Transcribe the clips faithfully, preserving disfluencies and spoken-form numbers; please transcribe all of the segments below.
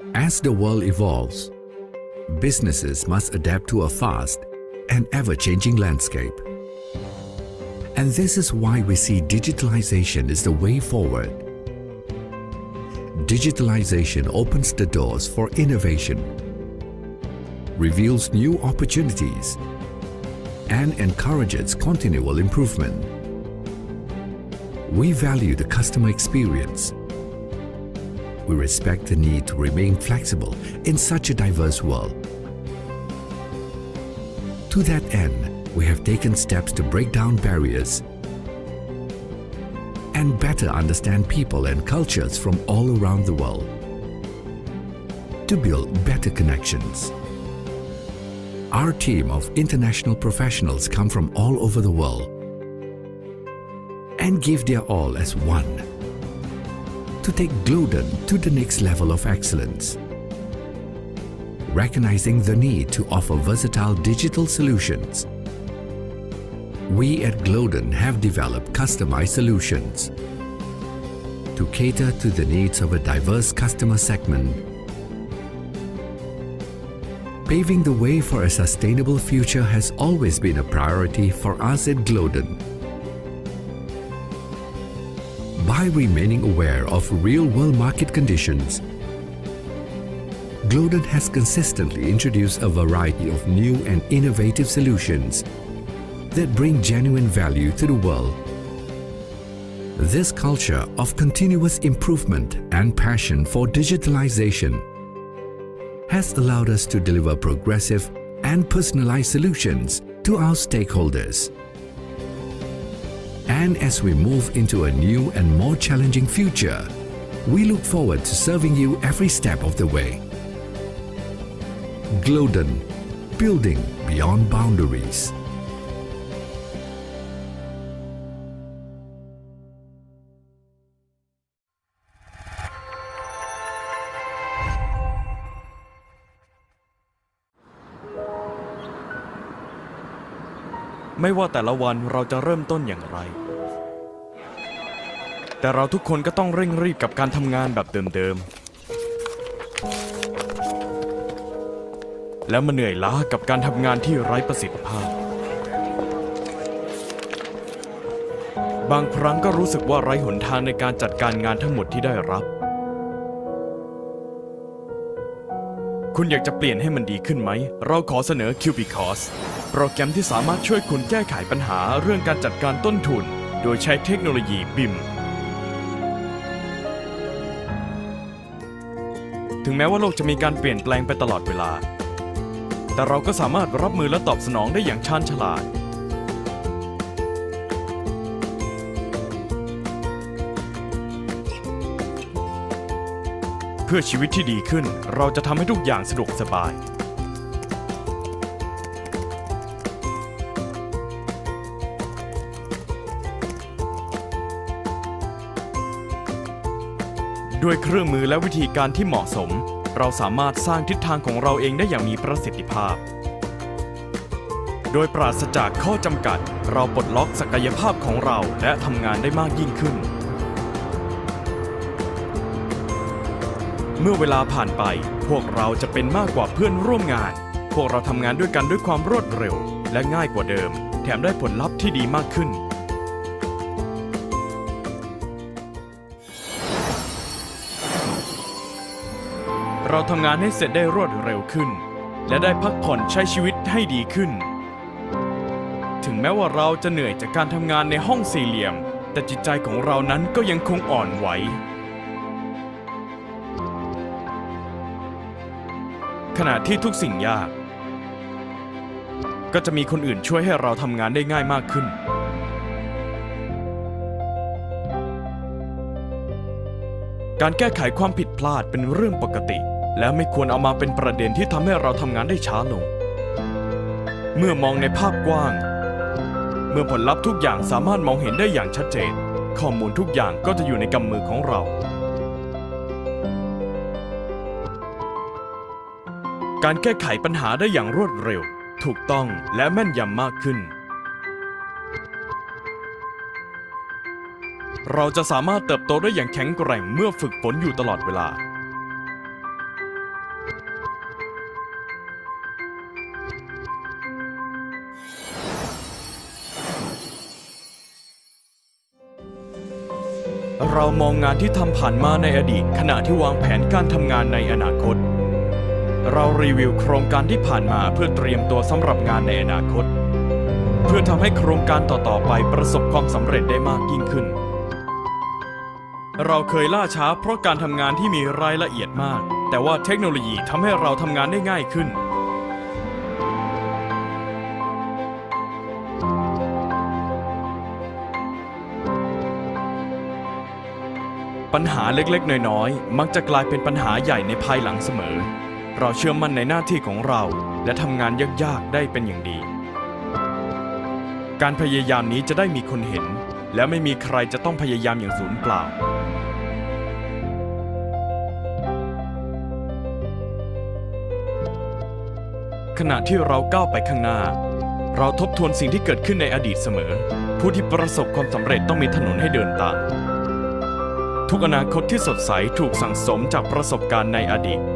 As the world evolves, businesses must adapt to a fast and ever-changing landscape. And this is why we see digitalization is the way forward. Digitalization opens the doors for innovation, reveals new opportunities, and encourages continual improvement. We value the customer experience. We respect the need to remain flexible in such a diverse world. To that end, we have taken steps to break down barriers and better understand people and cultures from all around the world, to build better connections. Our team of international professionals come from all over the world and give their all as one to take Glodon to the next level of excellence. Recognizing the need to offer versatile digital solutions, we at Glodon have developed customized solutions to cater to the needs of a diverse customer segment, paving the way for a sustainable future has always been a priority for us at Glodon. By remaining aware of real-world market conditions, Glodon has consistently introduced a variety of new and innovative solutions that bring genuine value to the world. This culture of continuous improvement and passion for digitalization has allowed us to deliver progressive and personalized solutions to our stakeholders. And as we move into a new and more challenging future, we look forward to serving you every step of the way. Glodon, building beyond boundaries. ไม่ว่าแต่ละวันเราจะเริ่มต้นอย่างไรแต่เราทุกคนก็ต้องเร่งรีบกับการทำงานแบบเดิมๆและมาเหนื่อยล้ากับการทำงานที่ไร้ประสิทธิภาพบางครั้งก็รู้สึกว่าไร้หนทางในการจัดการงานทั้งหมดที่ได้รับคุณอยากจะเปลี่ยนให้มันดีขึ้นไหมเราขอเสนอ คิว พี Cost โปรแกรมที่สามารถช่วยคุณแก้ไขปัญหาเรื่องการจัดการต้นทุนโดยใช้เทคโนโลยี บี ไอ เอ็ม ถึงแม้ว่าโลกจะมีการเปลี่ยนแปลงไปตลอดเวลาแต่เราก็สามารถรับมือและตอบสนองได้อย่างชาญฉลาดเพื่อชีวิตที่ดีขึ้นเราจะทำให้ทุกอย่างสะดวกสบายด้วยเครื่องมือและวิธีการที่เหมาะสมเราสามารถสร้างทิศทางของเราเองได้อย่างมีประสิทธิภาพโดยปราศจากข้อจำกัดเราปลดล็อกศักยภาพของเราและทำงานได้มากยิ่งขึ้นเมื่อเวลาผ่านไปพวกเราจะเป็นมากกว่าเพื่อนร่วมงานพวกเราทำงานด้วยกันด้วยความรวดเร็วและง่ายกว่าเดิมแถมได้ผลลัพธ์ที่ดีมากขึ้นเราทำงานให้เสร็จได้รวดเร็วขึ้นและได้พักผ่อนใช้ชีวิตให้ดีขึ้นถึงแม้ว่าเราจะเหนื่อยจากการทำงานในห้องสี่เหลี่ยมแต่จิตใจของเรานั้นก็ยังคงอ่อนไหวขณะที่ทุกสิ่งยากก็จะมีคนอื่นช่วยให้เราทำงานได้ง่ายมากขึ้นการแก้ไขความผิดพลาดเป็นเรื่องปกติและไม่ควรเอามาเป็นประเด็นที่ทำให้เราทำงานได้ช้าลงเมื่อมองในภาพกว้างเมื่อผลลัพธ์ทุกอย่างสามารถมองเห็นได้อย่างชัดเจนข้อมูลทุกอย่างก็จะอยู่ในกำมือของเราการแก้ไขปัญหาได้อย่างรวดเร็วถูกต้องและแม่นยำมากขึ้นเราจะสามารถเติบโตได้อย่างแข็งแกร่งเมื่อฝึกฝนอยู่ตลอดเวลาเรามองงานที่ทำผ่านมาในอดีตขณะที่วางแผนการทำงานในอนาคตเรารีวิวโครงการที่ผ่านมาเพื่อเตรียมตัวสำหรับงานในอนาคตเพื่อทำให้โครงการต่อๆไปประสบความสำเร็จได้มากยิ่งขึ้นเราเคยล่าช้าเพราะการทำงานที่มีรายละเอียดมากแต่ว่าเทคโนโลยีทำให้เราทำงานได้ง่ายขึ้นปัญหาเล็กๆน้อยๆมักจะกลายเป็นปัญหาใหญ่ในภายหลังเสมอเราเชื่อมั่นในหน้าที่ของเราและทำงานยากๆได้เป็นอย่างดีการพยายามนี้จะได้มีคนเห็นและไม่มีใครจะต้องพยายามอย่างสูญเปล่าขณะที่เราก้าวไปข้างหน้าเราทบทวนสิ่งที่เกิดขึ้นในอดีตเสมอผู้ที่ประสบความสำเร็จต้องมีถนนให้เดินตามทุกอนาคตที่สดใสถูกสั่งสมจากประสบการณ์ในอดีต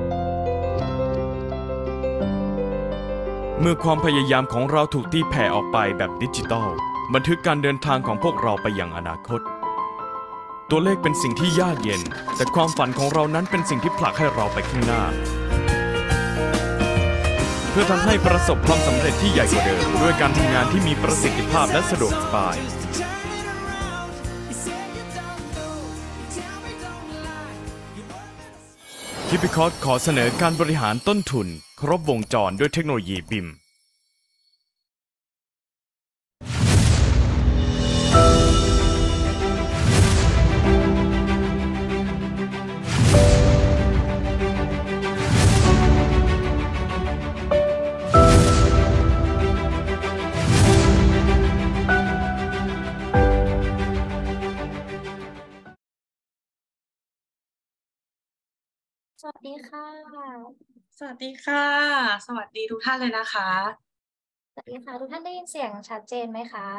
เมื่อความพยายามของเราถูกตีแผ่ออกไปแบบดิจิทัลบันทึกการเดินทางของพวกเราไปยังอนาคตตัวเลขเป็นสิ่งที่ยากเย็นแต่ความฝันของเรานั้นเป็นสิ่งที่ผลักให้เราไปข้างหน้าเพื่อทำให้ประสบความสำเร็จที่ใหญ่กว่าเดิมด้วยการทำงานที่มีประสิทธิภาพและสะดวกสบายคิปิคอสขอเสนอการบริหารต้นทุนครบวงจรด้วยเทคโนโลยีบิมสวัสดีค่ะสวัสดีค่ะสวัสดีทุกท่านเลยนะคะสวัสดีค่ะทุกท่านได้ยินเสียงชัดเจนไหมคะ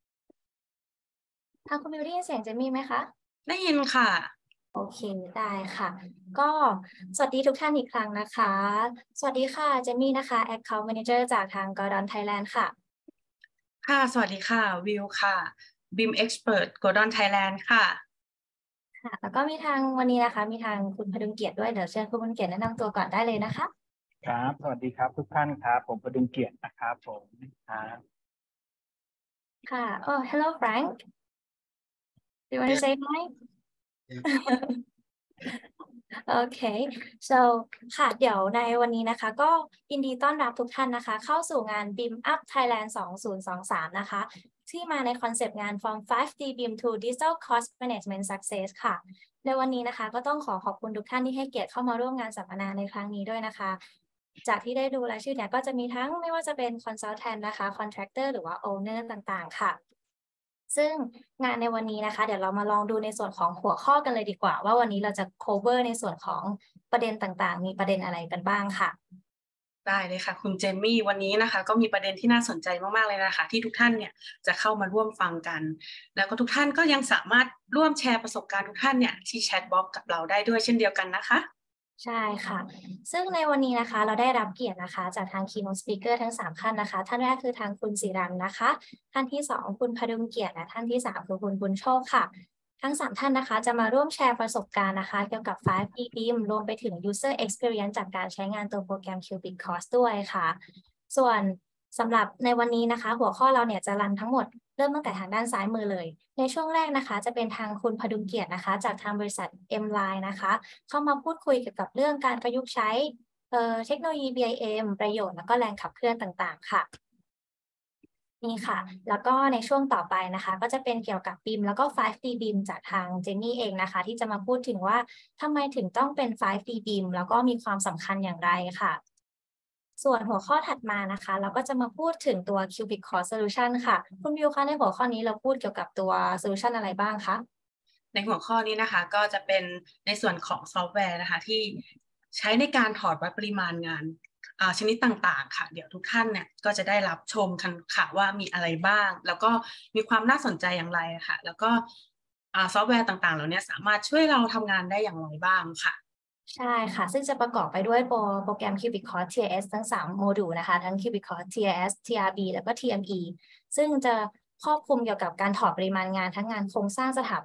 ทางคุณมิวได้ยินเสียงเจมี่ไหมคะได้ยินค่ะโอเคได้ค่ะก็สวัสดีทุกท่านอีกครั้งนะคะสวัสดีค่ะเจมี่นะคะ Account Manager จากทาง Gordon Thailand ค่ะค่ะสวัสดีค่ะวิวค่ะ บี ไอ เอ็ม Expert Gordon Thailand ค่ะค่ะแล้วก็มีทางวันนี้นะคะมีทางคุณพดุงเกียรติด้วยเดี๋ยวเชิญคุณพดุงเกียรติแนะนำตัวก่อนได้เลยนะคะครับสวัสดีครับทุกท่านครับผมพดุงเกียรตินะครับผมครับค่ะ oh hello Frank do you want to say hiโอเค so ค่ะเดี๋ยวในวันนี้นะคะก็ยินดีต้อนรับทุกท่านนะคะเข้าสู่งาน บี ไอ เอ็ม Up Thailand สองพันยี่สิบสามนะคะที่มาในคอนเซปต์งาน From ไฟว์ ดี บี ไอ เอ็ม to Digital Cost Management Success ค่ะในวันนี้นะคะก็ต้องขอขอบคุณทุกท่านที่ให้เกียรติเข้ามาร่วมงานสัมมนาในครั้งนี้ด้วยนะคะจากที่ได้ดูรายชื่อเนี่ยก็จะมีทั้งไม่ว่าจะเป็น Consultant นะคะ Contractor หรือว่า Owner ต่างๆค่ะซึ่งงานในวันนี้นะคะเดี๋ยวเรามาลองดูในส่วนของหัวข้อกันเลยดีกว่าว่าวันนี้เราจะ cover ในส่วนของประเด็นต่างๆมีประเด็นอะไรกันบ้างค่ะได้เลยค่ะคุณเจมี่วันนี้นะคะก็มีประเด็นที่น่าสนใจมากๆเลยนะคะที่ทุกท่านเนี่ยจะเข้ามาร่วมฟังกันแล้วก็ทุกท่านก็ยังสามารถร่วมแชร์ประสบการณ์ทุกท่านเนี่ยที่แชทบ็อกซ์กับเราได้ด้วยเช่นเดียวกันนะคะใช่ค่ะซึ่งในวันนี้นะคะเราได้รับเกียรตินะคะจากทาง Keynote Speaker ทั้งสามท่านนะคะท่านแรกคือทางคุณศิรันนะคะท่านที่สองคุณพดุงเกียรติและท่านที่สามคือคุณบุญโชคค่ะทั้งสามท่านนะคะจะมาร่วมแชร์ประสบการณ์นะคะเกี่ยวกับ ไฟว์ ดี บี ไอ เอ็ม รวมไปถึง User Experience จากการใช้งานตัวโปรแกรม Cubic Cost ด้วยค่ะส่วนสำหรับในวันนี้นะคะหัวข้อเราเนี่ยจะรันทั้งหมดเริ่มตั้งแต่ทางด้านซ้ายมือเลยในช่วงแรกนะคะจะเป็นทางคุณพดุงเกียรตินะคะจากทางบริษัท เอ็ม ไลน์ นะคะเข้ามาพูดคุยเกี่ยวกับเรื่องการประยุกต์ใช้เอ่อเทคโนโลยี บี ไอ เอ็ม ประโยชน์แล้วก็แรงขับเคลื่อนต่างๆค่ะนี่ค่ะแล้วก็ในช่วงต่อไปนะคะก็จะเป็นเกี่ยวกับ บี ไอ เอ็ม แล้วก็ ไฟว์ ดี บี ไอ เอ็ม จากทางเจนนี่เองนะคะที่จะมาพูดถึงว่าทำไมถึงต้องเป็น ไฟว์ ดี บี ไอ เอ็ม แล้วก็มีความสำคัญอย่างไรค่ะส่วนหัวข้อถัดมานะคะเราก็จะมาพูดถึงตัว Cubic Cost Solution ค่ะคุณวิวคะในหัวข้อนี้เราพูดเกี่ยวกับตัว Solution อะไรบ้างคะในหัวข้อนี้นะคะก็จะเป็นในส่วนของซอฟต์แวร์นะคะที่ใช้ในการถอดวัดปริมาณงานชนิดต่างๆค่ะเดี๋ยวทุกท่านเนี่ยก็จะได้รับชมกันค่ะว่ามีอะไรบ้างแล้วก็มีความน่าสนใจอย่างไรค่ะแล้วก็ซอฟต์แวร์ต่างๆเหล่านี้สามารถช่วยเราทำงานได้อย่างไรบ้างค่ะใช่ค่ะซึ่งจะประกอบไปด้วยโปรโปรแกรม Cubic Cost ที อาร์ เอส ทั้งสามโมดูลนะคะทั้ง Cubic Cost ที อาร์ เอส ที อาร์ บี แล้วก็ ที เอ็ม อี ซึ่งจะครอบคลุมเกี่ยวกับการถอดปริมาณงานทั้งงานโครงสร้างสถาปัตย์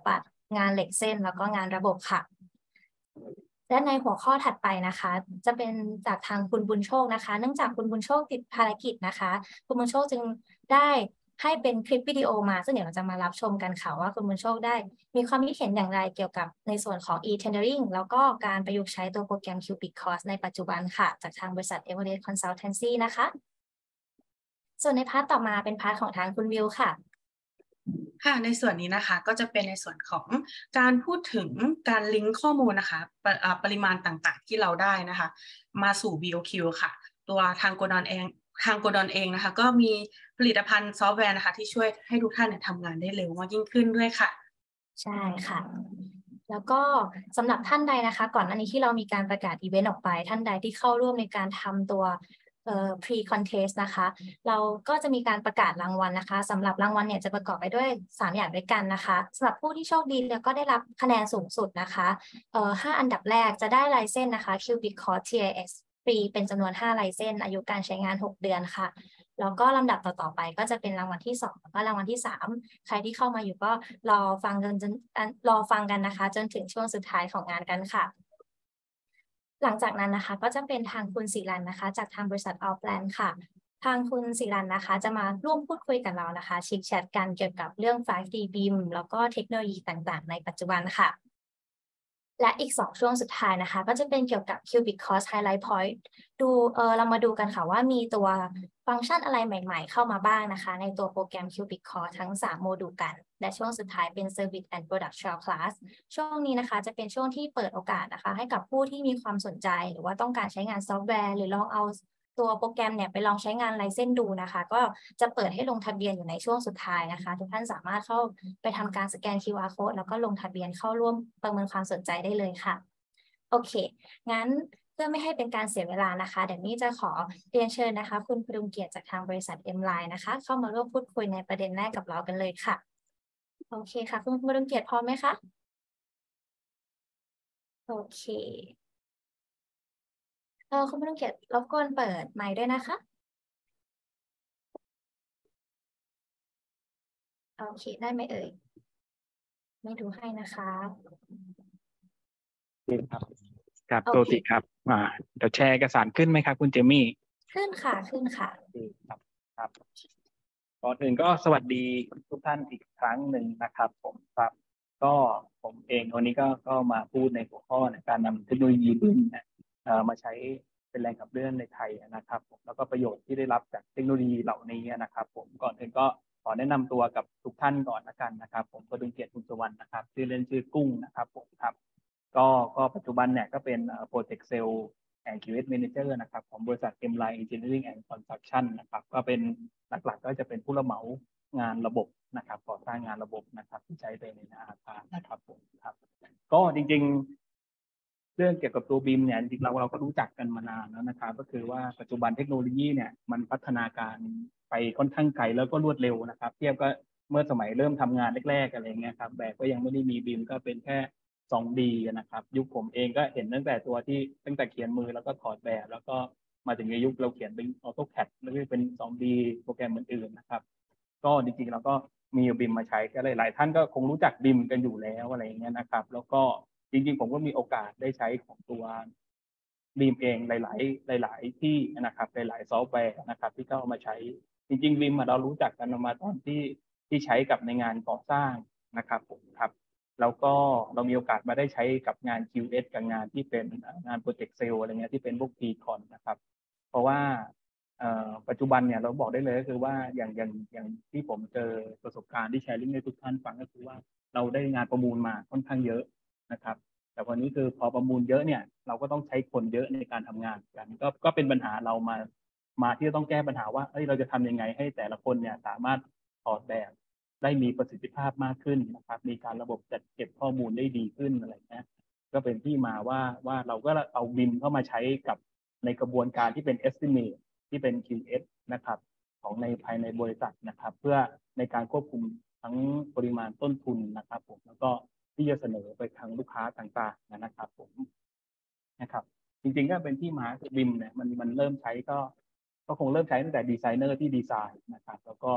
งานเหล็กเส้นแล้วก็งานระบบค่ะและในหัวข้อถัดไปนะคะจะเป็นจากทางคุณบุญโชคนะคะเนื่องจากคุณบุญโชคติดภารกิจนะคะคุณบุญโชคจึงได้ให้เป็นคลิปวิดีโอมาซึ่งเดี๋ยวเราจะมารับชมกันค่ะว่าคุณบุญโชคได้มีความคิดเห็นอย่างไรเกี่ยวกับในส่วนของ e-tendering แล้วก็การประยุกต์ใช้ตัวโปรแกรม Cubic Cost ในปัจจุบันค่ะจากทางบริษัท Everest Consultancy นะคะส่วนในพาร์ทต่อมาเป็นพาร์ทของทางคุณวิวค่ะค่ะในส่วนนี้นะคะก็จะเป็นในส่วนของการพูดถึงการลิงก์ข้อมูลนะคะปรปริมาณต่างๆที่เราได้นะคะมาสู่ บี โอ คิว ค่ะตัวทางโกดอนเองทางโกดอนเองนะคะก็มีผลิตภัณฑ์ซอฟต์แวร์นะคะที่ช่วยให้ทุกท่านทำงานได้เร็วมากยิ่งขึ้นด้วยค่ะใช่ค่ะแล้วก็สำหรับท่านใดนะคะก่อนหน้านี้ที่เรามีการประกาศอีเวนต์ออกไปท่านใดที่เข้าร่วมในการทำตัวเอ่อ pre contest นะคะเราก็จะมีการประกาศรางวัลนะคะสำหรับรางวัลเนี่ยจะประกอบไปด้วยสามอย่างด้วยกันนะคะสำหรับผู้ที่โชคดีแล้วก็ได้รับคะแนนสูงสุดนะคะเอ่อห้าอันดับแรกจะได้ไลเซนส์นะคะ Cubic Cost ที ไอ เอส ฟรีเป็นจำนวนห้าไลเซนส์อายุการใช้งานหกเดือนค่ะแล้วก็ลำดับต่อๆไปก็จะเป็นรางวัลที่สองแล้วก็รางวัลที่สามใครที่เข้ามาอยู่ก็รอฟังกันจนรอฟังกันนะคะจนถึงช่วงสุดท้ายของงานกันค่ะหลังจากนั้นนะคะก็จะเป็นทางคุณศิรันนะคะจากทางบริษัท Outland ค่ะทางคุณศิรันนะคะจะมาร่วมพูดคุยกับเรานะคะชิคแชทกันเกี่ยวกับเรื่อง ไฟว์ ดี บี ไอ เอ็ม แล้วก็เทคโนโลยีต่างๆในปัจจุบันค่ะและอีกสองช่วงสุดท้ายนะคะก็จะเป็นเกี่ยวกับ Cubic Cost Highlight Point ดูเออเรามาดูกันค่ะว่ามีตัวฟังก์ชันอะไรใหม่ๆเข้ามาบ้างนะคะในตัวโปรแกรม Cubic Cost ทั้งสามโมดูลกันและช่วงสุดท้ายเป็น Service and Product Trial Class ช่วงนี้นะคะจะเป็นช่วงที่เปิดโอกาสนะคะให้กับผู้ที่มีความสนใจหรือว่าต้องการใช้งานซอฟต์แวร์หรือลองเอาตัวโปรแกรมเนี่ยไปลองใช้งานไลเซนส์ดูนะคะก็จะเปิดให้ลงทะเบียนอยู่ในช่วงสุดท้ายนะคะทุกท่านสามารถเข้าไปทำการสแกน คิว อาร์ Code แล้วก็ลงทะเบียนเข้าร่วมประเมินความสนใจได้เลยค่ะโอเคงั้นเพื่อไม่ให้เป็นการเสียเวลานะคะเดี๋ยวนี้จะขอเรียนเชิญนะคะคุณพดุงเกียรติจากทางบริษัท เอ็ม ไลน์ นะคะเข้ามาร่วมพูดคุยในประเด็นแรกกับเรากันเลยค่ะโอเคค่ะคุณพดุงเกียรติพร้อมไหมคะโอเคเออคุณพดุงเกียรติรบกวนเปิดไมค์ด้วยนะคะโอเคได้ไหมเอ่ยไม่ดูให้นะคะครับครับตัวติครับอ่าเดี๋ยวแชร์เอกสารขึ้นไหมครับคุณเจมี่ขึ้นค่ะขึ้นค่ะครับครับก่อนอื่นก็สวัสดีทุกท่านอีกครั้งหนึ่งนะครับผมครับก็ผมเองวันนี้ก็ก็มาพูดในหัวข้อในการนำเทคโนโลยีบึ้มเนี่ยมาใช้เป็นแรงขับเคลื่อนในไทยนะครับผมแล้วก็ประโยชน์ที่ได้รับจากเทคโนโลยีเหล่านี้นะครับผมก่อนอื่นก็ขอแนะนำตัวกับทุกท่านก่อนละกันนะครับผมพดุงเกียรติคุณสุวรรณนะครับชื่อเล่นชื่อกุ้งนะครับผมครับก็ก็ปัจจุบันเนี่ยก็เป็น Project Sales and คิว เอส Manager นะครับของบริษัท เอ็ม ไลน์ Engineering and Construction นะครับก็เป็นหลักๆก็จะเป็นผู้รับเหมางานระบบนะครับก่อสร้างงานระบบนะครับที่ใช้ไปในอาคารนะครับผมครับก็จริงๆเรื่องเกี่ยวกับตัวบีมเนี่ยจริงๆเราเราก็รู้จักกันมานานแล้วนะครับก็คือว่าปัจจุบันเทคโนโลยีเนี่ยมันพัฒนาการไปค่อนข้างไกลแล้วก็รวดเร็วนะครับเทียบก็เมื่อสมัยเริ่มทำงานแรกๆอะไรเงี้ยครับแบบก็ยังไม่ได้มีบีมก็เป็นแค่สองดี นะครับยุคผมเองก็เห็นตั้งแต่ตัวที่ตั้งแต่เขียนมือแล้วก็ถอดแบบแล้วก็มาถึงในยุคเราเขียนเป็น ออโต้แคด แล้วก็เป็น สองดี โปรแกรมอื่นๆนะครับก็จริงๆเราก็มีบิมมาใช้ก็หลายๆท่านก็คงรู้จักบิมกันอยู่แล้วอะไรอย่างเงี้ยนะครับแล้วก็จริงๆผมก็มีโอกาสได้ใช้ของตัวบิมเองหลายๆหลายๆที่นะครับหลายๆซอฟต์แวร์นะครับที่เข้ามาใช้จริงๆบิมเรารู้จักกันมาตอนที่ที่ใช้กับในงานก่อสร้างนะครับผมครับแล้วก็เรามีโอกาสมาได้ใช้กับงาน คิว เอส กับงานที่เป็นงาน Project Sale อะไรเงี้ยที่เป็นพวก พี คอน นะครับเพราะว่าปัจจุบันเนี่ยเราบอกได้เลยก็คือว่าอย่างอย่างอย่างที่ผมเจอประสบการณ์ที่แชร์ลิงก์ให้ทุกท่านฟังก็คือว่าเราได้งานประมูลมาค่อนข้างเยอะนะครับแต่วันนี้คือพอประมูลเยอะเนี่ยเราก็ต้องใช้คนเยอะในการทำงานกันก็ก็เป็นปัญหาเรามามาที่จะต้องแก้ปัญหาว่าเฮ้ยเราจะทำยังไงให้แต่ละคนเนี่ยสามารถถอดแบบได้มีประสิทธิภาพมากขึ้นนะครับมีการระบบจัดเก็บข้อมูลได้ดีขึ้นอะไรเงี้ยก็เป็นที่มาว่าว่าเราก็เอาบิมเข้ามาใช้กับในกระบวนการที่เป็น estimate ที่เป็น คิว เอส นะครับของในภายในบริษัทนะครับเพื่อในการควบคุมทั้งปริมาณต้นทุนนะครับผมแล้วก็ที่จะเสนอไปทางลูกค้าต่างๆนะครับผมนะครับจริงๆก็เป็นที่มาบิมเนี่ยมันมันเริ่มใช้ก็ก็คงเริ่มใช้ตั้งแต่ดีไซเนอร์ที่ดีไซน์นะครับแล้วก็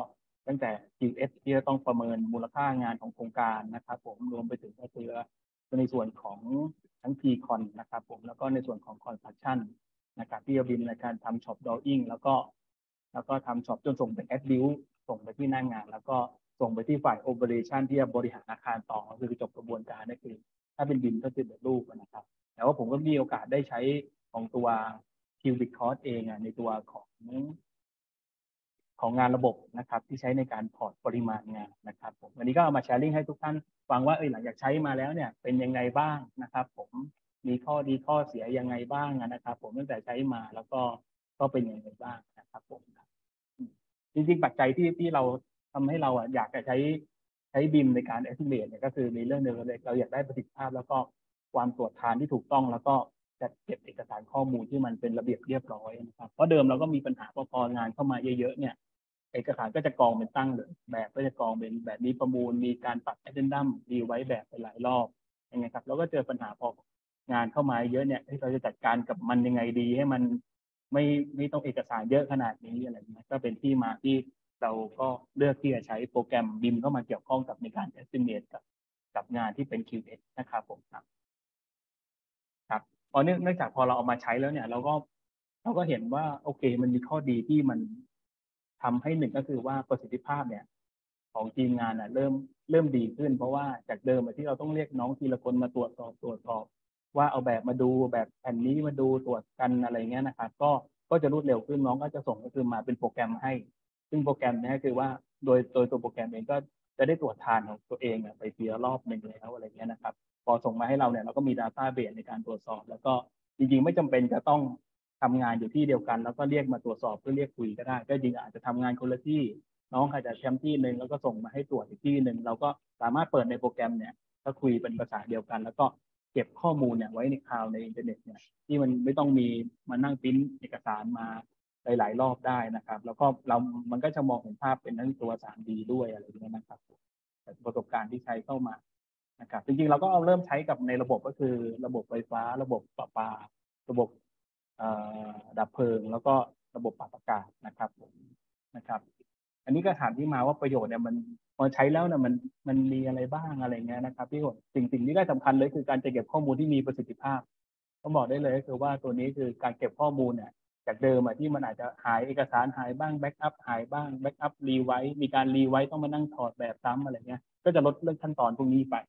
ตั้งแต่ คิว เอส ที่จะต้องประเมินมูลค่างานของโครงการนะครับผมรวมไปถึงก็คือในส่วนของทั้ง P-Con นะครับผมแล้วก็ในส่วนของ Construction นะครับที่จะบินในการทำ Shop Drawing แล้วก็แล้วก็ทำ Shop จนส่งไป As Built ส่งไปที่หน้างาน แล้วก็ส่งไปที่ฝ่าย Operation ที่จะบริหารอาคารต่อคือจบกระบวนการนั่นคือถ้าเป็นบินก็คือแบบรูปนะครับแต่ว่าผมก็มีโอกาสได้ใช้ของตัว Cubic Cost เองอ่ะในตัวของของงานระบบนะครับที่ใช้ในการพอร์ตปริมาณงานนะครับผมวันนี้ก็เอามาแชร์ลิงให้ทุกท่านฟังว่าเออหลังจากใช้มาแล้วเนี่ยเป็นยังไงบ้างนะครับผมมีข้อดีข้อเสียยังไงบ้างนะครับผมตั้งแต่ใช้มาแล้วก็ก็เป็นยังไงบ้างนะครับผมจริงๆปัจจัยที่ที่เราทำให้เราอ่ะอยากจะใช้ใช้บิมในการ estimate เนี่ยก็คือมีเรื่องหนึ่งเลยเราอยากได้ประสิทธิภาพแล้วก็ความตรวจทานที่ถูกต้องแล้วก็จะเก็บเอกสารข้อมูลที่มันเป็นระเบียบเรียบร้อยนะครับเพราะเดิมเราก็มีปัญหาพองานเข้ามาเยอะๆเนี่ยเอกสารก็จะกองเป็นตั้งเลยแบบก็จะกองเป็นแบบนี้ประมูลมีการปรับ addendum ดีไว้แบบไปหลายรอบยังไงครับเราก็เจอปัญหาพองานเข้ามาเยอะเนี่ยเราจะจัดการกับมันยังไงดีให้มันไม่ไม่ต้องเอกสารเยอะขนาดนี้อะไรอย่างเงี้ยก็เป็นที่มาที่เราก็เลือกที่จะใช้โปรแกรมบิมเข้ามาเกี่ยวข้องกับในการ estimate กับกับงานที่เป็น คิว เอส นะครับผมครับครับพอเนื่องเนื่องจากพอเราเอามาใช้แล้วเนี่ยเราก็เราก็เห็นว่าโอเคมันมีข้อดีที่มันทำให้หนึ่งก็คือว่าประสิทธิภาพเนี่ยของทีมงานอ่ะเริ่มเริ่มดีขึ้นเพราะว่าจากเดิมที่เราต้องเรียกน้องทีละคนมาตรวจสอบตรวจสอบว่าเอาแบบมาดูแบบแผ่นนี้มาดูตรวจกันอะไรเงี้ยนะครับก็ก็จะรวดเร็วขึ้นน้องก็จะส่งก็คือมาเป็นโปรแกรมให้ซึ่งโปรแกรมนี้คือว่าโดยโดยตัวโปรแกรมเองก็จะได้ตรวจทานของตัวเองไปทีละรอบหนึ่งแล้วอะไรเงี้ยนะครับพอส่งมาให้เราเนี่ยเราก็มี database ในการตรวจสอบแล้วก็จริงๆไม่จำเป็นจะต้องทำงานอยู่ที่เดียวกันแล้วก็เรียกมาตรวจสอบเพื่อเรียกคุยก็ได้ก็จริงอาจจะทำงานคนละที่น้องอาจจะแชมป์ที่หนึ่งแล้วก็ส่งมาให้ตรวจอีกที่หนึ่งเราก็สามารถเปิดในโปรแกรมเนี่ยก็คุยเป็นภาษาเดียวกันแล้วก็เก็บข้อมูลเนี่ยไว้ในคลาวด์ในอินเทอร์เน็ตเนี่ยที่มันไม่ต้องมีมานั่งพิมพ์เอกสารมาหลายๆรอบได้นะครับแล้วก็เรามันก็จะมองเห็นภาพเป็นทั้งตัว ทรี ดี ด้วยอะไรอย่างเงี้ยนะครับประสบการณ์ที่ใช้เข้ามานะครับจริงๆเราก็เอาเริ่มใช้กับในระบบก็คือระบบไฟฟ้าระบบประปาระบบดับเพลิงแล้วก็ระบบปรับอากาศนะครับผมนะครับอันนี้ก็ถามที่มาว่าประโยชน์เนี่ยมันพอใช้แล้วเนี่ยมันมันมีอะไรบ้างอะไรเงี้ยนะครับพี่สิ่งสิ่งที่ได้สำคัญเลยคือการจะเก็บข้อมูลที่มีประสิทธิภาพต้องบอกได้เลยก็คือว่าตัวนี้คือการเก็บข้อมูลเนี่ยจากเดิมที่มันอาจจะหายเอกสารหายบ้างแบ็กอัพหายบ้างแบ็กอัพรีไวท์มีการรีไวท์ต้องมานั่งถอดแบบซ้ำอะไรเงี้ยก็จะลดเรื่องขั้นตอนพวกนี้ไป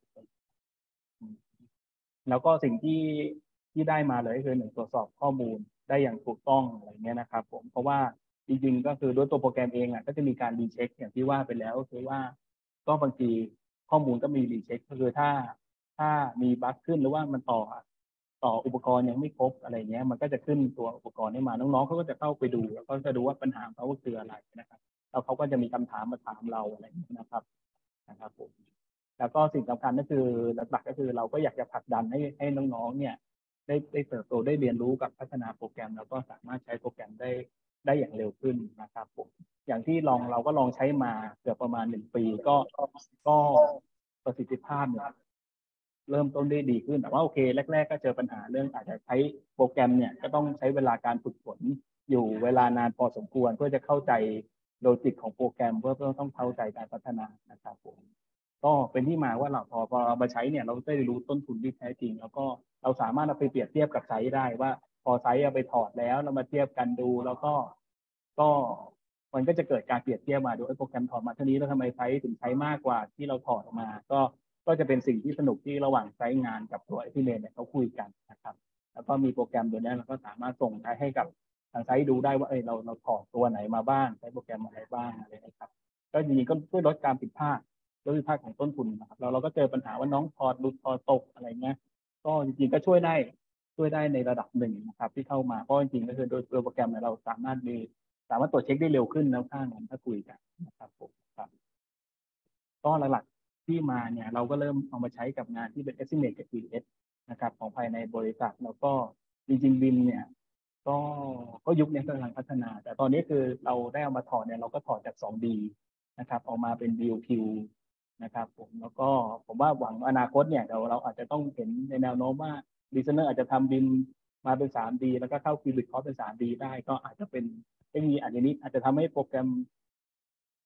แล้วก็สิ่งที่ที่ได้มาเลยคือหนึ่งตรวจสอบข้อมูลได้อย่างถูกต้องอะไรเงี้ยนะครับผมเพราะว่าจริงๆก็คือด้วยตัวโปรแกรมเองอ่ะก็จะมีการรีเช็คอย่างที่ว่าไปแล้วคือว่าก็บางทีข้อมูลก็มีรีเช็คก็คือถ้าถ้ามีบั๊กขึ้นหรือว่ามันต่อต่ออุปกรณ์ยังไม่ครบอะไรเงี้ยมันก็จะขึ้นตัวอุปกรณ์ให้มาน้องๆเขาก็จะเข้าไปดูแล้วก็จะดูว่าปัญหาเขาคืออะไรนะครับแล้วเขาก็จะมีคำถามมาถามเราอะไรอย่างนี้นะครับนะครับผมแล้วก็สิ่งสำคัญก็คือหลักๆก็คือเราก็อยากจะผลักดันให้ให้น้องๆเนี่ยได้ได้เติบโตได้เรียนรู้กับพัฒนาโปรแกรมแล้วก็สามารถใช้โปรแกรมได้ได้อย่างเร็วขึ้นนะครับผมอย่างที่ลองเราก็ลองใช้มาเกือบประมาณหนึ่งปีก็ก็ประสิทธิภาพเนี่ยเริ่มต้นได้ดีขึ้นแต่ว่าโอเคแรกๆก็เจอปัญหาเรื่องอาจจะใช้โปรแกรมเนี่ยก็ต้องใช้เวลาการฝึกฝนอยู่เวลานานพอสมควรเพื่อจะเข้าใจโลจิกของโปรแกรมเพื่อต้องเข้าใจการพัฒนานะครับผมก็เป็นที่มาว่าเราพอพอเรามาใช้เนี่ยเราได้รู้ต้นทุนที่แท้จริงแล้วก็เราสามารถเอาไปเปรียบเทียบกับไซต์ได้ว่าพอไซต์เอาไปถอดแล้วเรามาเทียบกันดูแล้วก็ก็มันก็จะเกิดการเปรียบเทียบมาดูไอ้โปรแกรมถอดมาเท่านี้แล้วทำไมไซต์ถึงใช้มากกว่าที่เราถอดออกมาก็ก็จะเป็นสิ่งที่สนุกที่ระหว่างไซต์งานกับตัวไอทีเมนเนี่ยเขาคุยกันนะครับแล้วก็มีโปรแกรมตัวนี้เราก็สามารถส่งไปให้กับทางไซต์ดูได้ว่าเออเราเราถอดตัวไหนมาบ้างใช้โปรแกรมอะไรบ้างอะไรนะครับก็จริงๆก็ช่วยลดการผิดพลาดลดผิดพลาดของต้นทุนนะครับเราเราก็เจอปัญหาว่าน้องถอดหลุดถอดตกอะไรเงี้ยก็จริงๆก็ช่วยได้ช่วยได้ในระดับหนึ่งนะครับที่เข้ามาเพราะจริงๆก็คือโดยตัวโปรแกรมเนี่ยเราสามารถมีสามารถตรวจเช็คได้เร็วขึ้นแล้วข้างกันถ้าคุยกันนะครับผมครับก็หลักๆที่มาเนี่ยเราก็เริ่มเอามาใช้กับงานที่เป็น estimate กับ คิว เอส นะครับของภายในบริษัทแล้วก็จริงๆบินเนี่ยก็ก็ยุคนี้กำลังพัฒนาแต่ตอนนี้คือเราได้เอามาถอดเนี่ยเราก็ถอดจาก สองดี นะครับออกมาเป็น บี โอ คิว นะครับผมแล้วก็ผมว่าหวังอนาคตเนี่ยเราเราอาจจะต้องเห็นในแนวโน้มว่าดีไซเนอร์อาจจะทำบินมาเป็น สามดี แล้วก็เข้า Cubic Cost เป็น สามดี ได้ก็อาจจะเป็นเทคโนโลยีอาจจะนี้อาจจะทำให้โปรแกรม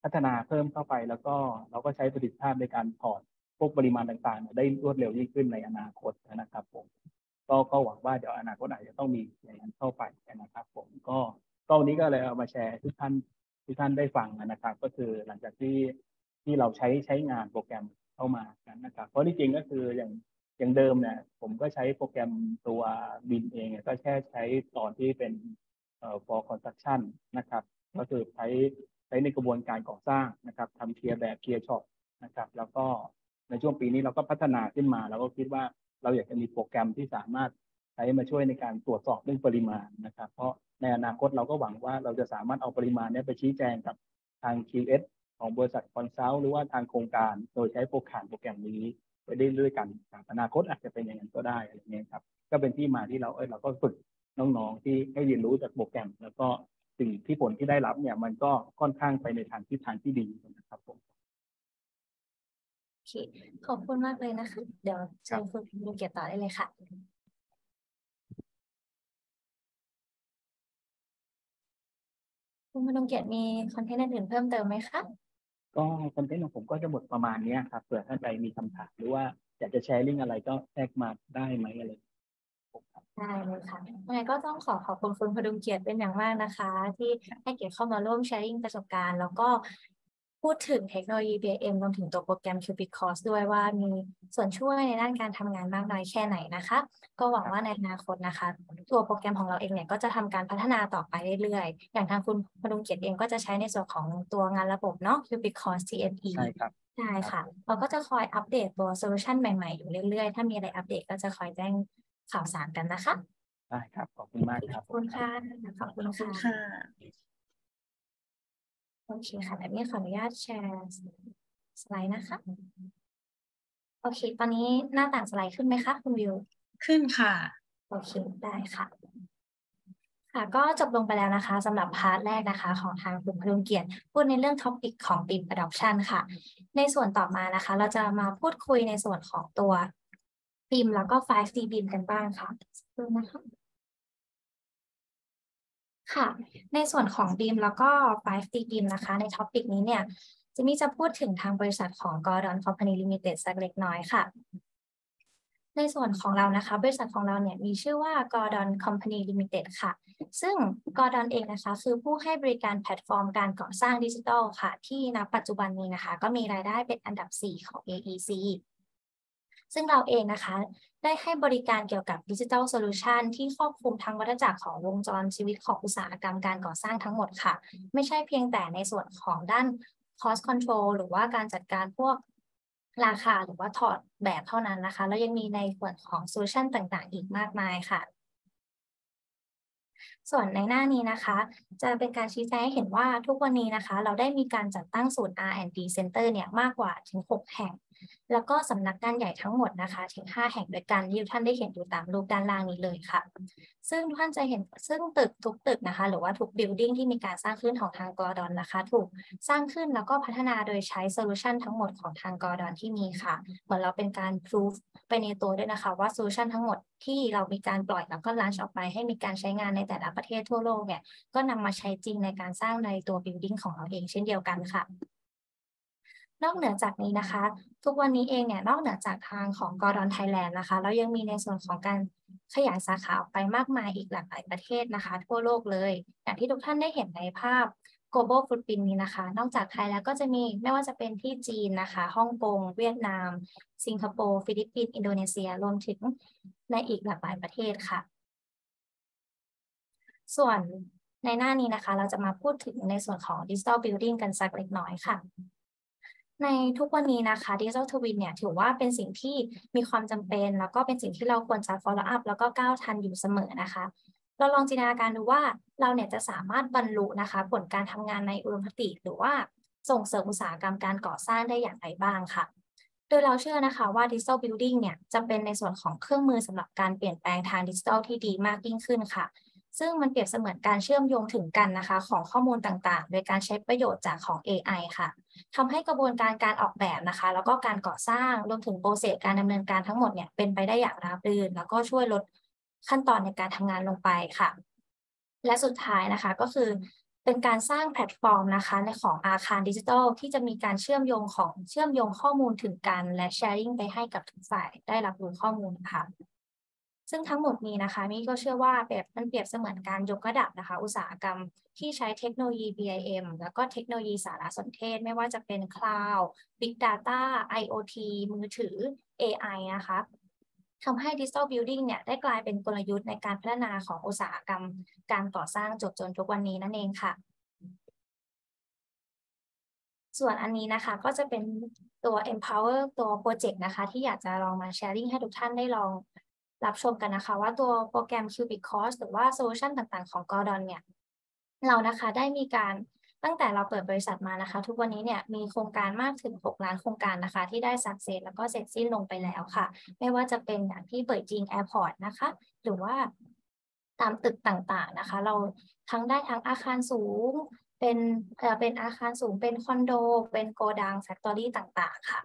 พัฒนาเพิ่มเข้าไปแล้วก็เราก็ใช้ประสิทธิภาพในการถอดพวกปริมาณต่างๆได้รวดเร็วยิ่งขึ้นในอนาคตนะครับผมก็ก็หวังว่าเดี๋ยวอนาคตอาจจะต้องมีอย่างนั้นเข้าไปนะครับผมก็ก็วันนี้ก็เลยเอามาแชร์ทุกท่านทุกท่านได้ฟังนะครับก็คือหลังจากที่ที่เราใช้ใช้งานโปรแกรมเข้ามากันนะครับเพราะที่จริงก็คืออย่างอย่างเดิมเนี่ยผมก็ใช้โปรแกรมตัวบินเองก็แค่ใช้ตอนที่เป็นเอ่อ for construction นะครับก็คือใช้ใช้ในกระบวนการก่อสร้างนะครับทำเคลียร์แบบเคลียร์ช็อตนะครับแล้วก็ในช่วงปีนี้เราก็พัฒนาขึ้นมาเราก็คิดว่าเราอยากจะมีโปรแกรมที่สามารถใช้มาช่วยในการตรวจสอบเรื่องปริมาณนะครับเพราะในอนาคตเราก็หวังว่าเราจะสามารถเอาปริมาณนี้ไปชี้แจงกับทาง คิว เอส ของบริษัทคอนซัลท์หรือว่าทางโครงการโดยใช้โปรแกรมโปรแกรมนี้ไปได้ด้วยกันอนาคตอาจจะเป็นอย่างนั้นก็ได้อะไรเงี้ยครับก็เป็นที่มาที่เราเออเราก็ฝึกน้องๆที่ให้เรียนรู้จากโปรแกรมแล้วก็สิ่งที่ผลที่ได้รับเนี่ยมันก็ค่อนข้างไปในทางทิศทางที่ดีนะครับผมโอเคขอบคุณมากเลยนะคะเดี๋ยวเชิญคุณพดุงเกียรติต่อได้เลยค่ะคุณพดุงเกียรติมีคอนเทนต์อื่นเพิ่มเติมไหมคะก็คอนเทนต์ของผมก็จะหมดประมาณนี้ครับเผื่อท่านใดมีคำถามหรือว่าอยากจะแชร์ลิงก์อะไรก็แทรกมาได้ไหมอะไรได้เลยค่ะยังไงก็ต้องขอขอบคุณคุณพดุงเกียรติเป็นอย่างมากนะคะที่ให้เกียรติเข้ามาร่วมแชร์ริ่งประสบการณ์แล้วก็พูดถึงเทคโนโลยี บี เอ็ม รวมถึงตัวโปรแกรม Cubic Course ด้วยว่ามีส่วนช่วยในด้านการทำงานมากน้อยแค่ไหนนะคะก็หวังว่าในอนาคตนะคะตัวโปรแกรมของเราเองเนี่ยก็จะทำการพัฒนาต่อไปเรื่อยๆอย่างทางคุณพดุงเกียรติเองก็จะใช้ในส่วนของตัวงานระบบเนาะ Cubic Course ที เอ็ม อีใช่ครับใช่ค่ะเราก็จะคอยอัปเดตตัวโซลูชันใหม่ๆอยู่เรื่อยๆถ้ามีอะไรอัปเดตก็จะคอยแจ้งข่าวสารกันนะคะได้ครับขอบคุณมากครับขอบคุณค่ะขอบคุณค่ะโอเคค่ะแบบนี้ขออนุญาตแชร์สไลด์นะคะโอเคตอนนี้หน้าต่างสไลด์ขึ้นไหมคะคุณวิวขึ้นค่ะโอเคได้ค่ะค่ะก็จบลงไปแล้วนะคะสำหรับพาร์ทแรกนะคะของทางคุณพดุงเกียรติพูดในเรื่องท็อปิกของ บี ไอ เอ็ม Adoption ค่ะในส่วนต่อมานะคะเราจะมาพูดคุยในส่วนของตัว บี ไอ เอ็ม แล้วก็ ไฟว์ ดี บี ไอ เอ็ม กันบ้างค่ะดูนะคะค่ะในส่วนของ บี ไอ เอ็ม แล้วก็ ไฟว์ ดี บี ไอ เอ็ม นะคะในท็อปิกนี้เนี่ยจะมีจะพูดถึงทางบริษัทของ Gordon Company Limited สักเล็กน้อยค่ะในส่วนของเรานะคะบริษัทของเราเนี่ยมีชื่อว่า Gordon Company Limited ค่ะซึ่ง Gordon เองนะคะคือผู้ให้บริการแพลตฟอร์มการก่อสร้างดิจิทัลค่ะที่ณปัจจุบันนี้นะคะก็มีรายได้เป็นอันดับสี่ของ เอ อี ซี ซึ่งเราเองนะคะได้ให้บริการเกี่ยวกับดิจิทัลโซลูชันที่ครอบคลุมทั้งวัฏจักรของวงจรชีวิตของอุตสาหกรรมการก่อสร้างทั้งหมดค่ะไม่ใช่เพียงแต่ในส่วนของด้าน cost control หรือว่าการจัดการพวกราคาหรือว่าถอดแบบเท่านั้นนะคะแล้วยังมีในส่วนของโซลูชันต่างๆอีกมากมายค่ะส่วนในหน้านี้นะคะจะเป็นการชี้แจงให้เห็นว่าทุกวันนี้นะคะเราได้มีการจัดตั้งศูนย์ อาร์ แอนด์ ดี Center เนี่ยมากกว่าถึงหกแห่งแล้วก็สำนักงานใหญ่ทั้งหมดนะคะถึงห้าแห่งด้วยกันที่ท่านได้เห็นอยู่ตามรูปด้านล่างนี้เลยค่ะซึ่งท่านจะเห็นซึ่งตึกทุกตึกนะคะหรือว่าทุก building ที่มีการสร้างขึ้นของทาง Gordon นะคะถูกสร้างขึ้นแล้วก็พัฒนาโดยใช้โซลูชันทั้งหมดของทาง Gordon ที่มีค่ะเหมือนเราเป็นการ proof ไปในตัวด้วยนะคะว่าโซลูชันทั้งหมดที่เรามีการปล่อยแล้วก็ launch ออกไปให้มีการใช้งานในแต่ละประเทศทั่วโลกเนี่ยก็นำมาใช้จริงในการสร้างในตัว building ของเราเองเช่นเดียวกันค่ะนอกเหนือจากนี้นะคะทุกวันนี้เองเนี่ยนอกเหนือจากทางของ Gordon Thailand นะคะแล้วยังมีในส่วนของการขยายสาขาออกไปมากมายอีกหลากหลายประเทศนะคะทั่วโลกเลยอย่างที่ทุกท่านได้เห็นในภาพ global footprint นี้นะคะนอกจากไทยแล้วก็จะมีไม่ว่าจะเป็นที่จีนนะคะฮ่องกงเวียดนามสิงคโปร์ฟิลิปปินส์อินโดนีเซียรวมถึงในอีกหลากหลายประเทศค่ะส่วนในหน้านี้นะคะเราจะมาพูดถึงในส่วนของ Digital Building กันสักเล็กน้อยค่ะในทุกวันนี้นะคะ Digital Twin เนี่ยถือว่าเป็นสิ่งที่มีความจำเป็นแล้วก็เป็นสิ่งที่เราควรจะ follow up แล้วก็ก้าวทันอยู่เสมอนะคะเราลองจินตนาการดูว่าเราเนี่ยจะสามารถบรรลุนะคะผลการทำงานในอุดมคติหรือว่าส่งเสริมอุตสาหกรรมการก่อสร้างได้อย่างไรบ้างค่ะโดยเราเชื่อนะคะว่า Digital Building เนี่ยจะเป็นในส่วนของเครื่องมือสำหรับการเปลี่ยนแปลงทางดิจิทัลที่ดีมากยิ่งขึ้นค่ะซึ่งมันเปรียบเสมือนการเชื่อมโยงถึงกันนะคะของข้อมูลต่างๆโดยการใช้ประโยชน์จากของ เอ ไอ ค่ะทำให้กระบวนการการออกแบบนะคะแล้วก็การก่อสร้างรวมถึงโปรเซสการดำเนินการทั้งหมดเนี่ยเป็นไปได้อย่างราบรื่นแล้วก็ช่วยลดขั้นตอนในการทำงานลงไปค่ะและสุดท้ายนะคะก็คือเป็นการสร้างแพลตฟอร์มนะคะในของอาคารดิจิทัลที่จะมีการเชื่อมโยงของเชื่อมโยงข้อมูลถึงกันและแชร์ลิงไปให้กับทุกฝ่ายได้รับรู้ข้อมูลค่ะซึ่งทั้งหมดนี้นะคะมี่ก็เชื่อว่าแบบมันเปรียบเสมือนการยกระดับนะคะอุตสาหกรรมที่ใช้เทคโนโลยี บี ไอ เอ็ม แล้วก็เทคโนโลยีสารสนเทศไม่ว่าจะเป็น Cloud Big Data ไอ โอ ที มือถือ เอ ไอ นะคะทำให้ Digital Building เนี่ยได้กลายเป็นกลยุทธ์ในการพัฒนาของอุตสาหกรรมการก่อสร้างจนจนทุกวันนี้นั่นเองค่ะส่วนอันนี้นะคะก็จะเป็นตัว empower ตัวโปรเจกต์นะคะที่อยากจะลองมา sharing ให้ทุกท่านได้ลองรับชมกันนะคะว่าตัวโปรแกรม Cubic Cost หรือว่าโซลูชันต่างๆของ Gordon เนี่ยเรานะคะได้มีการตั้งแต่เราเปิดบริษัทมานะคะทุกวันนี้เนี่ยมีโครงการมากถึงหกล้านโครงการนะคะที่ได้ success แล้วก็เสร็จสิ้นลงไปแล้วค่ะไม่ว่าจะเป็นอย่างที่เปิดจริง Airport นะคะหรือว่าตามตึกต่างๆนะคะเราทั้งได้ทั้งอาคารสูงเป็นเอ่อเป็นอาคารสูงเป็นคอนโดเป็นโกดังแฟคทอรี่ต่างๆค่ะ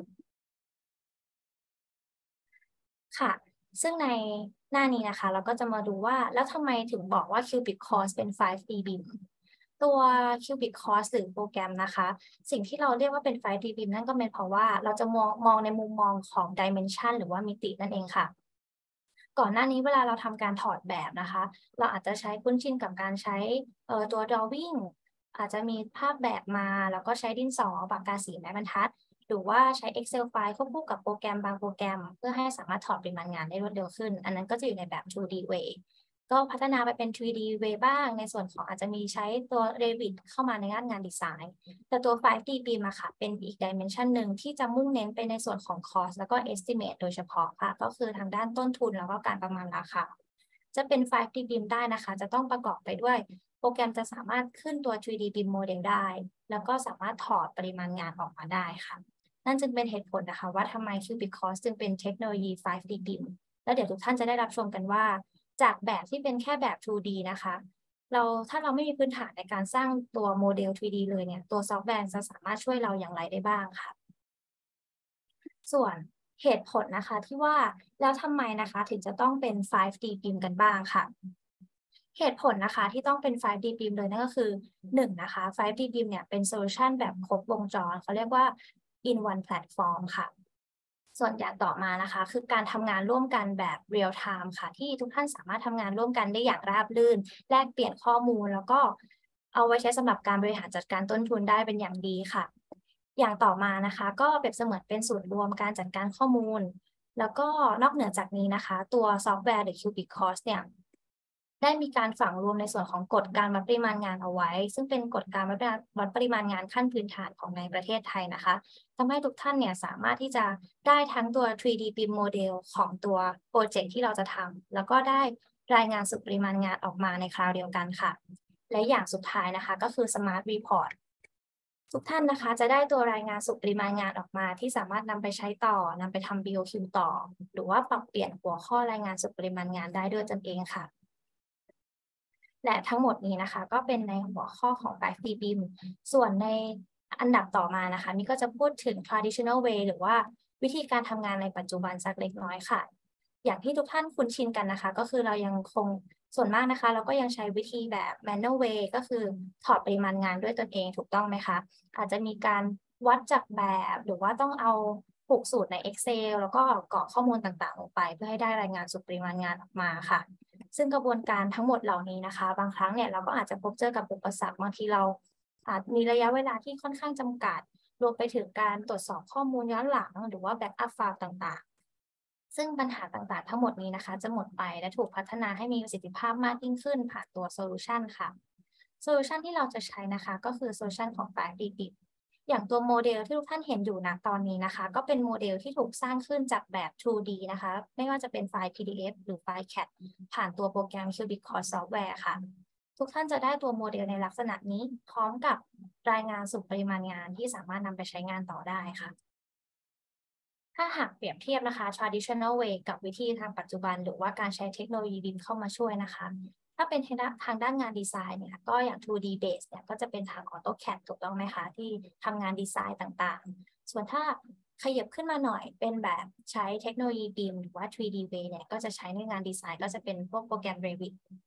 ค่ะซึ่งในหน้านี้นะคะเราก็จะมาดูว่าแล้วทำไมถึงบอกว่า Cubic Cost เป็น ไฟว์ ดี บี ไอ เอ็ม ตัว Cubic Cost หรือโปรแกรมนะคะสิ่งที่เราเรียกว่าเป็น ไฟว์ ดี บี ไอ เอ็ม นั่นก็เป็นเพราะว่าเราจะมองมองในมุมมองของ Dimension หรือว่ามิตินั่นเองค่ะก่อนหน้านี้เวลาเราทำการถอดแบบนะคะเราอาจจะใช้คุ้นชินกับการใช้เอ่อตัว Drawing อาจจะมีภาพแบบมาแล้วก็ใช้ดินสอปากกาสีไม้บรรทัดหรือว่าใช้ Excel ไฟล์ควบคู่กับโปรแกรมบางโปรแกรมเพื่อให้สามารถถอดปริมาณงานได้รวดเร็วขึ้นอันนั้นก็จะอยู่ในแบบ ทู ดี way ก็พัฒนาไปเป็น ทรี ดี way บ้างในส่วนของอาจจะมีใช้ตัว Revit เข้ามาในงานงานดีไซน์แต่ตัว ไฟว์ ดี บี ไอ เอ็ม อะค่ะเป็นอีก dimension หนึ่งที่จะมุ่งเน้นไปในส่วนของ cost แล้วก็ estimate โดยเฉพาะค่ะก็คือทางด้านต้นทุนแล้วก็การประมาณราคาจะเป็น ไฟว์ ดี บี ไอ เอ็ม ได้นะคะจะต้องประกอบไปด้วยโปรแกรมจะสามารถขึ้นตัว ทรี ดี บี ไอ เอ็ม model ได้แล้วก็สามารถถอดปริมาณงานออกมาได้ค่ะนั่นจึงเป็นเหตุผลนะคะว่าทำไม Cubic Cost จึงเป็นเทคโนโลยี ไฟว์ ดี บี ไอ เอ็ม แล้วเดี๋ยวทุกท่านจะได้รับชมกันว่าจากแบบที่เป็นแค่แบบ ทู ดี นะคะเราถ้าเราไม่มีพื้นฐานในการสร้างตัวโมเดล ทรี ดี เลยเนี่ยตัวซอฟต์แวร์จะสามารถช่วยเราอย่างไรได้บ้างค่ะส่วนเหตุผลนะคะที่ว่าแล้วทำไมนะคะถึงจะต้องเป็น ไฟว์ ดี บี ไอ เอ็ม กันบ้างค่ะเหตุผลนะคะที่ต้องเป็น ไฟว์ ดี บี ไอ เอ็ม เลยนั่นก็คือหนึ่งนะคะ ไฟว์ ดี บี ไอ เอ็ม เนี่ยเป็นโซลูชันแบบครบวงจรเขาเรียกว่า in one platform ค่ะส่วนอย่างต่อมานะคะคือการทำงานร่วมกันแบบ real time ค่ะที่ทุกท่านสามารถทำงานร่วมกันได้อย่างราบรื่นแลกเปลี่ยนข้อมูลแล้วก็เอาไว้ใช้สำหรับการบริหารจัดการต้นทุนได้เป็นอย่างดีค่ะอย่างต่อมานะคะก็เปรียบเสมือนเป็นศูนย์รวมการจัดการข้อมูลแล้วก็นอกเหนือจากนี้นะคะตัวซอฟต์แวร์หรือ Cubic Cost เนี่ยได้มีการฝังรวมในส่วนของกฎการวัดปริมาณงานเอาไว้ซึ่งเป็นกฎการวัดปริมาณงานขั้นพื้นฐานของในประเทศไทยนะคะทำให้ทุกท่านเนี่ยสามารถที่จะได้ทั้งตัว ทรี ดี บี ไอ เอ็ม model ของตัวโปรเจกต์ที่เราจะทำแล้วก็ได้รายงานสุดปริมาณงานออกมาในคราวเดียวกันค่ะและอย่างสุดท้ายนะคะก็คือ Smart Report ทุกท่านนะคะจะได้ตัวรายงานสุดปริมาณงานออกมาที่สามารถนำไปใช้ต่อนำไปทำ บี โอ คิว ต่อหรือว่าปรับเปลี่ยนหัวข้อรายงานสุดปริมาณงานได้ด้วยตนเองค่ะและทั้งหมดนี้นะคะก็เป็นในหัวข้อของ ไฟว์ ดี บี ไอ เอ็ม ส่วนในอันดับต่อมานะคะนี่ก็จะพูดถึง traditional way หรือว่าวิธีการทำงานในปัจจุบันสักเล็กน้อยค่ะอย่างที่ทุกท่านคุ้นชินกันนะคะก็คือเรายังคงส่วนมากนะคะเราก็ยังใช้วิธีแบบ manual way ก็คือถอดปริมาณงานด้วยตนเองถูกต้องไหมคะอาจจะมีการวัดจากแบบหรือว่าต้องเอาผูกสูตรใน Excel แล้วก็กรอกข้อมูลต่างๆลงไปเพื่อให้ได้รายงานสุดปริมาณงานออกมาค่ะซึ่งกระบวนการทั้งหมดเหล่านี้นะคะบางครั้งเนี่ยเราก็อาจจะพบเจอกับอุปสรรคบางทีเราอาจมีระยะเวลาที่ค่อนข้างจำกัดรวมไปถึงการตรวจสอบข้อมูลย้อนหลังหรือว่าแบ็กอัพไฟล์ต่างๆซึ่งปัญหาต่างๆทั้งหมดนี้นะคะจะหมดไปและถูกพัฒนาให้มีประสิทธิภาพมากยิ่งขึ้นผ่านตัวโซลูชันค่ะโซลูชันที่เราจะใช้นะคะก็คือโซลูชันของ ไฟว์ ดี บี ไอ เอ็ม อย่างตัวโมเดลที่ทุกท่านเห็นอยู่ณตอนนี้นะคะก็เป็นโมเดลที่ถูกสร้างขึ้นจากแบบ ทู ดี นะคะไม่ว่าจะเป็นไฟล์ พี ดี เอฟ หรือไฟล์ ซี เอ ที ผ่านตัวโปรแกรม Cubic Cost Software ค่ะทุกท่านจะได้ตัวโมเดลในลักษณะนี้พร้อมกับรายงานสุดปริมาณงานที่สามารถนำไปใช้งานต่อได้ค่ะถ้าหากเปรียบเทียบนะคะ traditional way กับวิธีทางปัจจุบันหรือว่าการใช้เทคโนโลยีบินเข้ามาช่วยนะคะถ้าเป็นทางด้านงานดีไซน์เนี่ยก็อย่าง ทู ดี base เนี่ยก็จะเป็นทาง AutoCAD ถูกต้องไหมคะที่ทำงานดีไซน์ต่างๆส่วนถ้าขยับขึ้นมาหน่อยเป็นแบบใช้เทคโนโลยี บี ไอ เอ็ม หรือว่า ทรี ดี way เนี่ยก็จะใช้ในงานดีไซน์ก็จะเป็นพวกโปรแกรม Revit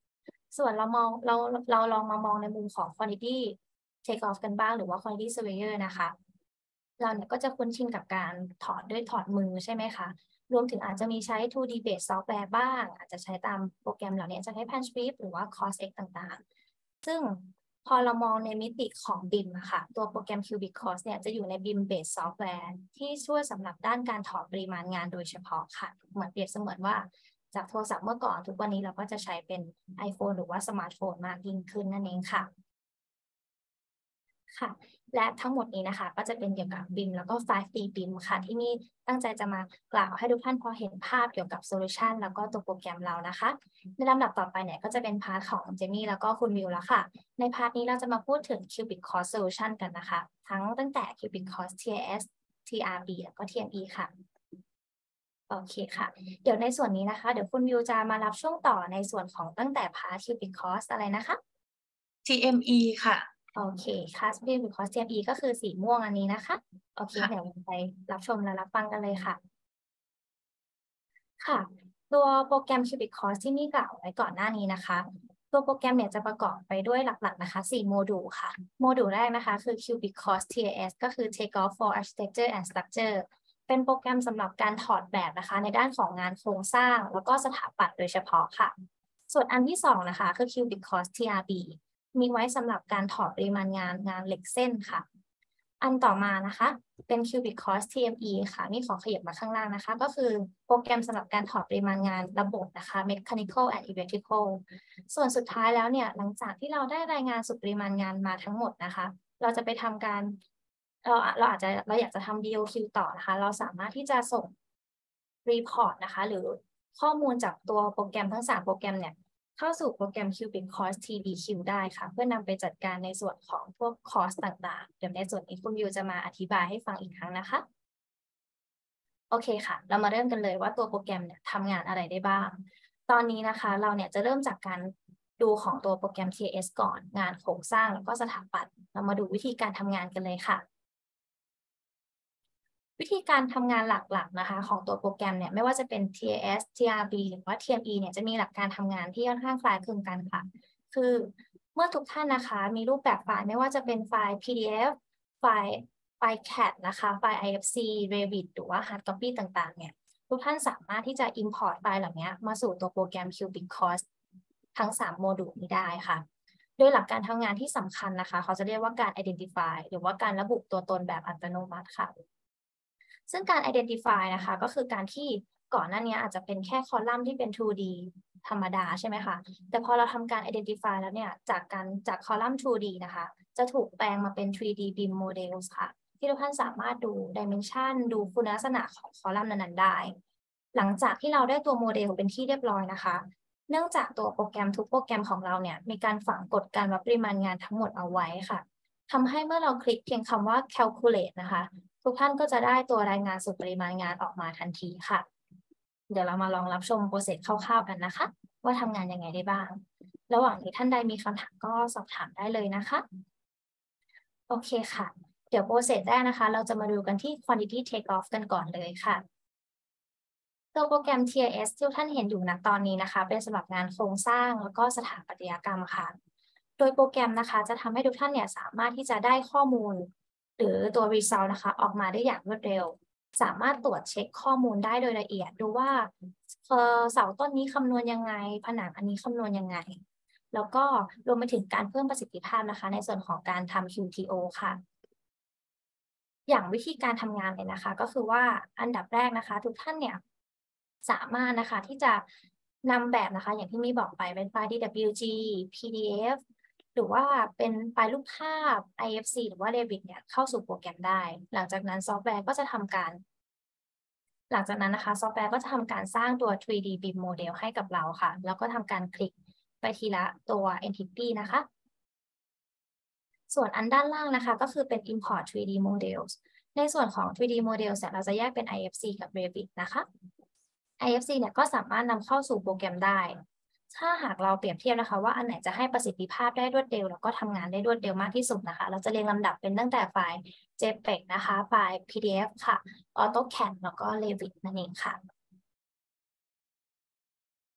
ส่วนเรามองเราเราลองมามองในมุมของ quantity take off กันบ้างหรือว่า quantity surveyor นะคะเราเนี่ยก็จะคุ้นชินกับการถอดด้วยถอดมือใช่ไหมคะรวมถึงอาจจะมีใช้ ทู ดี based software บ้างอาจจะใช้ตามโปรแกรมเหล่านี้จะใช้ PanScript หรือว่า CosX ต่างๆซึ่งพอเรามองในมิติของ บี ไอ เอ็ม อะค่ะตัวโปรแกรม Cubic Cost เนี่ยจะอยู่ใน บี ไอ เอ็ม based software ที่ช่วยสำหรับด้านการถอดปริมาณงานโดยเฉพาะค่ะเหมือนเปรียบเสมือนว่าจากโทรศัพท์เมื่อก่อนทุกวันนี้เราก็จะใช้เป็น iPhone หรือว่าสมาร์ทโฟนมากยิ่งขึ้นนั่นเองค่ะค่ะและทั้งหมดนี้นะคะก็จะเป็นเกี่ยวกับ บี ไอ เอ็ม แล้วก็ ไฟว์ ดี บี ไอ เอ็ม ค่ะที่นี่ตั้งใจจะมากล่าวให้ทุกท่านพอเห็นภาพเกี่ยวกับโซลูชันแล้วก็ตัวโปรแกรมเรานะคะในลำดับต่อไปเนี่ยก็จะเป็นพาร์ทของเจมี่แล้วก็คุณวิวแล้วค่ะในพาร์ทนี้เราจะมาพูดถึง Cubic Cost Solution กันนะคะทั้งตั้งแต่ Cubic Cost ที เอ เอส ที อาร์ บี แล้วก็ ที เอ็ม อี ค่ะโอเคค่ะเดี๋ยวในส่วนนี้นะคะเดี๋ยวคุณวิวจะมารับช่วงต่อในส่วนของตั้งแต่พาร์ท Cubic Cost อะไรนะคะที เอ็ม อี ค่ะโอเคค่ะ Cubic Cost ที เอ็ม อี ก็คือสีม่วงอันนี้นะคะโอเคเดี๋ยวไปรับชมและรับฟังกันเลยค่ะค่ะตัวโปรแกรม Cubic Cost ที่นี่กล่าวไว้ก่อนหน้านี้นะคะตัวโปรแกรมเนี่ยจะประกอบไปด้วยหลักๆนะคะสี่โมดูลค่ะโมดูลแรกนะคะคือ Cubic Cost ที เอ เอส ก็คือ Take off for Architecture and Structure เป็นโปรแกรมสำหรับการถอดแบบนะคะในด้านของงานโครงสร้างแล้วก็สถาปัตย์โดยเฉพาะค่ะส่วนอันที่สองนะคะคือ Cubic Cost ที อาร์ บี มีไว้สำหรับการถอดปริมาณงานงานเหล็กเส้นค่ะอันต่อมานะคะเป็น Cubic Cost ที เอ็ม อี ค่ะนี่ขอขยับมาข้างล่างนะคะก็คือโปรแกรมสำหรับการถอดปริมาณงานระบบนะคะ Mechanical and Electrical ส่วนสุดท้ายแล้วเนี่ยหลังจากที่เราได้รายงานสุดปริมาณงานมาทั้งหมดนะคะเราจะไปทำการเราเราอาจจะเราอยากจะทำ ดี โอ คิว ต่อนะคะเราสามารถที่จะส่ง report นะคะหรือข้อมูลจากตัวโปรแกรมทั้งสามโปรแกรมเนี่ยเข้าสู่โปรแกรม Cubic Cost ที ดี คิว ได้ค่ะเพื่อนำไปจัดการในส่วนของพวก cost ต่างๆเดี๋ยวในส่วนนี้คุณวิวจะมาอธิบายให้ฟังอีกครั้งนะคะโอเคค่ะเรามาเริ่มกันเลยว่าตัวโปรแกรมเนี่ยทำงานอะไรได้บ้างตอนนี้นะคะเราเนี่ยจะเริ่มจากการดูของตัวโปรแกรม ที เอ เอส ก่อนงานโครงสร้างแล้วก็สถาปัตย์เรามาดูวิธีการทำงานกันเลยค่ะวิธีการทำงานหลักๆนะคะของตัวโปรแกรมเนี่ยไม่ว่าจะเป็น ที เอ เอส ที อาร์ บี หรือว่า ที เอ็ม อี เนี่ยจะมีหลักการทำงานที่ค่อนข้างคล้ายคลึงกันค่ะคือเมื่อทุกท่านนะคะมีรูปแบบไฟล์ไม่ว่าจะเป็นไฟล์ พี ดี เอฟ ไฟล์ไฟล์ ซี เอ ที นะคะไฟล์ ไอ เอฟ ซี Revit หรือว่า Hard Copy ต่างๆเนี่ยทุกท่านสามารถที่จะ import ไฟล์เหล่านี้มาสู่ตัวโปรแกรม Cubic Cost ทั้งสามโมดูลนี้ได้ค่ะโดยหลักการทำงานที่สำคัญนะคะเขาจะเรียกว่าการ identify หรือว่าการระบุตัวตนแบบอัตโนมัติค่ะซึ่งการ identify นะคะก็คือการที่ก่อนหน้านี้อาจจะเป็นแค่คอลัมน์ที่เป็น ทู ดี ธรรมดาใช่ไหมคะแต่พอเราทำการ identify แล้วเนี่ยจากการจากคอลัมน์ ทู ดี นะคะจะถูกแปลงมาเป็น ทรี ดี บี ไอ เอ็ม models ค่ะที่ทุกท่านสามารถดู dimension ดูคุณลักษณะของคอลัมน์นั้นๆได้หลังจากที่เราได้ตัวโมเดลเป็นที่เรียบร้อยนะคะเนื่องจากตัวโปรแกรมทุกโปรแกรมของเราเนี่ยมีการฝังกฎการวัดปริมาณงานทั้งหมดเอาไว้ค่ะทำให้เมื่อเราคลิกเพียงคำว่า calculate นะคะทุกท่านก็จะได้ตัวรายงานสุดปริมาณงานออกมาทันทีค่ะเดี๋ยวเรามาลองรับชมโปรเซสคร่าวๆกันนะคะว่าทำงานยังไงได้บ้างระหว่างที่ท่านใดมีคำถามก็สอบถามได้เลยนะคะโอเคค่ะเดี๋ยวโปรเซสแรกนะคะเราจะมาดูกันที่ quantity take off กันก่อนเลยค่ะตัวโปรแกรม ที เอ เอส ที่ท่านเห็นอยู่ณตอนนี้นะคะเป็นสำหรับงานโครงสร้างแล้วก็สถาปัตยกรรมค่ะโดยโปรแกรมนะคะจะทำให้ทุกท่านเนี่ยสามารถที่จะได้ข้อมูลหรือตัว result นะคะออกมาได้อย่างรวดเร็วสามารถตรวจเช็คข้อมูลได้โดยละเอียดดูว่าเสาต้นนี้คำนวณยังไงผนังอันนี้คำนวณยังไงแล้วก็รวมไปถึงการเพิ่มประสิทธิภาพนะคะในส่วนของการทำ คิว ที โอ ค่ะอย่างวิธีการทำงานเลยนะคะก็คือว่าอันดับแรกนะคะทุกท่านเนี่ยสามารถนะคะที่จะนำแบบนะคะอย่างที่มีบอกไปเป็นไฟล์ ดี ดับเบิลยู จี พี ดี เอฟ หรือว่าเป็นไฟล์รูปภาพ ไอ เอฟ ซี หรือว่า Revit เนี่ยเข้าสู่โปรแกรมได้หลังจากนั้นซอฟต์แวร์ก็จะทำการหลังจากนั้นนะคะซอฟต์แวร์ก็จะทำการสร้างตัว ทรี ดี บี ไอ เอ็ม model ให้กับเราค่ะแล้วก็ทำการคลิกไปทีละตัว entity นะคะส่วนอันด้านล่างนะคะก็คือเป็น import ทรี ดี models ในส่วนของ ทรี ดี models เนี่ยเราจะแยกเป็น ไอ เอฟ ซี กับ Revit นะคะ ไอ เอฟ ซี เนี่ยก็สามารถนำเข้าสู่โปรแกรมได้ถ้าหากเราเปรียบเทียบนะคะว่าอันไหนจะให้ประสิทธิภาพได้รวดเร็วแล้วก็ทำงานได้รวดเร็วมากที่สุดนะคะเราจะเรียงลำดับเป็นตั้งแต่ไฟล์ เจ พี อี จี นะคะไฟล์ พี ดี เอฟ ค่ะ AutoCAD แล้วก็ Revit นั่นเองค่ะ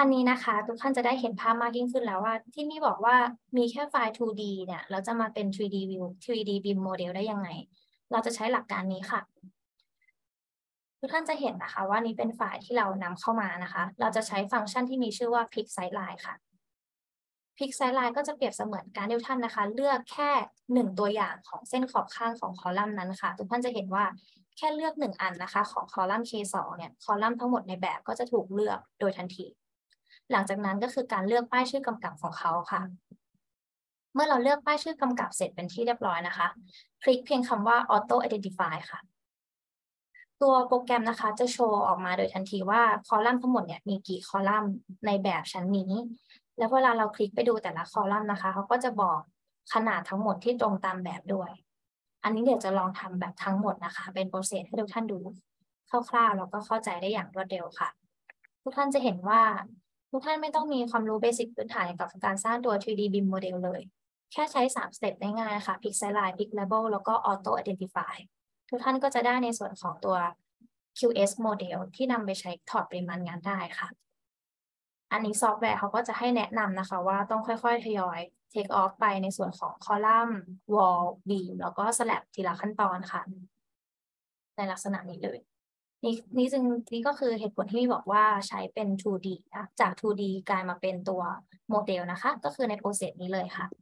อันนี้นะคะทุกท่านจะได้เห็นภาพมากยิ่งขึ้นแล้วว่าที่นี่บอกว่ามีแค่ไฟล์ ทู ดี เนี่ยแล้วจะมาเป็น ทรี ดี View ทรี ดี บี เอ็ม Model ได้ยังไงเราจะใช้หลักการนี้ค่ะทุกท่านจะเห็นนะคะว่านี้เป็นไฟล์ที่เรานำเข้ามานะคะเราจะใช้ฟังก์ชันที่มีชื่อว่า Pick Sideline ค่ะ Pick Sideline ก็จะเปรียบเสมือนการที่ทุกท่านนะคะเลือกแค่หนึ่งตัวอย่างของเส้นขอบข้างของคอลัมน์นั้นค่ะทุกท่านจะเห็นว่าแค่เลือกหนึ่งอันนะคะของคอลัมน์ เค สอง เนี่ยคอลัมน์ทั้งหมดในแบบก็จะถูกเลือกโดยทันทีหลังจากนั้นก็คือการเลือกป้ายชื่อกำกับของเขาค่ะเมื่อเราเลือกป้ายชื่อกำกับเสร็จเป็นที่เรียบร้อยนะคะคลิกเพียงคำว่า Auto Identify ค่ะตัวโปรแกรมนะคะจะโชว์ออกมาโดยทันทีว่าคอลัมน์ทั้งหมดเนี่ยมีกี่คอลัมน์ในแบบชั้นนี้แล้วเวลาเราคลิกไปดูแต่ละคอลัมน์นะคะเขาก็จะบอกขนาดทั้งหมดที่ตรงตามแบบด้วยอันนี้เดี๋ยวจะลองทำแบบทั้งหมดนะคะเป็นโปรเซสให้ทุกท่านดูคร่าวๆแล้วก็เข้าใจได้อย่างรวดเร็วค่ะทุกท่านจะเห็นว่าทุกท่านไม่ต้องมีความรู้เบสิกพื้นฐานเกี่ยวกับการสร้างตัว ทรี ดี บี เอ็ม Model เลยแค่ใช้สามสเต็ปง่ายๆค่ะ Pick Sideline Pick Label แล้วก็ Auto Identify ทุกท่านก็จะได้ในส่วนของตัว คิว เอส Model ที่นำไปใช้ถอดปริมาณงานได้ค่ะอันนี้ซอฟต์แวร์เขาก็จะให้แนะนำนะคะว่าต้องค่อยๆทยอย take off ไปในส่วนของคอลัมน์ wall beam แล้วก็ slab ทีละขั้นตอนค่ะในลักษณะนี้เลยนี่นี่จึงนี่ก็คือเหตุผลที่บอกว่าใช้เป็น ทู ดี นะจาก ทู ดี กลายมาเป็นตัวโมเดลนะคะก็คือในโปรเซสนี้เลยค่ะ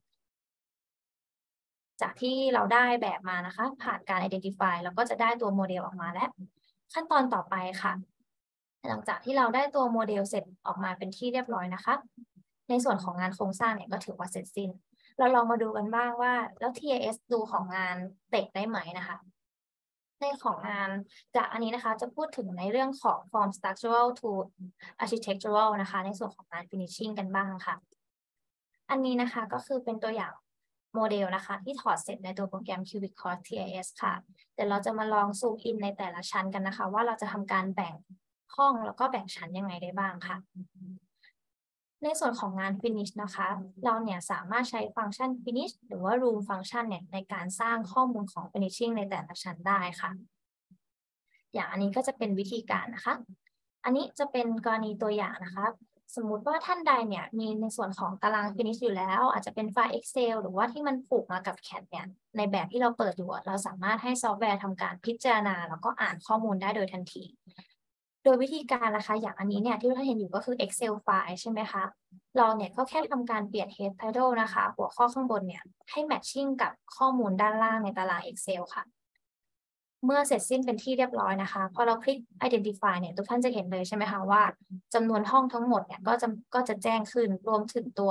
จากที่เราได้แบบมานะคะผ่านการ identify แล้วก็จะได้ตัวโมเดลออกมาแล้วขั้นตอนต่อไปค่ะหลังจากที่เราได้ตัวโมเดลเสร็จออกมาเป็นที่เรียบร้อยนะคะในส่วนของงานโครงสร้างเนี่ยก็ถือว่าเสร็จสิ้นเราลองมาดูกันบ้างว่าแล้ว ที เอ เอส ดูของงานเตะได้ไหมนะคะในของงานจากอันนี้นะคะจะพูดถึงในเรื่องของ form structural to architectural นะคะในส่วนของงาน finishing กันบ้างค่ะอันนี้นะคะก็คือเป็นตัวอย่างโมเดลนะคะที่ถอดเสร็จในตัวโปรแกรม Cubic Cost ที ไอ เอส ค่ะเดี๋ยวเราจะมาลองซูมอินในแต่ละชั้นกันนะคะว่าเราจะทำการแบ่งห้องแล้วก็แบ่งชั้นยังไงได้บ้างค่ะในส่วนของงาน finish นะคะเราเนี่ยสามารถใช้ฟังก์ชัน finish หรือว่า room function เนี่ยในการสร้างข้อมูลของ finishing ในแต่ละชั้นได้ค่ะอย่างอันนี้ก็จะเป็นวิธีการนะคะอันนี้จะเป็นกรณีตัวอย่างนะคะสมมุติว่าท่านใดเนี่ยมีในส่วนของตาราง finish อยู่แล้วอาจจะเป็นไฟล์ Excel หรือว่าที่มันผูกมากับ แคท เนี่ยในแบบที่เราเปิดอยู่เราสามารถให้ซอฟต์แวร์ทำการพิจารณาแล้วก็อ่านข้อมูลได้โดยทันทีโดยวิธีการนะคะอย่างอันนี้เนี่ยที่ท่านเห็นอยู่ก็คือ Excel ไฟล์ใช่ไหมคะเราเนี่ยก็แค่ทำการเปลี่ยน head title นะคะหัวข้อข้างบนเนี่ยให้ matching กับข้อมูลด้านล่างในตาราง Excel ค่ะเมื่อเสร็จสิ้นเป็นที่เรียบร้อยนะคะพอเราคลิก identify เนี่ยทุกท่านจะเห็นเลยใช่ไหมคะว่าจำนวนห้องทั้งหมดเนี่ยก็จะก็จะแจ้งขึ้นรวมถึงตัว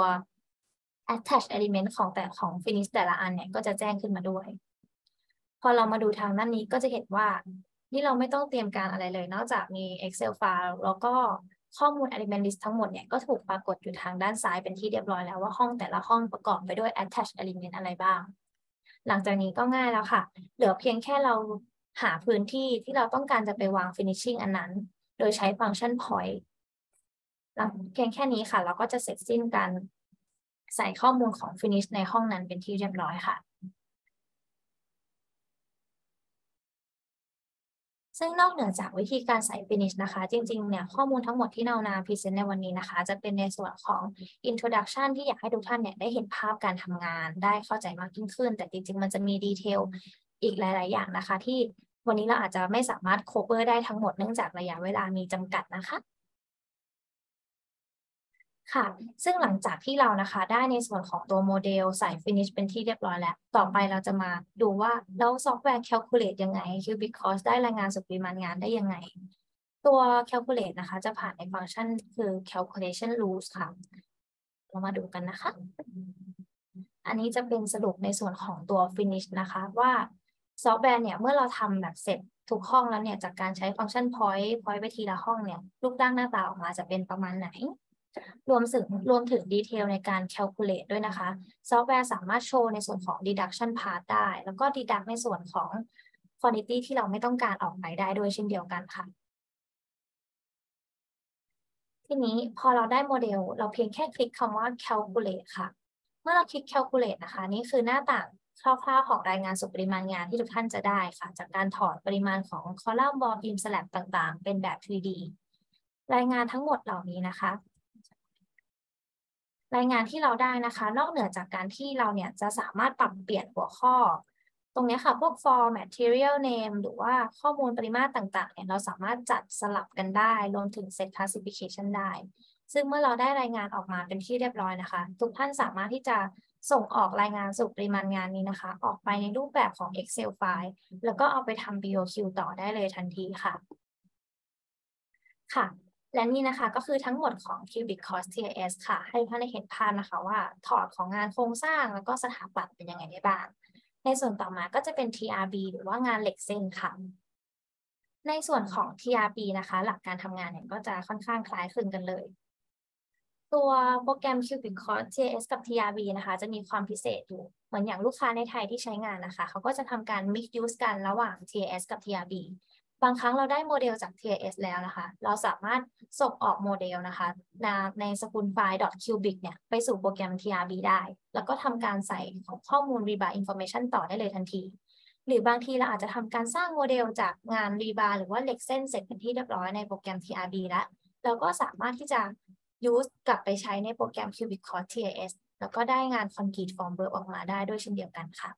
attach element ของแต่ของ finish แต่ละอันเนี่ยก็จะแจ้งขึ้นมาด้วยพอเรามาดูทางด้านนี้ก็จะเห็นว่านี่เราไม่ต้องเตรียมการอะไรเลยนอกจากมี Excel file แล้วก็ข้อมูล element list ทั้งหมดเนี่ยก็ถูกปรากฏอยู่ทางด้านซ้ายเป็นที่เรียบร้อยแล้วว่าห้องแต่ละห้องประกอบไปด้วย attach element อะไรบ้างหลังจากนี้ก็ง่ายแล้วค่ะเหลือเพียงแค่เราหาพื้นที่ที่เราต้องการจะไปวาง finishing อันนั้นโดยใช้ฟังก์ชัน point เพียงแค่นี้ค่ะเราก็จะเสร็จสิ้นการใส่ข้อมูลของ finish ในห้องนั้นเป็นที่เรียบร้อยค่ะซึ่งนอกเหนือจากวิธีการใส่ finish นะคะจริงๆเนี่ยข้อมูลทั้งหมดที่เรานำพรีเซนต์ในวันนี้นะคะจะเป็นในส่วนของ introduction ที่อยากให้ทุกท่านเนี่ยได้เห็นภาพการทำงานได้เข้าใจมากยิ่งขึ้นแต่จริงๆมันจะมีดีเทลอีกหลายๆอย่างนะคะที่วันนี้เราอาจจะไม่สามารถ cover ได้ทั้งหมดเนื่องจากระยะเวลามีจำกัดนะคะค่ะซึ่งหลังจากที่เรานะคะได้ในส่วนของตัวโมเดลใส่ finish เป็นที่เรียบร้อยแล้วต่อไปเราจะมาดูว่าแล้วซอฟต์แวร์ calculate ยังไง Cubic Cost ได้รายงานสุดปริมาณงานได้ยังไงตัว calculate นะคะจะผ่านในฟังก์ชันคือ calculation rules ค่ะเรามาดูกันนะคะอันนี้จะเป็นสรุปในส่วนของตัว finish นะคะว่าซอฟต์แวร์เนี่ยเมื่อเราทำแบบเสร็จทุกห้องแล้วเนี่ยจากการใช้ฟังก์ชัน point point ไปทีละห้องเนี่ยรูปร่างหน้าตาออกมาจะเป็นประมาณไหนรวมถึงรวมถึงดีเทลในการ calculate ด้วยนะคะซอฟต์แวร์สามารถโชว์ในส่วนของ deduction part ได้แล้วก็ deduct ในส่วนของ quantity ที่เราไม่ต้องการออกไปได้ด้วยเช่นเดียวกันค่ะทีนี้พอเราได้โมเดลเราเพียงแค่คลิกคำว่า calculate ค่ะเมื่อเราคลิก calculate นะคะนี่คือหน้าต่างคร่าวๆของรายงานสุดปริมาณงานที่ทุกท่านจะได้ค่ะจากการถอดปริมาณของ column wall beam slab ต่างๆเป็นแบบ ทรี ดี รายงานทั้งหมดเหล่านี้นะคะรายงานที่เราได้นะคะนอกเหนือจากการที่เราเนี่ยจะสามารถปรับเปลี่ยนหัวข้อตรงนี้ค่ะพวก for material name หรือว่าข้อมูลปริมาตรต่างๆเนี่ยเราสามารถจัดสลับกันได้รวมถึง set classification ได้ซึ่งเมื่อเราได้รายงานออกมาเป็นที่เรียบร้อยนะคะทุกท่านสามารถที่จะส่งออกรายงานสรุปปริมาณงานนี้นะคะออกไปในรูปแบบของ Excel ไฟล์แล้วก็เอาไปทำ บี โอ คิว ต่อได้เลยทันทีค่ะค่ะและนี่นะคะก็คือทั้งหมดของ Cubic Cost ที เอส ค่ะให้ท่านได้เห็นภาพนะคะว่าถอดของงานโครงสร้างแล้วก็สถาปัตย์เป็นยังไงได้บ้างในส่วนต่อมาก็จะเป็น ที อาร์ บี หรือว่างานเหล็กเส้นค่ะในส่วนของ ที อาร์ บี นะคะหลักการทำงานเนี่ยก็จะค่อนข้างคล้ายคลึงกันเลยตัวโปรแกรม Cubic Cost ที เอส กับ ที อาร์ บี นะคะจะมีความพิเศษอยู่เหมือนอย่างลูกค้าในไทยที่ใช้งานนะคะเขาก็จะทำการ mix use กันระหว่าง ที เอ เอส กับ ที อาร์ บี บางครั้งเราได้โมเดลจาก ที เอ เอส แล้วนะคะเราสามารถส่งออกโมเดลนะคะในสกุลไฟล์ .cubic เนี่ยไปสู่โปรแกรม ที อาร์ บี ได้แล้วก็ทำการใส่ข้อมูล rebar information ต่อได้เลยทันทีหรือบางทีเราอาจจะทำการสร้างโมเดลจากงาน rebar หรือว่าเหล็กเส้นเสร็จเป็นที่เรียบร้อยในโปรแกรม ที อาร์ บี แล้วเราก็สามารถที่จะ use กลับไปใช้ในโปรแกรม Cubic Cost ที เอ เอส แล้วก็ได้งาน Concrete Formwork ออกมาได้ด้วยเช่นเดียวกันค่ะ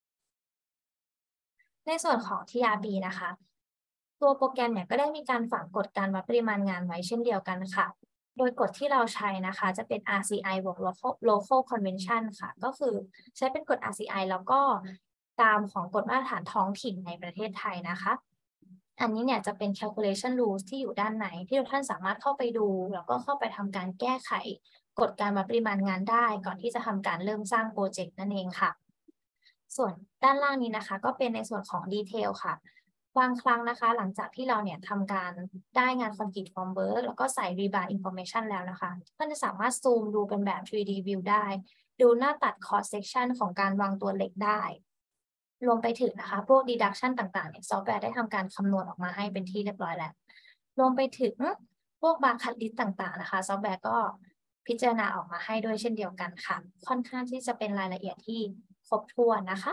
ในส่วนของ ที อาร์ บี นะคะตัวโปรแกรมเนี่ยก็ได้มีการฝังกฎการวัดปริมาณงานไว้เช่นเดียวกันค่ะโดยกฎที่เราใช้นะคะจะเป็น อาร์ ซี ไอ บวก local local convention ค่ะก็คือใช้เป็นกฎ อาร์ ซี ไอ แล้วก็ตามของกฎมาตรฐานท้องถิ่นในประเทศไทยนะคะอันนี้เนี่ยจะเป็น calculation rules ที่อยู่ด้านในที่ทุกท่านสามารถเข้าไปดูแล้วก็เข้าไปทำการแก้ไขกฎการวัดปริมาณงานได้ก่อนที่จะทำการเริ่มสร้างโปรเจกต์นั่นเองค่ะส่วนด้านล่างนี้นะคะก็เป็นในส่วนของดีเทลค่ะบางครั้งนะคะหลังจากที่เราเนี่ยทำการได้งาน Concrete Formwork แล้วก็ใส่ Rebar Information แล้วนะคะท่านจะสามารถซูมดูเป็นแบบ ทรี ดี View ได้ดูหน้าตัด Cross Section ของการวางตัวเหล็กได้รวมไปถึงนะคะพวก deduction ต่างๆเนี่ยซอฟต์แวร์ได้ทำการคำนวณออกมาให้เป็นที่เรียบร้อยแล้วรวมไปถึงพวกบาร์คัดลิสต์ต่างๆนะคะซอฟต์แวร์ก็พิจารณาออกมาให้ด้วยเช่นเดียวกันค่ะค่อนข้างที่จะเป็นรายละเอียดที่ครบถ้วนนะคะ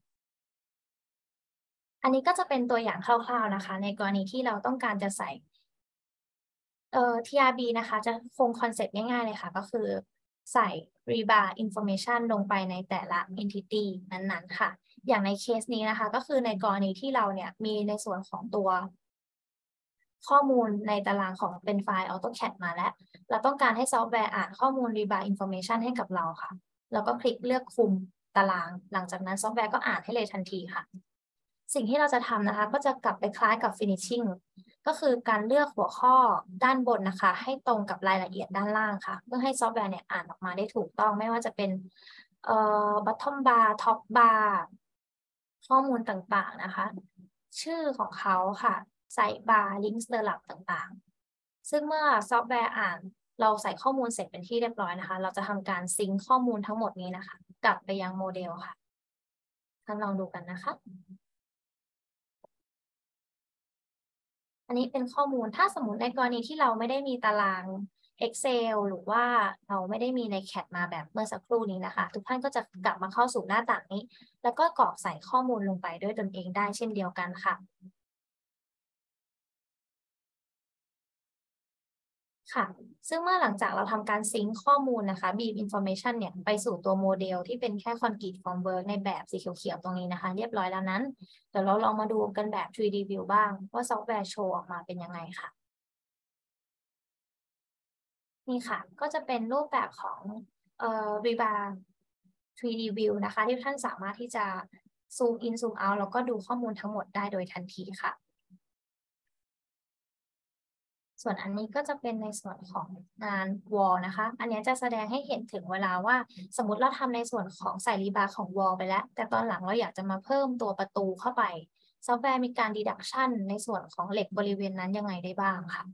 อันนี้ก็จะเป็นตัวอย่างคร่าวๆนะคะในกรณีที่เราต้องการจะใส่เอ่อ ที อาร์ บี นะคะจะคงคอนเซ็ปต์ง่ายๆเลยค่ะก็คือใส่ rebar information ลงไปในแต่ละ entity นั้นๆค่ะอย่างในเคสนี้นะคะก็คือในกรณีที่เราเนี่ยมีในส่วนของตัวข้อมูลในตารางของเป็นไฟล์ AutoCAD มาแล้วเราต้องการให้ซอฟต์แวร์อ่านข้อมูล rebar information ให้กับเราค่ะแล้วก็คลิกเลือกคุมตารางหลังจากนั้นซอฟต์แวร์ก็อ่านให้เลยทันทีค่ะสิ่งที่เราจะทำนะคะก็จะกลับไปคล้ายกับ finishing ก็คือการเลือกหัวข้อด้านบนนะคะให้ตรงกับรายละเอียดด้านล่างค่ะเพื่อให้ซอฟต์แวร์เนี่ยอ่านออกมาได้ถูกต้องไม่ว่าจะเป็นเอ่อ bottom bar top bar ข้อมูลต่างๆนะคะชื่อของเขาค่ะใส่บาร์ลิงก์สเตอร์ลับต่างๆซึ่งเมื่อซอฟต์แวร์อ่านเราใส่ข้อมูลเสร็จเป็นที่เรียบร้อยนะคะเราจะทำการซิงค์ข้อมูลทั้งหมดนี้นะคะกลับไปยังโมเดลค่ะท่านลองดูกันนะคะอันนี้เป็นข้อมูลถ้าสมมติในกรณีที่เราไม่ได้มีตาราง Excel หรือว่าเราไม่ได้มีใน แคท มาแบบเมื่อสักครู่นี้นะคะทุกท่านก็จะกลับมาเข้าสู่หน้าต่างนี้แล้วก็กรอกใส่ข้อมูลลงไปด้วยตนเองได้เช่นเดียวกันค่ะค่ะซึ่งเมื่อหลังจากเราทำการซิงค์ข้อมูลนะคะ beam information เนี่ยไปสู่ตัวโมเดลที่เป็นแค่ concrete formwork ในแบบสีเขียวๆตรงนี้นะคะเรียบร้อยแล้วนั้นเดี๋ยวเราลองมาดูกันแบบ ทรี ดี view บ้างว่าซอฟต์แวร์โชว์ออกมาเป็นยังไงค่ะนี่ค่ะก็จะเป็นรูปแบบของเอ่อ rebar ทรี ดี view นะคะที่ท่านสามารถที่จะ zoom in zoom out แล้วก็ดูข้อมูลทั้งหมดได้โดยทันทีค่ะส่วนอันนี้ก็จะเป็นในส่วนของงาน wall นะคะอันนี้จะแสดงให้เห็นถึงเวลาว่าสมมติเราทำในส่วนของใส่รีบาร์ของ wall ไปแล้วแต่ตอนหลังเราอยากจะมาเพิ่มตัวประตูเข้าไปซอฟต์แวร์มีการ deduction ในส่วนของเหล็กบริเวณนั้นยังไงได้บ้างค่ะ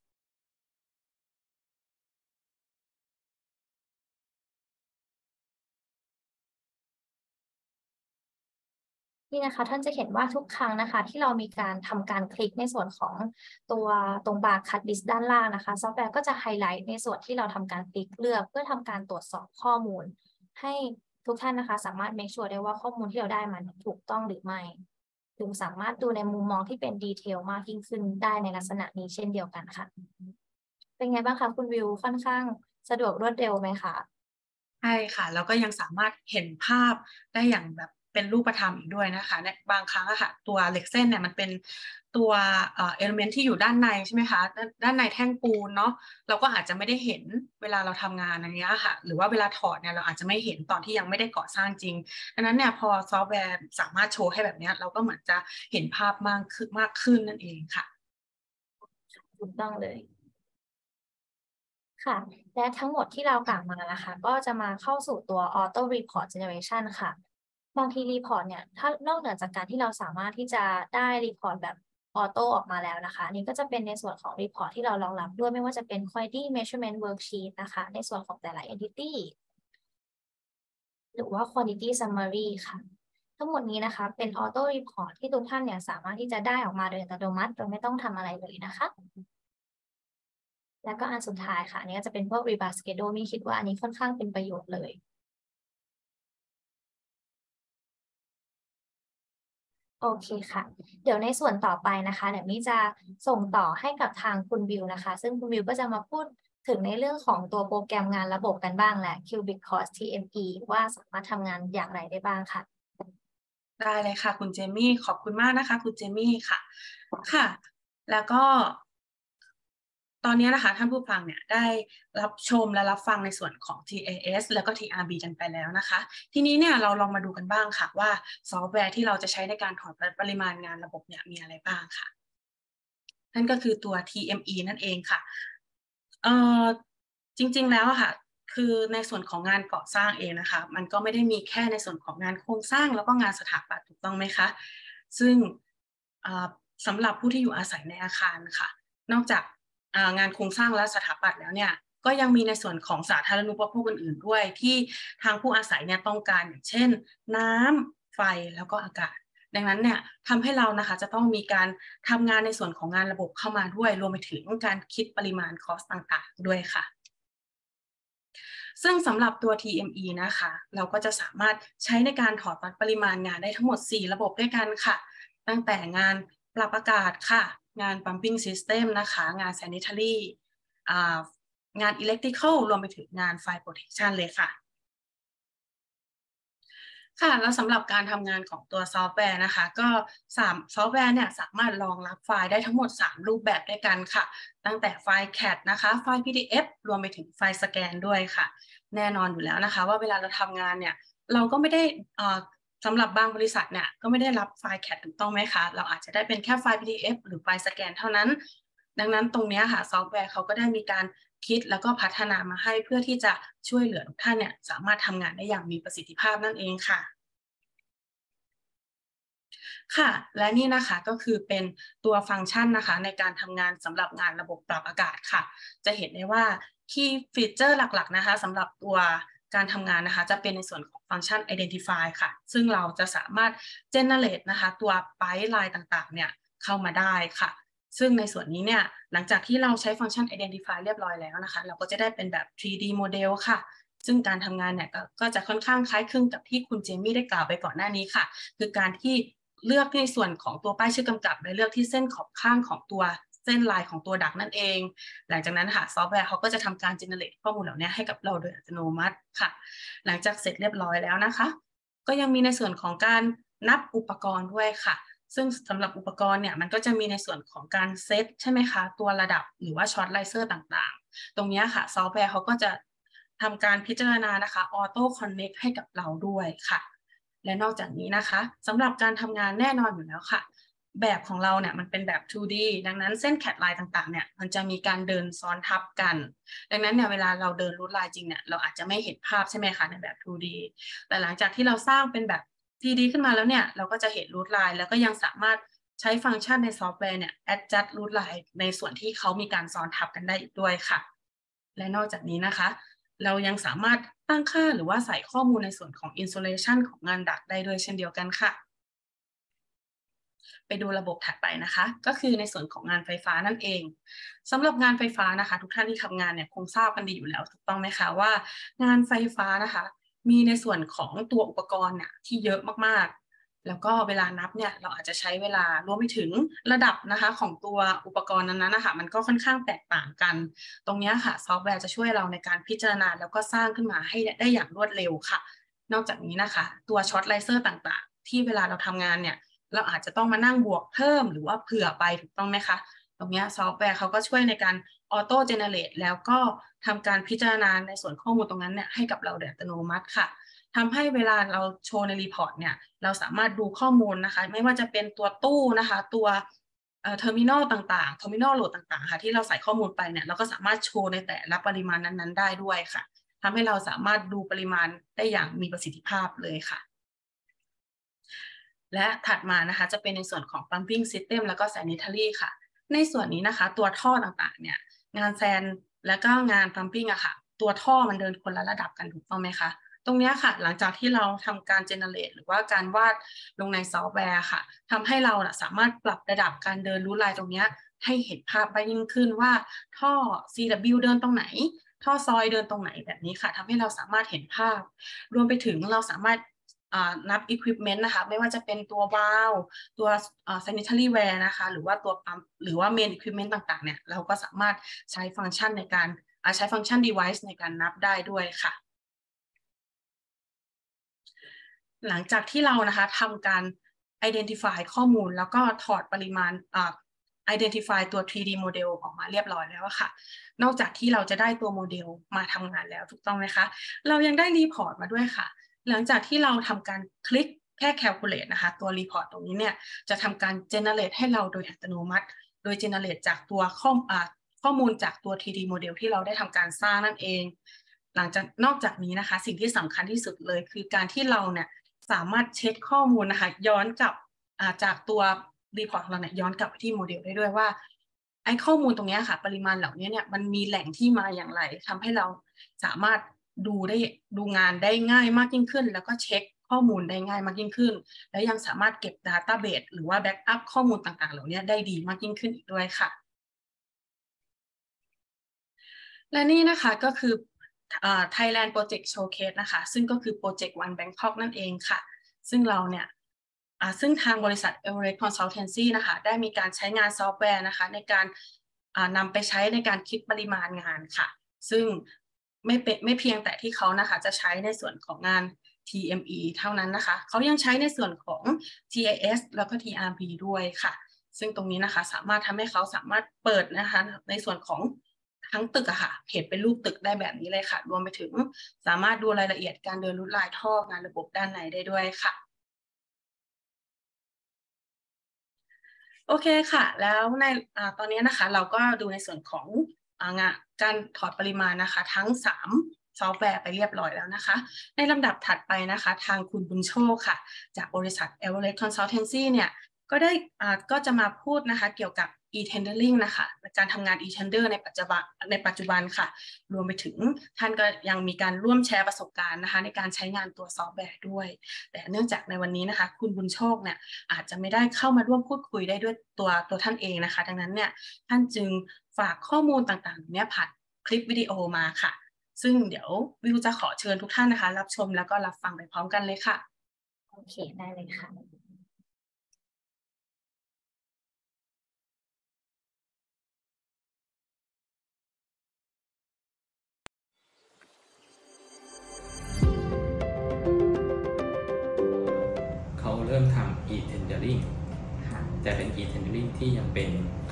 นี่นะคะท่านจะเห็นว่าทุกครั้งนะคะที่เรามีการทำการคลิกในส่วนของตัวตรงบาร์คัทลิสต์ด้านล่างนะคะซอฟต์แวร์ก็จะไฮไลท์ในส่วนที่เราทำการคลิกเลือกเพื่อทำการตรวจสอบข้อมูลให้ทุกท่านนะคะสามารถ make sure ได้ว่าข้อมูลที่เราได้มันถูกต้องหรือไม่ถึงสามารถดูในมุมมองที่เป็นดีเทลมากยิ่งขึ้นได้ในลักษณะนี้เช่นเดียวกันค่ะเป็นไงบ้างคะคุณวิวค่อนข้างสะดวกรวดเร็วไหมคะใช่ค่ะแล้วก็ยังสามารถเห็นภาพได้อย่างแบบเป็นรูปธรรมอีกด้วยนะคะในบางครั้งอะค่ะตัวเหล็กเส้นเนี่ยมันเป็นตัวเอ่อเอลิเมนต์ที่อยู่ด้านในใช่ไหมคะด้านด้านในแท่งปูนเนาะเราก็อาจจะไม่ได้เห็นเวลาเราทำงานอันนี้ค่ะหรือว่าเวลาถอดเนี่ยเราอาจจะไม่เห็นตอนที่ยังไม่ได้ก่อสร้างจริงดังนั้นเนี่ยพอซอฟต์แวร์สามารถโชว์ให้แบบนี้เราก็เหมือนจะเห็นภาพมากขึ้นมากขึ้นนั่นเองค่ะถูกต้องเลยค่ะและทั้งหมดที่เรากล่าวมานะคะก็จะมาเข้าสู่ตัว Auto Report Generation ค่ะบางที Report เนี่ยถ้านอกเหนือจากการที่เราสามารถที่จะได้ Report แบบออโต้ออกมาแล้วนะคะอันนี้ก็จะเป็นในส่วนของ Report ที่เรารองรับด้วยไม่ว่าจะเป็น Quality Measurement Worksheet นะคะในส่วนของแต่ละ Entity หรือว่า Quality Summary ค่ะทั้งหมดนี้นะคะเป็น Auto Report ที่ทุกท่านเนี่ยสามารถที่จะได้ออกมาโดยอัตโนมัติโดยไม่ต้องทำอะไรเลยนะคะแล้วก็อันสุดท้ายค่ะอันนี้ก็จะเป็นพวก Rebus Schedule มีคิดว่าอันนี้ค่อนข้างเป็นประโยชน์เลยโอเคค่ะเดี๋ยวในส่วนต่อไปนะคะเดี๋ยวนี้จะส่งต่อให้กับทางคุณบิวนะคะซึ่งคุณบิวก็จะมาพูดถึงในเรื่องของตัวโปรแกรมงานระบบกันบ้างแหละ Cubic Cost ที เอ็ม อี ว่าสามารถทำงานอย่างไรได้บ้างค่ะได้เลยค่ะคุณเจมี่ขอบคุณมากนะคะคุณเจมี่ค่ะค่ะแล้วก็ตอนนี้นะคะท่านผู้ฟังเนี่ยได้รับชมและรับฟังในส่วนของ ที เอ เอส แล้วก็ ที อาร์ บี กันไปแล้วนะคะทีนี้เนี่ยเราลองมาดูกันบ้างค่ะว่าซอฟต์แวร์ที่เราจะใช้ในการถอดปริมาณงานระบบเนี่ยมีอะไรบ้างค่ะนั่นก็คือตัว ที เอ็ม อี นั่นเองค่ะเอ่อจริงๆแล้วค่ะคือในส่วนของงานก่อสร้างเองนะคะมันก็ไม่ได้มีแค่ในส่วนของงานโครงสร้างแล้วก็งานสถาปัตย์ถูกต้องไหมคะซึ่งสำหรับผู้ที่อยู่อาศัยในอาคารค่ะนอกจากงานโครงสร้างและสถาปัตย์แล้วเนี่ยก็ยังมีในส่วนของสาธารณูปโภคอื่นๆด้วยที่ทางผู้อาศัยเนี่ยต้องการอย่างเช่นน้ำไฟแล้วก็อากาศดังนั้นเนี่ยทำให้เรานะคะจะต้องมีการทำงานในส่วนของงานระบบเข้ามาด้วยรวมไปถึงการคิดปริมาณคอสต่างๆด้วยค่ะซึ่งสำหรับตัว ที เอ็ม อี นะคะเราก็จะสามารถใช้ในการถอดวัดปริมาณงานได้ทั้งหมดสี่ระบบด้วยกันค่ะตั้งแต่งานปรับอากาศค่ะงาน pumping system นะคะงาน sanitary งาน electrical รวมไปถึงงาน fire protection เลยค่ะค่ะแล้วสำหรับการทำงานของตัวซอฟต์แวร์นะคะก็สามซอฟต์แวร์เนี่ยสามารถรองรับไฟล์ได้ทั้งหมดสามรูปแบบด้วยกันค่ะตั้งแต่ไฟล์ แคท นะคะไฟล์ พี ดี เอฟ รวมไปถึงไฟล์สแกนด้วยค่ะแน่นอนอยู่แล้วนะคะว่าเวลาเราทำงานเนี่ยเราก็ไม่ได้สำหรับบางบริษัทเนี่ยก็ไม่ได้รับไฟล์ แคท ถูกต้องไหมคะเราอาจจะได้เป็นแค่ไฟล์ พี ดี เอฟ หรือไฟล์สแกนเท่านั้นดังนั้นตรงนี้ค่ะซอฟต์แวร์เขาก็ได้มีการคิดแล้วก็พัฒนามาให้เพื่อที่จะช่วยเหลือทุกท่านเนี่ยสามารถทำงานได้อย่างมีประสิทธิภาพนั่นเองค่ะค่ะและนี่นะคะก็คือเป็นตัวฟังก์ชันนะคะในการทำงานสำหรับงานระบบปรับอากาศค่ะจะเห็นได้ว่า Key Feature หลักๆนะคะสำหรับตัวการทำงานนะคะจะเป็นในส่วนของฟังก์ชัน Identify ค่ะซึ่งเราจะสามารถ Generate นะคะตัว Pipe Line ต่างๆเนี่ยเข้ามาได้ค่ะซึ่งในส่วนนี้เนี่ยหลังจากที่เราใช้ฟังก์ชัน Identify เรียบร้อยแล้วนะคะเราก็จะได้เป็นแบบ ทรี ดี Model ค่ะซึ่งการทำงานเนี่ยก็จะค่อนข้างคล้ายคลึงกับที่คุณเจมี่ได้กล่าวไปก่อนหน้านี้ค่ะคือการที่เลือกในส่วนของตัวป้ายชื่อกำกับและเลือกที่เส้นขอบข้างของตัวเส้นลายของตัวดักนั่นเองหลังจากนั้นค่ะซอฟต์แวร์เขาก็จะทำการ generate ข้อมูลเหล่านี้ให้กับเราโดยอัตโนมัติค่ะหลังจากเสร็จเรียบร้อยแล้วนะคะก็ยังมีในส่วนของการนับอุปกรณ์ด้วยค่ะซึ่งสำหรับอุปกรณ์เนี่ยมันก็จะมีในส่วนของการเซตใช่ไหมคะตัวระดับหรือว่าช็อตไลเซอร์ต่างๆตรงนี้ค่ะซอฟต์แวร์เขาก็จะทำการพิจารณานะคะออโต้คอนเนคให้กับเราด้วยค่ะและนอกจากนี้นะคะสำหรับการทำงานแน่นอนอยู่แล้วค่ะแบบของเราเนี่ยมันเป็นแบบ ทู ดี ดังนั้นเส้นแคทไลน์ต่างๆเนี่ยมันจะมีการเดินซ้อนทับกันดังนั้นเนี่ยเวลาเราเดินรูทไลน์จริงเนี่ยเราอาจจะไม่เห็นภาพใช่ไหมคะในแบบ ทู ดี แต่หลังจากที่เราสร้างเป็นแบบ ทรี ดี ขึ้นมาแล้วเนี่ยเราก็จะเห็นรูทไลน์แล้วก็ยังสามารถใช้ฟังก์ชันในซอฟต์แวร์เนี่ย adjust รูทไลน์ในส่วนที่เขามีการซ้อนทับกันได้อีกด้วยค่ะและนอกจากนี้นะคะเรายังสามารถตั้งค่าหรือว่าใส่ข้อมูลในส่วนของ insulation ของงานดักได้ด้วยเช่นเดียวกันค่ะไปดูระบบถัดไปนะคะก็คือในส่วนของงานไฟฟ้านั่นเองสำหรับงานไฟฟ้านะคะทุกท่านที่ทำงานเนี่ยคงทราบกันดีอยู่แล้วถูกต้องไหมคะว่างานไฟฟ้านะคะมีในส่วนของตัวอุปกรณ์เนี่ยที่เยอะมากๆแล้วก็เวลานับเนี่ยเราอาจจะใช้เวลารวมไปถึงระดับนะคะของตัวอุปกรณ์นั้นๆนะคะมันก็ค่อนข้างแตกต่างกันตรงนี้ค่ะซอฟต์แวร์จะช่วยเราในการพิจารณาแล้วก็สร้างขึ้นมาให้ได้อย่างรวดเร็วค่ะนอกจากนี้นะคะตัวช็อตไลเซอร์ต่างๆที่เวลาเราทำงานเนี่ยเราอาจจะต้องมานั่งบวกเพิ่มหรือว่าเผื่อไปถูกต้องไหมคะตรงนี้ซอฟต์แวร์เขาก็ช่วยในการออโต้เจเนเรตแล้วก็ทำการพิจารณาในส่วนข้อมูลตรงนั้นเนี่ยให้กับเราโดยอัตโนมัติค่ะทำให้เวลาเราโชว์ในรีพอร์ตเนี่ยเราสามารถดูข้อมูลนะคะไม่ว่าจะเป็นตัวตู้นะคะตัวเทอร์มินอลต่างๆเทอร์มินอลโหลดต่างๆค่ะที่เราใส่ข้อมูลไปเนี่ยเราก็สามารถโชว์ในแต่ละปริมาณนั้นๆได้ด้วยค่ะทำให้เราสามารถดูปริมาณได้อย่างมีประสิทธิภาพเลยค่ะและถัดมานะคะจะเป็นในส่วนของ pumping system แล้วก็ sanitary ค่ะในส่วนนี้นะคะตัวท่อต่างๆเนี่ยงานแซนและก็งาน pumping อะค่ะตัวท่อมันเดินคนละระดับกันถูกต้องไหมคะตรงนี้ค่ะหลังจากที่เราทำการ generate หรือว่าการวาดลงในซอฟต์แวร์ค่ะทำให้เราสามารถปรับระดับการเดินรูทไลน์ตรงนี้ให้เห็นภาพไปยิ่งขึ้นว่าท่อ ซี ดับเบิลยู เดินตรงไหนท่อซอยเดินตรงไหนแบบนี้ค่ะทำให้เราสามารถเห็นภาพรวมไปถึงเราสามารถนับ equipment นะคะไม่ว่าจะเป็นตัววาล์วตัว sanitary ware นะคะหรือว่าตัวปั๊มหรือว่า main equipment ต่างๆเนี่ยเราก็สามารถใช้ฟังก์ชันในการใช้ฟังก์ชัน device ในการนับได้ด้วยค่ะหลังจากที่เรานะคะทำการ identify ข้อมูลแล้วก็ถอดปริมาณ identify ตัว ทรี ดี โมเดลออกมาเรียบร้อยแล้วค่ะนอกจากที่เราจะได้ตัวโมเดลมาทำงานแล้วถูกต้องไหมคะเรายังได้รีพอร์ตมาด้วยค่ะหลังจากที่เราทำการคลิกแค่ calculate นะคะตัวรีพอร์ตตรงนี้เนี่ยจะทำการ generate ให้เราโดยอัตโนมัติโดย generate จากตัวข้อข้อมูลจากตัว ทรี ดี โมเดลที่เราได้ทำการสร้างนั่นเองหลังจากนอกจากนี้นะคะสิ่งที่สำคัญที่สุดเลยคือการที่เราเนี่ยสามารถเช็คข้อมูลนะคะย้อนกลับจากตัวรีพอร์ตเราเนี่ยย้อนกลับไปที่โมเดลได้ด้วยว่าไอ้ข้อมูลตรงนี้ค่ะปริมาณเหล่านี้เนี่ยมันมีแหล่งที่มาอย่างไรทำให้เราสามารถดูได้ดูงานได้ง่ายมากยิ่งขึ้นแล้วก็เช็คข้อมูลได้ง่ายมากยิ่งขึ้นและยังสามารถเก็บ Database หรือว่าแบ็กอัพข้อมูลต่างๆเหล่านี้ได้ดีมากยิ่งขึ้นอีกด้วยค่ะและนี่นะคะก็คือThailand Project Showcase นะคะซึ่งก็คือ Project One Bangkok นั่นเองค่ะซึ่งเราเนี่ยซึ่งทางบริษัท Everest Consultancy นะคะได้มีการใช้งานซอฟต์แวร์นะคะในการนำไปใช้ในการคิดปริมาณงานค่ะซึ่งไม่เป็นไม่เพียงแต่ที่เขานะคะจะใช้ในส่วนของงาน ที เอ็ม อี เท่านั้นนะคะเขายังใช้ในส่วนของ จี ไอ เอส แล้วก็ ที อาร์ พี ด้วยค่ะซึ่งตรงนี้นะคะสามารถทำให้เขาสามารถเปิดนะคะในส่วนของทั้งตึกอะค่ะเห็นเป็นรูปตึกได้แบบนี้เลยค่ะรวมไปถึงสามารถดูรายละเอียดการเดินรูทไลน์ท่องานระบบด้านในได้ด้วยค่ะโอเคค่ะแล้วในตอนนี้นะคะเราก็ดูในส่วนของงานการถอดปริมาณนะคะทั้งสามซอฟต์แวร์ไปเรียบร้อยแล้วนะคะในลำดับถัดไปนะคะทางคุณบุญโชคค่ะจากบริษัท Everest Consultancy เนี่ยก็ได้ก็จะมาพูดนะคะเกี่ยวกับ e-tendering นะคะการทำงาน e-tender ในปัจจุบันในปัจจุบันค่ะรวมไปถึงท่านก็ยังมีการร่วมแชร์ประสบการณ์นะคะในการใช้งานตัวซอฟต์แวร์ด้วยแต่เนื่องจากในวันนี้นะคะคุณบุญโชคเนี่ยอาจจะไม่ได้เข้ามาร่วมพูดคุยได้ด้วยตัวตัวท่านเองนะคะดังนั้นเนี่ยท่านจึงฝากข้อมูลต่างๆเนี่ยผ่านคลิปวิดีโอมาค่ะซึ่งเดี๋ยววิวจะขอเชิญทุกท่านนะคะรับชมแล้วก็รับฟังไปพร้อมกันเลยค่ะโอเคได้เลยค่ะเริ่มทำ e-tendering แต่เป็น e-tendering ที่ยังเป็น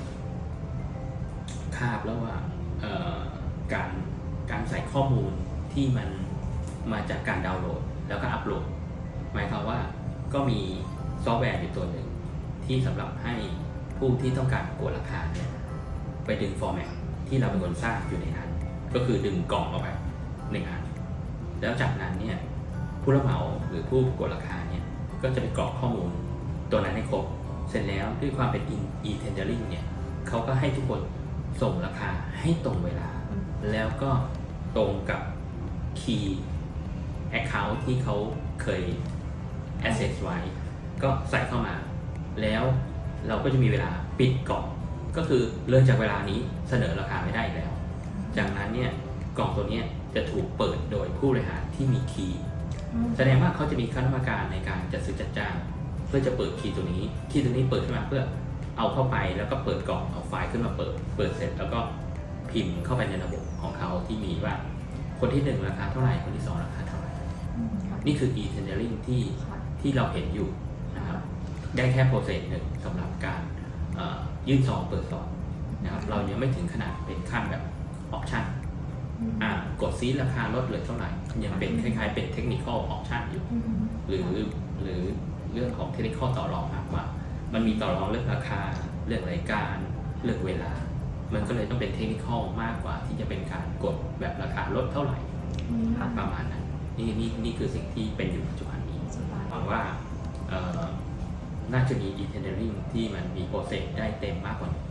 คาบแล้วว่าการการใส่ข้อมูลที่มันมาจากการดาวน์โหลดแล้วก็อัปโหลดหมายความว่าก็มีซอฟต์แวร์อยู่ตัวหนึ่งที่สำหรับให้ผู้ที่ต้องการกดราคาเนี่ยไปดึงฟอร์แมตที่เราเป็นคนสร้างอยู่ในนั้นก็คือดึงกล่องออกไปหนึ่งอันแล้วจากนั้นเนี่ยผู้รับเหมาหรือผู้กดราคาเนี่ยก็จะไปกรอกข้อมูลตัวนั้นให้ครบเสร็จแล้วด้วยความเป็น e-tendering เนี่ยเขาก็ให้ทุกคนส่งราคาให้ตรงเวลาแล้วก็ตรงกับ key account ที่เขาเคย access ไว้ก็ใส่เข้ามาแล้วเราก็จะมีเวลาปิดกล่องก็คือเลื่อนจากเวลานี้เสนอราคาไม่ได้แล้วจากนั้นเนี่ยกล่องตัวนี้จะถูกเปิดโดยผู้บริหารที่มีคีย์แสดงว่าเขาจะมีคณะกรรมการในการจัดซื้อจัดจ้างเพื่อจะเปิดคีย์ตัวนี้คีย์ตัวนี้เปิดขึ้นมาเพื่อเอาเข้าไปแล้วก็เปิดกล่องเอาไฟล์ขึ้นมาเปิดเปิดเสร็จแล้วก็พิมพ์เข้าไปในระบบของเขาที่มีว่าคนที่หนึ่งราคาเท่าไหร่คนที่สองราคาเท่าไหร่นี่คือ e-tendering ที่ที่เราเห็นอยู่นะครับได้แค่โปรเซสหนึ่งสำหรับการยื่นซองเปิดซองนะครับเรายังไม่ถึงขนาดเป็นขั้นแบบออปชั่นกดซีราคาลดเหลือเท่าไหร่ยังเป็นคล้ายๆเป็นเทคนิคอลออปชั่นอยู่หรือหรือเรื่องของเทคนิคอลต่อรองมากกว่ามันมีต่อรองเรื่องราคาเรื่องรายการเรื่องเวลามันก็เลยต้องเป็นเทคนิคอลมากกว่าที่จะเป็นการกดแบบราคาลดเท่าไหร่ประมาณนั้นนี่นี่นี่คือสิ่งที่เป็นอยู่ปัจจุบันนี้หวังว่าน่าจะมี e-tendering ที่มันมีโปรเซสได้เต็มมากกว่านี้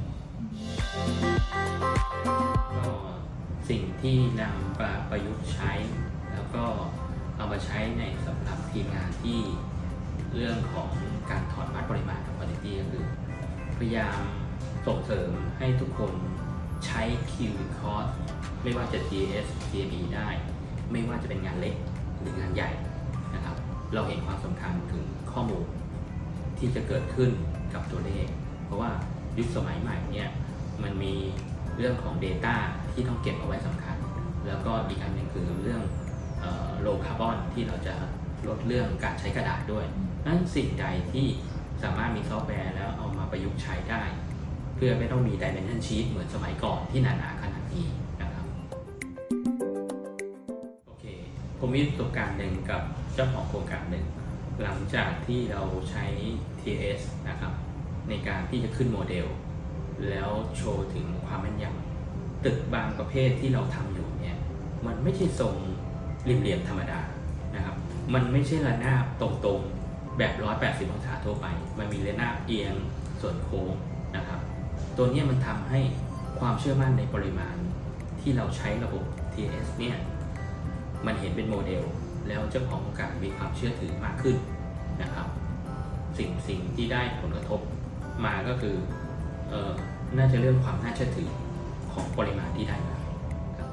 ก็สิ่งที่นำมาประยุกต์ใช้แล้วก็เอามาใช้ในสำหรับทีมงานที่เรื่องของการถอดวัดปริมาณกับ quality ก็คือพยายามส่งเสริมให้ทุกคนใช้ Cubic Cost ไม่ว่าจะ ที เอส ที เอ็ม อี ได้ไม่ว่าจะเป็นงานเล็กหรืองานใหญ่นะครับเราเห็นความสำคัญถึงข้อมูลที่จะเกิดขึ้นกับตัวเลขเพราะว่ายุคสมัยใหม่เนี่ยมันมีเรื่องของ Data ที่ต้องเก็บเอาไว้สำคัญแล้วก็อีกอันหนึ่งคือเรื่อง low carbon ที่เราจะลดเรื่องการใช้กระดาษด้วยนั้นสิ่งใดที่สามารถมีซอฟต์แวร์แล้วเอามาประยุกต์ใช้ได้เพื่อไม่ต้องมี Dimension Sheet เหมือนสมัยก่อนที่หนาๆขนาดนี้นะครับโอเคผมมีประสบการณ์หนึ่งกับเจ้าของโครงการหนึ่งหลังจากที่เราใช้ ที เอส นะครับในการที่จะขึ้นโมเดลแล้วโชว์ถึงความแม่นยำตึกบางประเภทที่เราทำอยู่เนี่ยมันไม่ใช่ทรงริมเหลี่ยมธรรมดานะครับมันไม่ใช่ระนาบตรงๆแบบหนึ่งร้อยแปดสิบองศาทั่วไปมันมีระนาบเอียงส่วนโค้งนะครับตัวนี้มันทำให้ความเชื่อมั่นในปริมาณที่เราใช้ระบบ ที เอส เนี่ยมันเห็นเป็นโมเดลแล้วเจ้าของโครงการมีความเชื่อถือมากขึ้นนะครับสิ่งสิ่งที่ได้ผลกระทบมาก็คือเอ่อน่าจะเรื่องความน่าเชื่อถือของปริมาณที่ได้มาครับ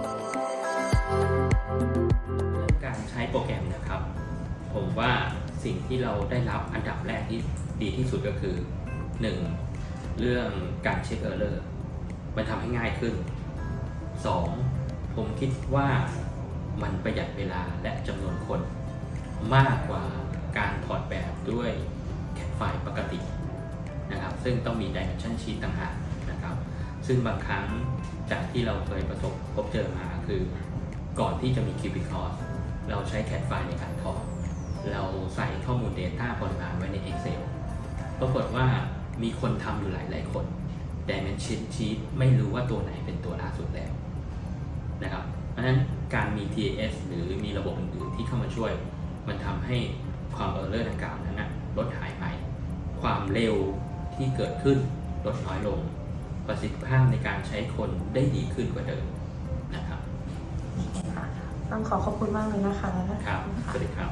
เรื่องการใช้โปรแกรมนะครับผมว่าสิ่งที่เราได้รับอันดับแรกที่ดีที่สุดก็คือหนึ่งเรื่องการเช็คเออร์เลอร์มันทำให้ง่ายขึ้นสองผมคิดว่ามันประหยัดเวลาและจำนวนคนมากกว่าการถอดแบบด้วยแคปไฟล์ปกตินะครับซึ่งต้องมี Dimension Sheet ต่างหากนะครับซึ่งบางครั้งจากที่เราเคยประสบพบเจอมาคือก่อนที่จะมี Cubic Cost เราใช้แคปไฟล์ในการถอดเราใส่ข้อมูล Data ปริมาณไว้ใน Excel ปรากฏว่ามีคนทำอยู่หลายๆคน Dimension Sheet ไม่รู้ว่าตัวไหนเป็นตัวล่าสุดแล้วนะครับเพราะฉะนั้นการมี ที เอส หรือมีระบบอื่นๆที่เข้ามาช่วยมันทำให้ความเออร์เลอร์ดังกล่าวนั้นนะลดหายไปความเร็วที่เกิดขึ้นลดน้อยลงประสิทธิภาพในการใช้คนได้ดีขึ้นกว่าเดิมนะครับต้องขอขอบคุณมากเลยนะคะครับสวัสดีครับ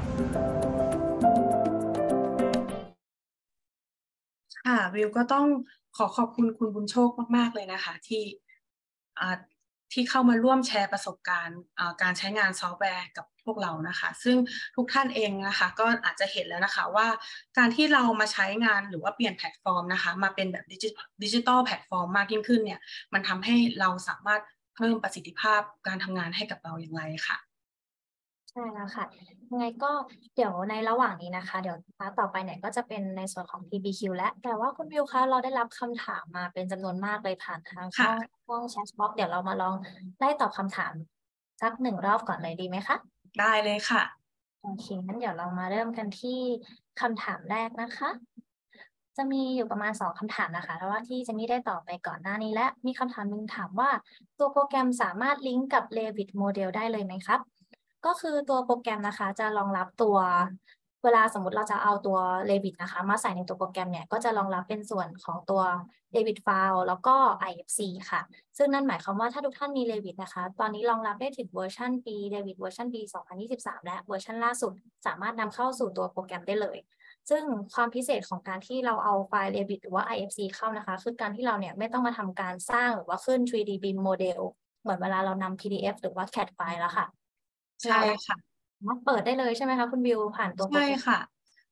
ค่ะวิวก็ต้องขอขอบคุณคุณบุญโชคมากๆเลยนะคะที่ที่เข้ามาร่วมแชร์ประสบการณ์การใช้งานซอฟต์แวร์กับพวกเรานะคะซึ่งทุกท่านเองนะคะก็อาจจะเห็นแล้วนะคะว่าการที่เรามาใช้งานหรือว่าเปลี่ยนแพลตฟอร์มนะคะมาเป็นแบบดิจิทัลแพลตฟอร์มมากยิ่งขึ้นเนี่ยมันทำให้เราสามารถเพิ่มประสิทธิภาพการทำงานให้กับเราอย่างไรค่ะใช่แล้วค่ะยังไงก็เดี๋ยวในระหว่างนี้นะคะเดี๋ยวต่อไปเนี่ยก็จะเป็นในส่วนของ พี บี คิว และแต่ว่าคุณวิวคะเราได้รับคำถามมาเป็นจำนวนมากเลยผ่านทางช่องช่องแชทบ็อกซ์เดี๋ยวเรามาลองไล่ตอบคำถามสักหนึ่งรอบก่อนเลยดีไหมคะได้เลยค่ะโอเคงั้นเดี๋ยวเรามาเริ่มกันที่คำถามแรกนะคะจะมีอยู่ประมาณสองคำถามนะคะเพราะว่าที่จะไม่ได้ตอบไปก่อนหน้านี้และมีคำถามหนึ่งถามว่าตัวโปรแกรมสามารถลิงก์กับ Revit Model ได้เลยไหมครับก็คือตัวโปรแกรมนะคะจะรองรับตัวเวลาสมมติเราจะเอาตัว Revit นะคะมาใส่ในตัวโปรแกรมเนี่ยก็จะรองรับเป็นส่วนของตัว Revit File แล้วก็ ไอ เอฟ ซี ค่ะซึ่งนั่นหมายความว่าถ้าทุกท่านมี Revit นะคะตอนนี้รองรับได้ถึงเวอร์ชันปี Revit เวอร์ชันปี สองพันยี่สิบสาม และเวอร์ชันล่าสุดสามารถนำเข้าสู่ตัวโปรแกรมได้เลยซึ่งความพิเศษของการที่เราเอาไฟล์ Revit หรือว่า ไอ เอฟ ซี เข้านะคะคือการที่เราเนี่ยไม่ต้องมาทำการสร้างหรือว่าขึ้น ทรี ดี บี Model เหมือนเวลาเรานำ พี ดี เอฟ หรือว่า แคท ไฟล์แล้วค่ะใช่ค่ะมาเปิดได้เลยใช่ไหมคะคุณวิวผ่านตัวใช่ค่ะ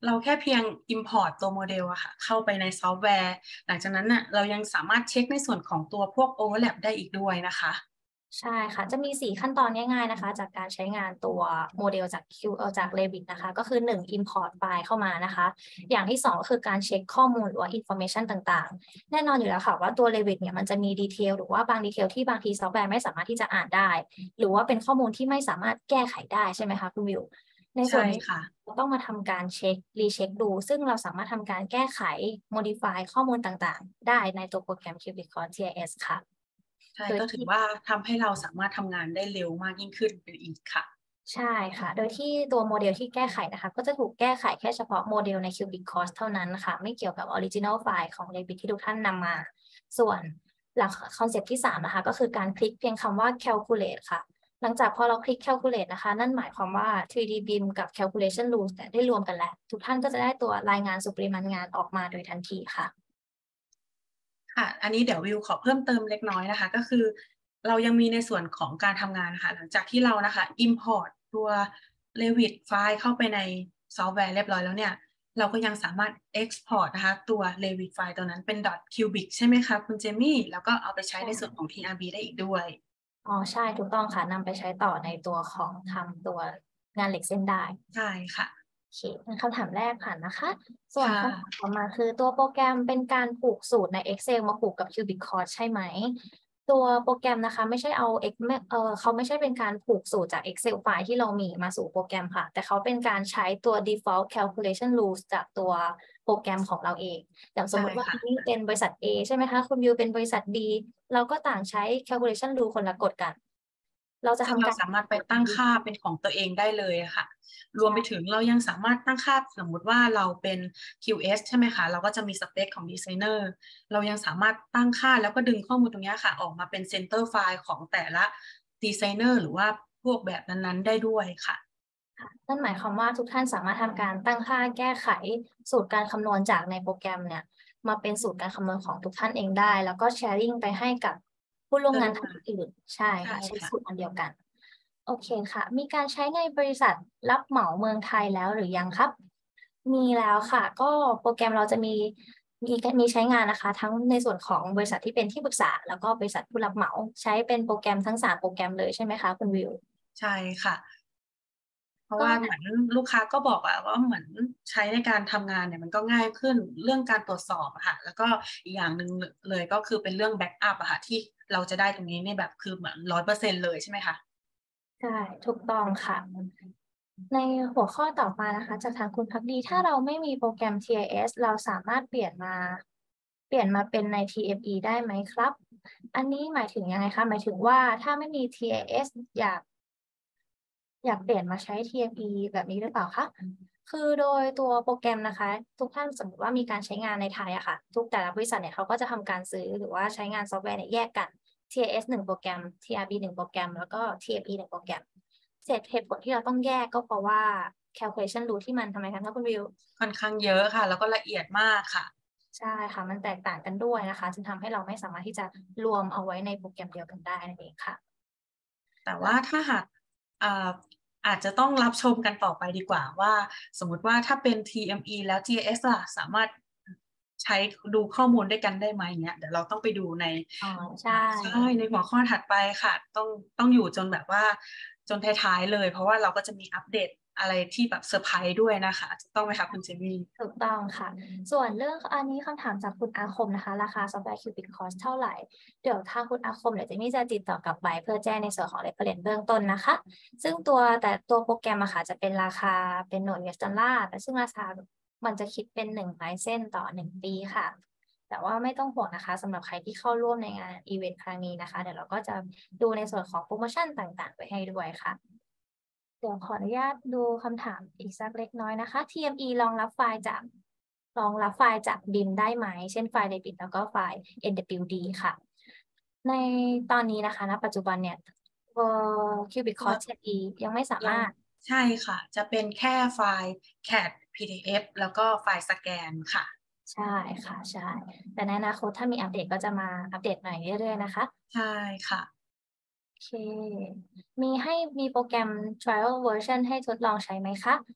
เราแค่เพียง import ตัวโมเดลอะค่ะเข้าไปในซอฟต์แวร์หลังจากนั้นน่ะเรายังสามารถเช็คในส่วนของตัวพวก overlap ได้อีกด้วยนะคะใช่ค่ะจะมีสี่ขั้นตอนง่ายๆนะคะจากการใช้งานตัวโมเดลจาก Q เอ่อจาก Revit นะคะก็คือหนึ่ง import ไฟล์เข้ามานะคะอย่างที่สองก็คือการเช็คข้อมูลหรือว่า information ต่างๆแน่นอนอยู่แล้วค่ะว่าตัว Revit เนี่ยมันจะมีดีเทลหรือว่าบางดีเทลที่บางทีซอฟต์แวร์ไม่สามารถที่จะอ่านได้หรือว่าเป็นข้อมูลที่ไม่สามารถแก้ไขได้ใช่ไหมคะคุณวิวในส่วใช่นนี้ค่ะเราต้องมาทำการเช็ครีเช็คดูซึ่งเราสามารถทำการแก้ไข modify ข้อมูลต่างๆได้ในตัวโปรแกรม Cubic Core ที ไอ เอส ค่ะใช่โดยก็ถือที่ว่าทำให้เราสามารถทำงานได้เร็วมากยิ่งขึ้นไปอีกค่ะใช่ค่ะ โดยที่ตัวโมเดลที่แก้ไขนะคะก็จะถูกแก้ไขแค่เฉพาะโมเดลใน Cubic Course เท่านั้นค่ะไม่เกี่ยวกับ Original File ของ Revit ที่ทุกท่านนำมา ส่วนหลักคอนเซ็ปต์ที่สามนะคะก็คือการคลิกเพียงคำว่า calculate ค่ะ หลังจากพอเราคลิก calculate นะคะนั่นหมายความว่า ทรี ดี บี ไอ เอ็ม กับ calculation rules เนี่ยได้รวมกันแล้วทุกท่านก็จะได้ตัวรายงานสู่ปริมาณงานออกมาโดยทันทีค่ะค่ะอันนี้เดี๋ยววิวขอเพิ่มเติมเล็กน้อยนะคะก็คือเรายังมีในส่วนของการทำงานนะคะหลังจากที่เรานะคะ import ตัว Revit ไฟล์เข้าไปในซอฟต์แวร์เรียบร้อยแล้วเนี่ยเราก็ยังสามารถ export นะคะตัว Revit ไฟล์ตัวนั้นเป็น .cubic ใช่ไหมคะคุณเจมี่แล้วก็เอาไปใช้ในส่วนของ ที อาร์ บี ได้อีกด้วยอ๋อใช่ถูกต้องค่ะนำไปใช้ต่อในตัวของทำตัวงานเหล็กเส้นได้ใช่ค่ะโอเคงั้นคำถามแรกผ่านนะคะ ส่วนค่ะคำถามต่อมาคือตัวโปรแกรมเป็นการผูกสูตรใน Excel มาผูกกับ Cubic Core ใช่ไหม ตัวโปรแกรมนะคะไม่ใช่เอา X เอ่อเขาไม่ใช่เป็นการผูกสูตรจาก Excel ไฟล์ที่เรามีมาสู่โปรแกรมค่ะ แต่เขาเป็นการใช้ตัว default calculation rules จากตัวโปรแกรมของเราเอง อย่างสมมใช่ติว่าค่ะนี่เป็นบริษัท A ใช่ไหมคะคุณวิวเป็นบริษัท B เราก็ต่างใช้ calculation rule คนละกฎกัน เราจะซึ่งทำการเราสามารถไปตั้งค่าเป็นของตัวเองได้เลยอะค่ะรวมไปถึงเรายังสามารถตั้งค่าสมมุติว่าเราเป็น คิว เอส ใช่ไหมคะเราก็จะมีสเปคของดีไซเนอร์เรายังสามารถตั้งค่าแล้วก็ดึงข้อมูลตรงนี้ค่ะออกมาเป็นเซนเตอร์ไฟล์ของแต่ละดีไซเนอร์หรือว่าพวกแบบนั้นๆได้ด้วยค่ะนั่นหมายความว่าทุกท่านสามารถทำการตั้งค่าแก้ไขสูตรการคำนวณจากในโปรแกรมเนี่ยมาเป็นสูตรการคำนวณของทุกท่านเองได้แล้วก็แชร์ลิงไปให้กับผู้ร่วมงานท่านอื่นใช่ค่ะใช้สูตรอันเดียวกันโอเคค่ะมีการใช้ในบริษัทรับเหมาเมืองไทยแล้วหรือยังครับมีแล้วค่ะก็โปรแกรมเราจะมีมีมีใช้งานนะคะทั้งในส่วนของบริษัทที่เป็นที่ปรึกษาแล้วก็บริษัทผู้รับเหมาใช้เป็นโปรแกรมทั้งสามโปรแกรมเลยใช่ไหมคะคุณวิวใช่ค่ะเพราะก็ว่าเหมือนลูกค้าก็บอกอะว่าเหมือนใช้ในการทำงานเนี่ยมันก็ง่ายขึ้นเรื่องการตรวจสอบอะค่ะแล้วก็อีกอย่างหนึ่งเลยก็คือเป็นเรื่องแบ็กอัพอะค่ะที่เราจะได้ตรงนี้เนี่ยแบบคือเหมือนร้อยเปอร์เซ็นต์เลยใช่ไหมคะใช่ถูกต้องค่ะในหัวข้อต่อมานะคะจากทางคุณพักดีถ้าเราไม่มีโปรแกรม ที ไอ เอส เราสามารถเปลี่ยนมาเปลี่ยนมาเป็นใน ที เอ็ม อี ได้ไหมครับอันนี้หมายถึงยังไงคะหมายถึงว่าถ้าไม่มี ที ไอ เอส อยากอยากเปลี่ยนมาใช้ ที เอ็ม อี แบบนี้หรือเปล่าคะคือโดยตัวโปรแกรมนะคะทุกท่านสมมติว่ามีการใช้งานในไทยอะค่ะทุกแต่ละบริษัทเนี่ยเขาก็จะทำการซื้อหรือว่าใช้งานซอฟต์แวร์เนี่ยแยกกัน ที ไอ เอส หนึ่งโปรแกรม ที อาร์ บี หนึ่งโปรแกรมแล้วก็ ที เอ็ม อี หนึ่งโปรแกรมเหตุเหตุผลที่เราต้องแยกก็เพราะว่า calculation rule ที่มันทำไมคะคุณวิวค่อนข้างเยอะค่ะแล้วก็ละเอียดมากค่ะใช่ค่ะมันแตกต่างกันด้วยนะคะจึงทำให้เราไม่สามารถที่จะรวมเอาไว้ในโปรแกรมเดียวกันได้นั่นเองค่ะแต่ว่าถ้าหากอ่าอาจจะต้องรับชมกันต่อไปดีกว่าว่าสมมุติว่าถ้าเป็น ที เอ็ม อี แล้ว ที ไอ เอส ล่ะสามารถใช้ดูข้อมูลด้วยกันได้ไหมเนี้ยเดี๋ยวเราต้องไปดูในอ๋อใช่ใช่ในหัวข้อถัดไปค่ะต้องต้องอยู่จนแบบว่าจนท้ายๆเลยเพราะว่าเราก็จะมีอัปเดตอะไรที่แบบเซอร์ไพรส์ด้วยนะคะถูกต้องไหมคะคุณเจมี่ถูกต้องค่ะส่วนเรื่องอันนี้คำถามจากคุณอาคมนะคะราคาซอฟต์แวร์ Cubic Cost เท่าไหร่เดี๋ยวถ้าคุณอาคมเดี๋ยวเจะมีจะติดต่อกลับไปเพื่อแจ้งในส่วนของ reference เบื้องต้นนะคะซึ่งตัวแต่ตัวโปรแกรมอะค่ะจะเป็นราคาเป็นหน่วย ยู เอส ดอลลาร์แต่ซึ่งราคามันจะคิดเป็นหนึ่งไลเซนส์ต่อหนึ่งปีค่ะแต่ว่าไม่ต้องห่วงนะคะสำหรับใครที่เข้าร่วมในงานอีเวนต์ครั้งนี้นะคะเดี๋ยวเราก็จะดูในส่วนของโปรโมชั่นต่างๆไว้ให้ด้วยค่ะเดี๋ยวขออนุญาตดูคำถามอีกสักเล็กน้อยนะคะ ที เอ็ม อี รองรับไฟล์จากรองรับไฟล์จาก บี ไอ เอ็ม ได้ไหมเช่นไฟล์ Revit แล้วก็ไฟล์ เอ็น ดับเบิลยู ดี ค่ะในตอนนี้นะคะณปัจจุบันเนี่ยเอ่อ Cubic Core ที เอ็ม อี ยังไม่สามารถใช่ค่ะจะเป็นแค่ไฟล์ แคท พี ดี เอฟ แล้วก็ไฟล์สแกนค่ะใช่ค่ะใช่แต่ในอนาคตถ้ามีอัปเดตก็จะมาอัปเดตใหม่เรื่อยๆนะคะใช่ค่ะโอเคมีให้มีโปรแกรม trial version ให้ทดลองใช้ไหมคะ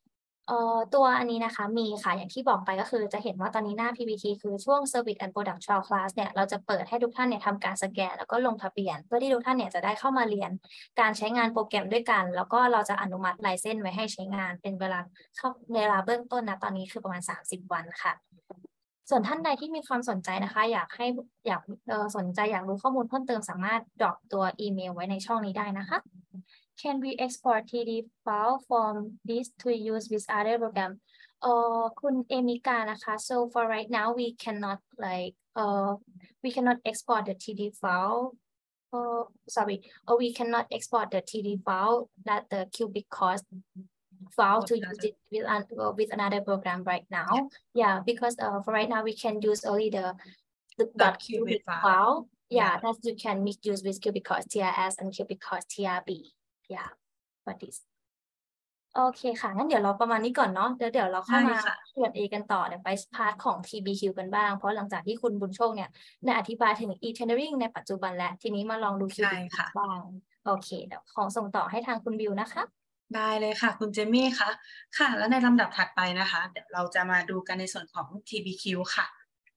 เอ่อตัวอันนี้นะคะมีค่ะอย่างที่บอกไปก็คือจะเห็นว่าตอนนี้หน้า พี พี ที คือช่วง Service and Product Trial Class เนี่ยเราจะเปิดให้ทุกท่านเนี่ยทำการสแกนแล้วก็ลงทะเบียนเพื่อที่ทุกท่านเนี่ยจะได้เข้ามาเรียนการใช้งานโปรแกรมด้วยกันแล้วก็เราจะอนุมัติไลเซนส์ไว้ให้ใช้งานเป็นเวลาเข้าในเวลาเบื้องต้นนะตอนนี้คือประมาณสามสิบวันค่ะส่วนท่านใดที่มีความสนใจนะคะอยากให้อยากเอ่อสนใจอยากรู้ข้อมูลเพิ่มเติมสามารถ drop ตัวอีเมลไว้ในช่องนี้ได้นะคะ Can we export ที ดี file from this to use with other program เอ่อคุณเอมิกานะคะ so for right now we cannot like uh we cannot export the ที ดี file uh sorry or we cannot export the ที ดี file that the cubic cost file to use it with, an, uh, with another program right now yeah because uh, for right now we can use only the the dot cubic file yeah, yeah that you can make use with cubic cost ที อาร์ เอส and cubic cost ที อาร์ บี yeah for this โอเคค่ะงั้นเดี๋ยวเราประมาณนี้ก่อนเนาะเดี๋ยวเดี๋ยวเราเข้ามาเรียน A กันต่อเดี๋ยวไปพาร์ทของ ที บี คิว กันบ้างเพราะหลังจากที่คุณบุญโชคเนี่ยได้อธิบายถึง e-tendering ในปัจจุบันแล้วทีนี้มาลองดู คิว บี คิว บ้างโอเคเดี๋ยวขอส่งต่อให้ทางคุณบิวนะคะได้เลยค่ะคุณเจมี่คะค่ะแล้วในลำดับถัดไปนะคะเดี๋ยวเราจะมาดูกันในส่วนของ ที บี คิว ค่ะ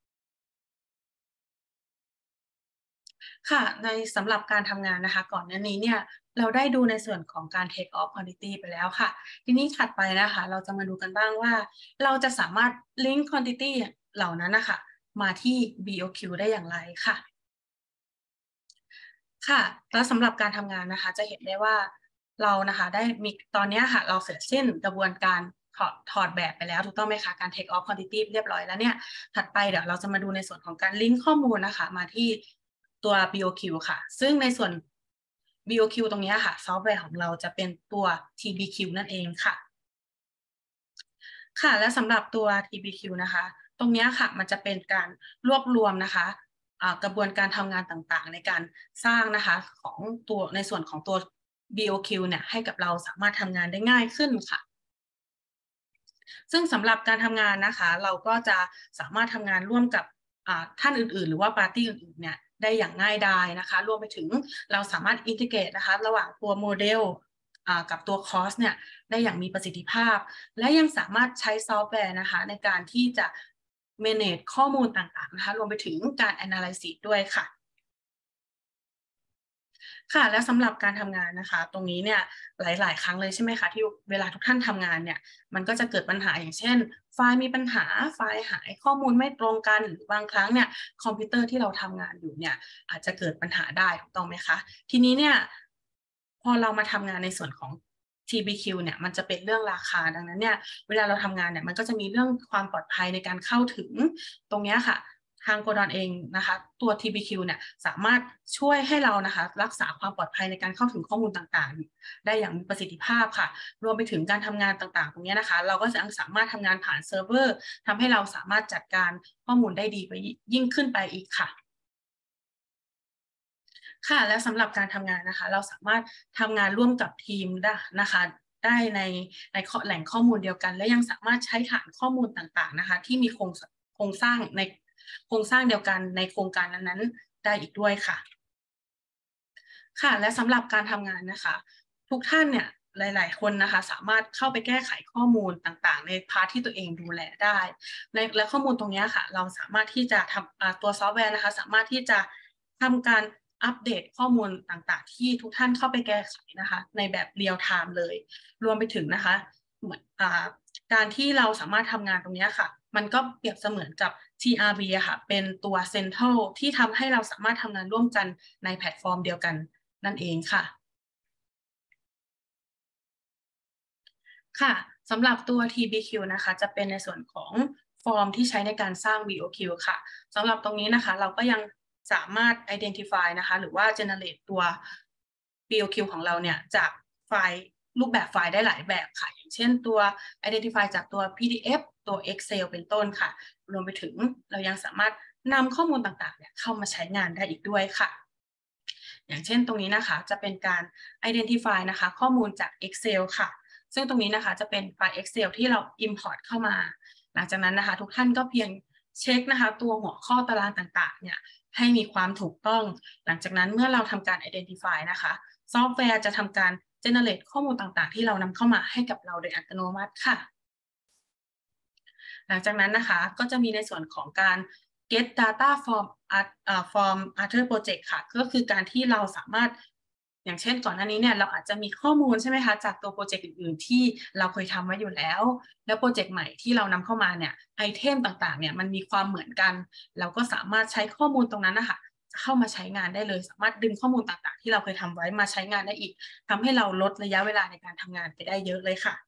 ค่ะในสำหรับการทำงานนะคะก่อนหน้านี้เนี่ยเราได้ดูในส่วนของการ take off quantity ไปแล้วค่ะทีนี้ถัดไปนะคะเราจะมาดูกันบ้างว่าเราจะสามารถ link quantity เหล่านั้นนะคะมาที่ บี โอ คิว ได้อย่างไรค่ะค่ะแล้วสำหรับการทำงานนะคะจะเห็นได้ว่าเรานะคะได้มีตอนนี้ค่ะเราเสร็จสิ้นกระบวนการถอดถอดแบบไปแล้วถูกต้องไหมคะการ take off quantity เรียบร้อยแล้วเนี่ยถัดไปเดี๋ยวเราจะมาดูในส่วนของการลิงก์ข้อมูลนะคะมาที่ตัว บี โอ คิว ค่ะซึ่งในส่วน บี โอ คิว ตรงนี้ค่ะซอฟต์แวร์ของเราจะเป็นตัว ที บี คิว นั่นเองค่ะค่ะและสำหรับตัว ที บี คิว นะคะตรงนี้ค่ะมันจะเป็นการรวบรวมนะคะกระบวนการทำงานต่างๆในการสร้างนะคะของตัวในส่วนของตัว บี โอ คิว เนี่ยให้กับเราสามารถทำงานได้ง่ายขึ้นค่ะซึ่งสำหรับการทำงานนะคะเราก็จะสามารถทำงานร่วมกับท่านอื่นๆหรือว่าปาร์ตี้อื่นๆเนี่ยได้อย่างง่ายดายนะคะรวมไปถึงเราสามารถอินทิเกรตนะคะระหว่างตัวโมเดลกับตัวคอร์สเนี่ยได้อย่างมีประสิทธิภาพและยังสามารถใช้ซอฟต์แวร์นะคะในการที่จะ manage ข้อมูลต่างๆนะคะรวมไปถึงการ analysis ด้วยค่ะค่ะและสำหรับการทำงานนะคะตรงนี้เนี่ยหลายๆครั้งเลยใช่ไหมคะที่เวลาทุกท่านทำงานเนี่ยมันก็จะเกิดปัญหาอย่างเช่นไฟล์มีปัญหาไฟล์หายข้อมูลไม่ตรงกันหรือบางครั้งเนี่ยคอมพิวเตอร์ที่เราทำงานอยู่เนี่ยอาจจะเกิดปัญหาได้ถูกต้องไหมคะทีนี้เนี่ยพอเรามาทำงานในส่วนของ ที บี คิว เนี่ยมันจะเป็นเรื่องราคาดังนั้นเนี่ยเวลาเราทำงานเนี่ยมันก็จะมีเรื่องความปลอดภัยในการเข้าถึงตรงนี้ค่ะทางโกดอนเองนะคะตัว ที บี คิว เนี่ยสามารถช่วยให้เรานะคะรักษาความปลอดภัยในการเข้าถึงข้อมูลต่างๆได้อย่างมีประสิทธิภาพค่ะรวมไปถึงการทำงานต่างๆตรงนี้นะคะเราก็จะสามารถทำงานผ่านเซิร์ฟเวอร์ทำให้เราสามารถจัดการข้อมูลได้ดีไปยิ่งขึ้นไปอีกค่ะค่ะและสำหรับการทำงานนะคะเราสามารถทำงานร่วมกับทีมได้นะคะได้ในในแหล่งข้อมูลเดียวกันและยังสามารถใช้ฐานข้อมูลต่างๆนะคะที่มีโครงโครงสร้างในโครงสร้างเดียวกันในโครงการนั้นๆได้อีกด้วยค่ะค่ะและสำหรับการทำงานนะคะทุกท่านเนี่ยหลายๆคนนะคะสามารถเข้าไปแก้ไขข้อมูลต่างๆในพาร์ทที่ตัวเองดูแลได้และข้อมูลตรงนี้ค่ะเราสามารถที่จะทำตัวซอฟต์แวร์นะคะสามารถที่จะทำการอัปเดตข้อมูลต่างๆที่ทุกท่านเข้าไปแก้ไขนะคะในแบบเรียลไทม์เลยรวมไปถึงนะคะเหมือนการที่เราสามารถทำงานตรงนี้ค่ะมันก็เปรียบเสมือนกับ ที อาร์ บี อะค่ะเป็นตัวเซ็นทรัลที่ทำให้เราสามารถทำงานร่วมกันในแพลตฟอร์มเดียวกันนั่นเองค่ะค่ะสำหรับตัว ที บี คิว นะคะจะเป็นในส่วนของฟอร์มที่ใช้ในการสร้าง บี โอ คิว ค่ะสำหรับตรงนี้นะคะเราก็ยังสามารถ identify นะคะหรือว่า generate ตัว บี โอ คิว ของเราเนี่ยจากไฟล์รูปแบบไฟล์ได้หลายแบบค่ะอย่างเช่นตัว identify จากตัว พี ดี เอฟ ตัว Excel เป็นต้นค่ะรวมไปถึงเรายังสามารถนำข้อมูลต่างๆเนี่ยเข้ามาใช้งานได้อีกด้วยค่ะอย่างเช่นตรงนี้นะคะจะเป็นการ identify นะคะข้อมูลจาก Excel ค่ะซึ่งตรงนี้นะคะจะเป็นไฟล์ Excel ที่เรา import เข้ามาหลังจากนั้นนะคะทุกท่านก็เพียงเช็คนะคะตัวหัวข้อตารางต่างๆเนี่ยให้มีความถูกต้องหลังจากนั้นเมื่อเราทำการ identify นะคะซอฟต์แวร์จะทำการ generate ข้อมูลต่างๆที่เรานำเข้ามาให้กับเราโดยอัตโนมัติค่ะหลังจากนั้นนะคะก็จะมีในส่วนของการ get data from from other project ค่ะก็คือการที่เราสามารถอย่างเช่นก่อนหน้านี้เนี่ยเราอาจจะมีข้อมูลใช่ไหมคะจากตัวโปรเจกต์อื่นๆที่เราเคยทำไว้อยู่แล้วแล้วโปรเจกต์ใหม่ที่เรานำเข้ามาเนี่ยไอเทมต่างๆเนี่ยมันมีความเหมือนกันเราก็สามารถใช้ข้อมูลตรงนั้นนะคะเข้ามาใช้งานได้เลยสามารถดึงข้อมูลต่างๆที่เราเคยทำไว้มาใช้งานได้อีกทำให้เราลดระยะเวลาในการทำงานไปได้เยอะเลยค่ะ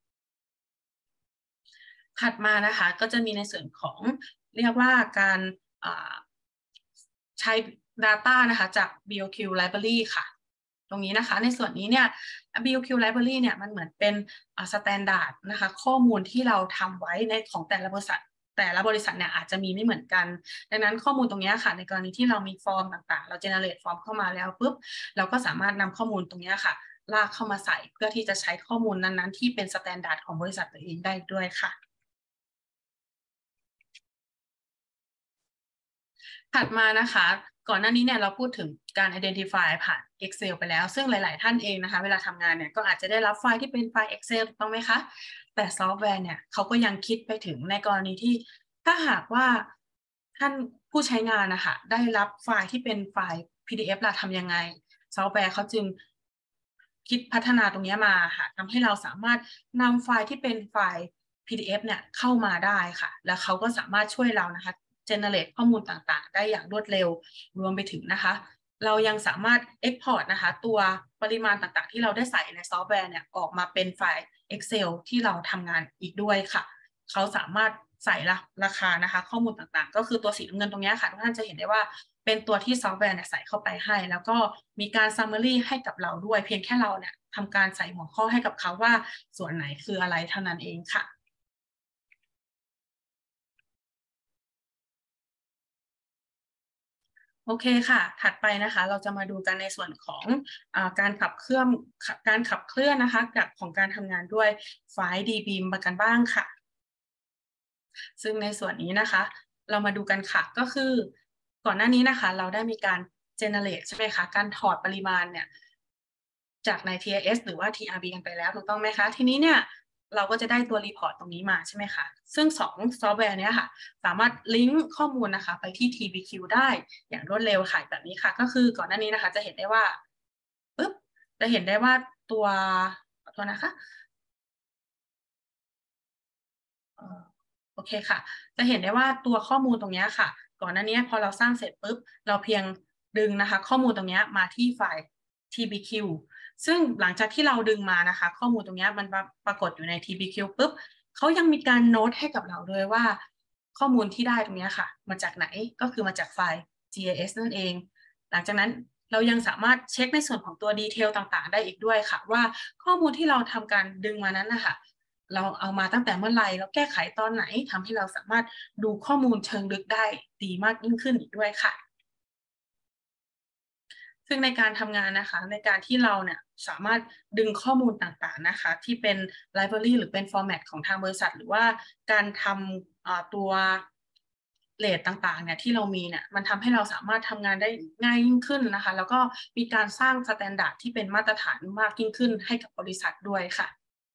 ถัดมานะคะก็จะมีในส่วนของเรียกว่าการใช้ Data นะคะจาก บี โอ คิว Library ค่ะตรงนี้นะคะในส่วนนี้เนี่ย บี โอ คิว Library เนี่ยมันเหมือนเป็น Standard นะคะข้อมูลที่เราทำไว้ในของแต่ละบริษัทแต่ละบริษัทเนี่ยอาจจะมีไม่เหมือนกันดังนั้นข้อมูลตรงนี้ค่ะในกรณีที่เรามีฟอร์มต่างๆเรา generate ฟอร์มเข้ามาแล้วปุ๊บเราก็สามารถนำข้อมูลตรงนี้ค่ะลากเข้ามาใส่เพื่อที่จะใช้ข้อมูลนั้นๆที่เป็น Standard ของบริษัทตัวเองได้ด้วยค่ะถัดมานะคะก่อนหน้านี้เนี่ยเราพูดถึงการ identify ผ่าน Excel ไปแล้วซึ่งหลายๆท่านเองนะคะเวลาทำงานเนี่ยก็อาจจะได้รับไฟล์ที่เป็นไฟล์ Excel ถูกต้องไหมคะแต่ซอฟต์แวร์เนี่ยเขาก็ยังคิดไปถึงในกรณีที่ถ้าหากว่าท่านผู้ใช้งานนะคะได้รับไฟล์ที่เป็นไฟล์ พี ดี เอฟ ล่ะทำยังไงซอฟต์แวร์เขาจึงคิดพัฒนาตรงนี้มาค่ะทำให้เราสามารถนำไฟล์ที่เป็นไฟล์ พี ดี เอฟ เนี่ยเข้ามาได้ค่ะแล้วเขาก็สามารถช่วยเรานะคะgenerate ข้อมูลต่างๆได้อย่างรวดเร็วรวมไปถึงนะคะเรายังสามารถ export นะคะตัวปริมาณต่างๆที่เราได้ใส่ในซอฟต์แวร์เนี่ยออกมาเป็นไฟล์ Excel ที่เราทำงานอีกด้วยค่ะเขาสามารถใส่ละราคานะคะข้อมูลต่างๆก็คือตัวสีน้ำเงินตรงนี้ค่ะทุกท่านจะเห็นได้ว่าเป็นตัวที่ซอฟต์แวร์เนี่ยใส่เข้าไปให้แล้วก็มีการ summary ให้กับเราด้วยเพียงแค่เราเนี่ยทำการใส่หัวข้อให้กับเขาว่าส่วนไหนคืออะไรเท่านั้นเองค่ะโอเคค่ะถัดไปนะคะเราจะมาดูกันในส่วนของอาการขับเคลื่อนการขับเคลื่อนนะคะกับของการทำงานด้วยไฟล์ ดี บี เอ็ม กันบ้างค่ะซึ่งในส่วนนี้นะคะเรามาดูกันค่ะก็คือก่อนหน้านี้นะคะเราได้มีการ generate ใช่ไหมคะการถอดปริมาณเนี่ยจากใน ที ไอ เอส หรือว่า ที อาร์ บี กันไปแล้วถูกต้องไหมคะทีนี้เนี่ยเราก็จะได้ตัวรีพอร์ตตรงนี้มาใช่ไหมคะซึ่งสองซอฟต์แวร์นี้ค่ะสามารถลิงก์ข้อมูลนะคะไปที่ ที บี คิว ได้อย่างรวดเร็วค่ะแบบนี้ค่ะก็คือก่อนหน้านี้นะคะจะเห็นได้ว่าปึ๊บจะเห็นได้ว่าตัวตัวนะคะโอเคค่ะจะเห็นได้ว่าตัวข้อมูลตรงนี้ค่ะก่อนหน้านี้พอเราสร้างเสร็จปุ๊บเราเพียงดึงนะคะข้อมูลตรงนี้มาที่ไฟล์ ที บี คิว ซึ่งหลังจากที่เราดึงมานะคะข้อมูลตรงนี้มันปรากฏอยู่ใน ที บี คิว ปุ๊บเขายังมีการโน้ตให้กับเราด้วยว่าข้อมูลที่ได้ตรงนี้ค่ะมาจากไหนก็คือมาจากไฟล์ จี ไอ เอส นั่นเองหลังจากนั้นเรายังสามารถเช็คในส่วนของตัวดีเทลต่างๆได้อีกด้วยค่ะว่าข้อมูลที่เราทำการดึงมานั้นนะคะเราเอามาตั้งแต่เมื่อไหร่เราแก้ไขตอนไหนทำให้เราสามารถดูข้อมูลเชิงลึกได้ดีมากยิ่งขึ้นอีกด้วยค่ะซึ่งในการทำงานนะคะในการที่เราเนี่ยสามารถดึงข้อมูลต่างๆนะคะที่เป็น library หรือเป็น format ของทางบริษัทหรือว่าการทำตัวเรทต่างๆเนี่ยที่เรามีเนี่ยมันทำให้เราสามารถทำงานได้ง่ายยิ่งขึ้นนะคะแล้วก็มีการสร้างสแตนดาร์ดที่เป็นมาตรฐานมากยิ่งขึ้นให้กับบริษัทด้วยค่ะ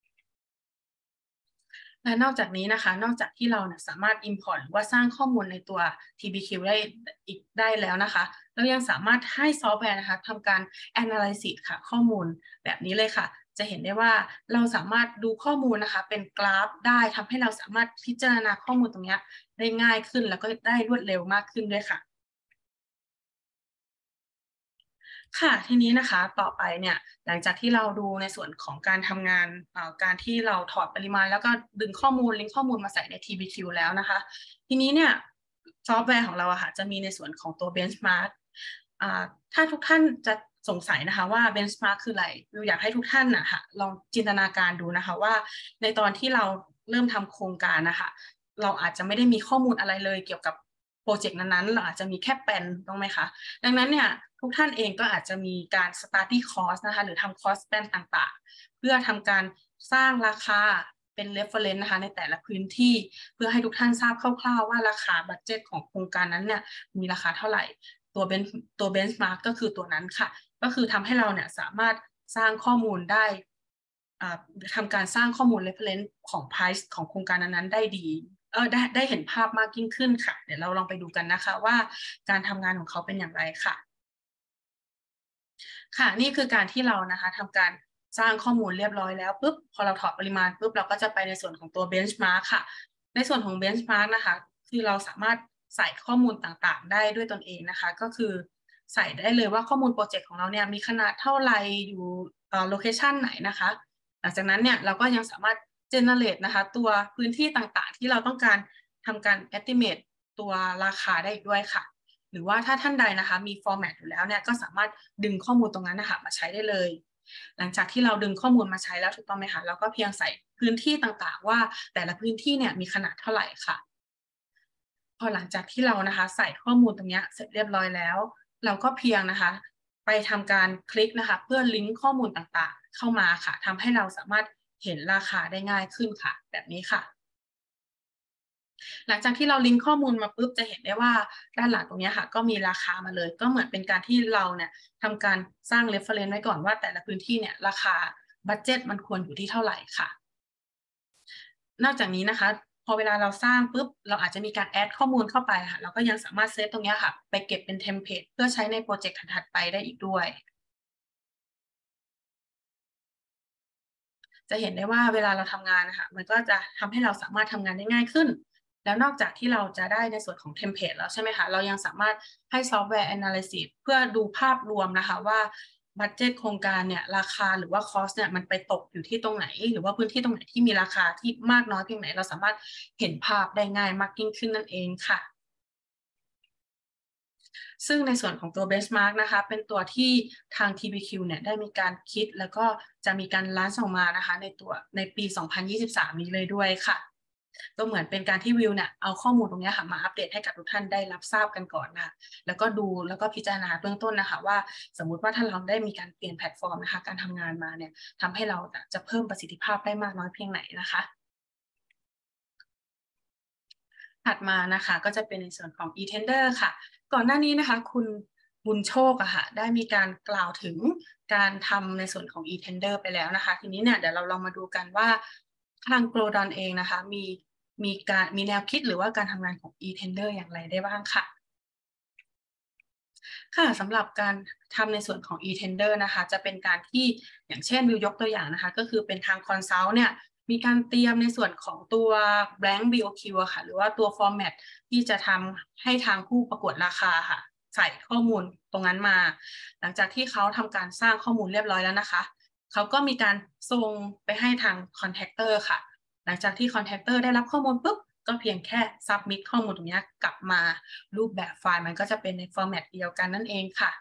และนอกจากนี้นะคะนอกจากที่เราเนี่ยสามารถ import หรือว่าสร้างข้อมูลในตัว ที บี คิว ได้อีกได้แล้วนะคะเรายังสามารถให้ซอฟต์แวร์นะคะทำการ analysis ค่ะข้อมูลแบบนี้เลยค่ะจะเห็นได้ว่าเราสามารถดูข้อมูลนะคะเป็นกราฟได้ทำให้เราสามารถพิจารณาข้อมูลตรงนี้ได้ง่ายขึ้นแล้วก็ได้รวดเร็วมากขึ้นด้วยค่ะค่ะทีนี้นะคะต่อไปเนี่ยหลังจากที่เราดูในส่วนของการทำงานการที่เราถอดปริมาณแล้วก็ดึงข้อมูลลิงก์ข้อมูลมาใส่ใน ที บี คิว แล้วนะคะทีนี้เนี่ยซอฟต์แวร์ของเราอะค่ะจะมีในส่วนของตัว benchmark ถ้าทุกท่านจะสงสัยนะคะว่า benchmark คืออะไรวิวอยากให้ทุกท่านนะคะลองจินตนาการดูนะคะว่าในตอนที่เราเริ่มทำโครงการนะคะเราอาจจะไม่ได้มีข้อมูลอะไรเลยเกี่ยวกับโปรเจกต์นั้นๆเราอาจจะมีแค่แปลนต้องไหมคะดังนั้นเนี่ยทุกท่านเองก็อาจจะมีการ study cost นะคะหรือทำ cost plan ต่างๆเพื่อทำการสร้างราคาเป็น reference นะคะในแต่ละพื้นที่เพื่อให้ทุกท่านทราบคร่าวๆว่าราคาบัดเจ็ตของโครงการนั้นเนี่ยมีราคาเท่าไหร่ตัวเบนตัว benchmark ก็คือตัวนั้นค่ะก็คือทำให้เราเนี่ยสามารถสร้างข้อมูลได้ทำการสร้างข้อมูล reference ของ price ของโครงการนั้นๆได้ดีเออได้ได้เห็นภาพมากยิ่งขึ้นค่ะเดี๋ยวเราลองไปดูกันนะคะว่าการทำงานของเขาเป็นอย่างไรค่ะค่ะนี่คือการที่เรานะคะทำการสร้างข้อมูลเรียบร้อยแล้วปุ๊บพอเราถอดปริมาณปุ๊บเราก็จะไปในส่วนของตัว benchmark ค่ะในส่วนของ benchmark นะคะคือเราสามารถใส่ข้อมูลต่างๆได้ด้วยตนเองนะคะก็คือใส่ได้เลยว่าข้อมูลโปรเจกต์ของเราเนี่ยมีขนาดเท่าไหร่อยู่โลเคชันไหนนะคะหลังจากนั้นเนี่ยเราก็ยังสามารถ generate นะคะตัวพื้นที่ต่างๆที่เราต้องการทำการ estimate ตัวราคาได้อีกด้วยค่ะหรือว่าถ้าท่านใดนะคะมี format อยู่แล้วเนี่ยก็สามารถดึงข้อมูลตรงนั้นนะคะมาใช้ได้เลยหลังจากที่เราดึงข้อมูลมาใช้แล้วถูกต้องไหมคะเราก็เพียงใส่พื้นที่ต่างๆว่าแต่ละพื้นที่เนี่ยมีขนาดเท่าไหร่ค่ะพอหลังจากที่เรานะคะใส่ข้อมูลตรงนี้เสร็จเรียบร้อยแล้วเราก็เพียงนะคะไปทำการคลิกนะคะเพื่อลิงก์ข้อมูลต่างๆเข้ามาค่ะทำให้เราสามารถเห็นราคาได้ง่ายขึ้นค่ะแบบนี้ค่ะหลังจากที่เราลิงก์ข้อมูลมาปุ๊บจะเห็นได้ว่าด้านหลังตรงนี้ค่ะก็มีราคามาเลยก็เหมือนเป็นการที่เราเนี่ยทำการสร้าง reference ไว้ก่อนว่าแต่ละพื้นที่เนี่ยราคาบัดเจ็ตมันควรอยู่ที่เท่าไหร่ค่ะนอกจากนี้นะคะพอเวลาเราสร้างปุ๊บเราอาจจะมีการแอดข้อมูลเข้าไปค่ะเราก็ยังสามารถเซฟตรงนี้ค่ะไปเก็บเป็นเทมเพลตเพื่อใช้ในโปรเจกต์ถัดๆไปได้อีกด้วยจะเห็นได้ว่าเวลาเราทำงานนะคะมันก็จะทำให้เราสามารถทำงานได้ง่ายขึ้นแล้วนอกจากที่เราจะได้ในส่วนของเทมเพลตแล้วใช่ไหมคะเรายังสามารถให้ซอฟต์แวร์ Analysis เพื่อดูภาพรวมนะคะว่าบัดเจ็ตโครงการเนี่ยราคาหรือว่าคอสเนี่ยมันไปตกอยู่ที่ตรงไหนหรือว่าพื้นที่ตรงไหนที่มีราคาที่มากน้อยเพียงไหนเราสามารถเห็นภาพได้ง่ายมากยิ่งขึ้นนั่นเองค่ะซึ่งในส่วนของตัว benchmark นะคะเป็นตัวที่ทาง ที บี คิว เนี่ยได้มีการคิดแล้วก็จะมีการลันช์ออกมานะคะในตัวในปี สองพันยี่สิบสาม นี้เลยด้วยค่ะก็เหมือนเป็นการที่วิวเนี่ยเอาข้อมูลตรงนี้ค่ะมาอัปเดตให้กับทุกท่านได้รับทราบกันก่อนนะคะแล้วก็ดูแล้วก็พิจารณาเบื้องต้นนะคะว่าสมมุติว่าถ้าเราได้มีการเปลี่ยนแพลตฟอร์มนะคะการทำงานมาเนี่ยทำให้เราจะเพิ่มประสิทธิภาพได้มากน้อยเพียงไหนนะคะถัดมานะคะก็จะเป็นในส่วนของ e-tender ค่ะก่อนหน้านี้นะคะคุณบุญโชคอะค่ะได้มีการกล่าวถึงการทำในส่วนของ e-tender ไปแล้วนะคะทีนี้เนี่ยเดี๋ยวเราลองมาดูกันว่าทาง Grodan เองนะคะมีมีการมีแนวคิดหรือว่าการทำงานของ e-tender อย่างไรได้บ้างค่ะค่ะสำหรับการทำในส่วนของ e-tender นะคะจะเป็นการที่อย่างเช่นวิวยกตัวอย่างนะคะก็คือเป็นทาง consult เนี่ยมีการเตรียมในส่วนของตัว blank บี โอ คิว อะค่ะหรือว่าตัว format ที่จะทำให้ทางผู้ประกวดราคาค่ะใส่ข้อมูลตรงนั้นมาหลังจากที่เขาทำการสร้างข้อมูลเรียบร้อยแล้วนะคะเขาก็มีการส่งไปให้ทาง contractor ค่ะหลังจากที่ contractor ได้รับข้อมูลปุ๊บก็เพียงแค่ submit ข้อมูลตรงนี้กลับมารูปแบบไฟล์มันก็จะเป็นใน format เดียวกันนั่นเองค่ะ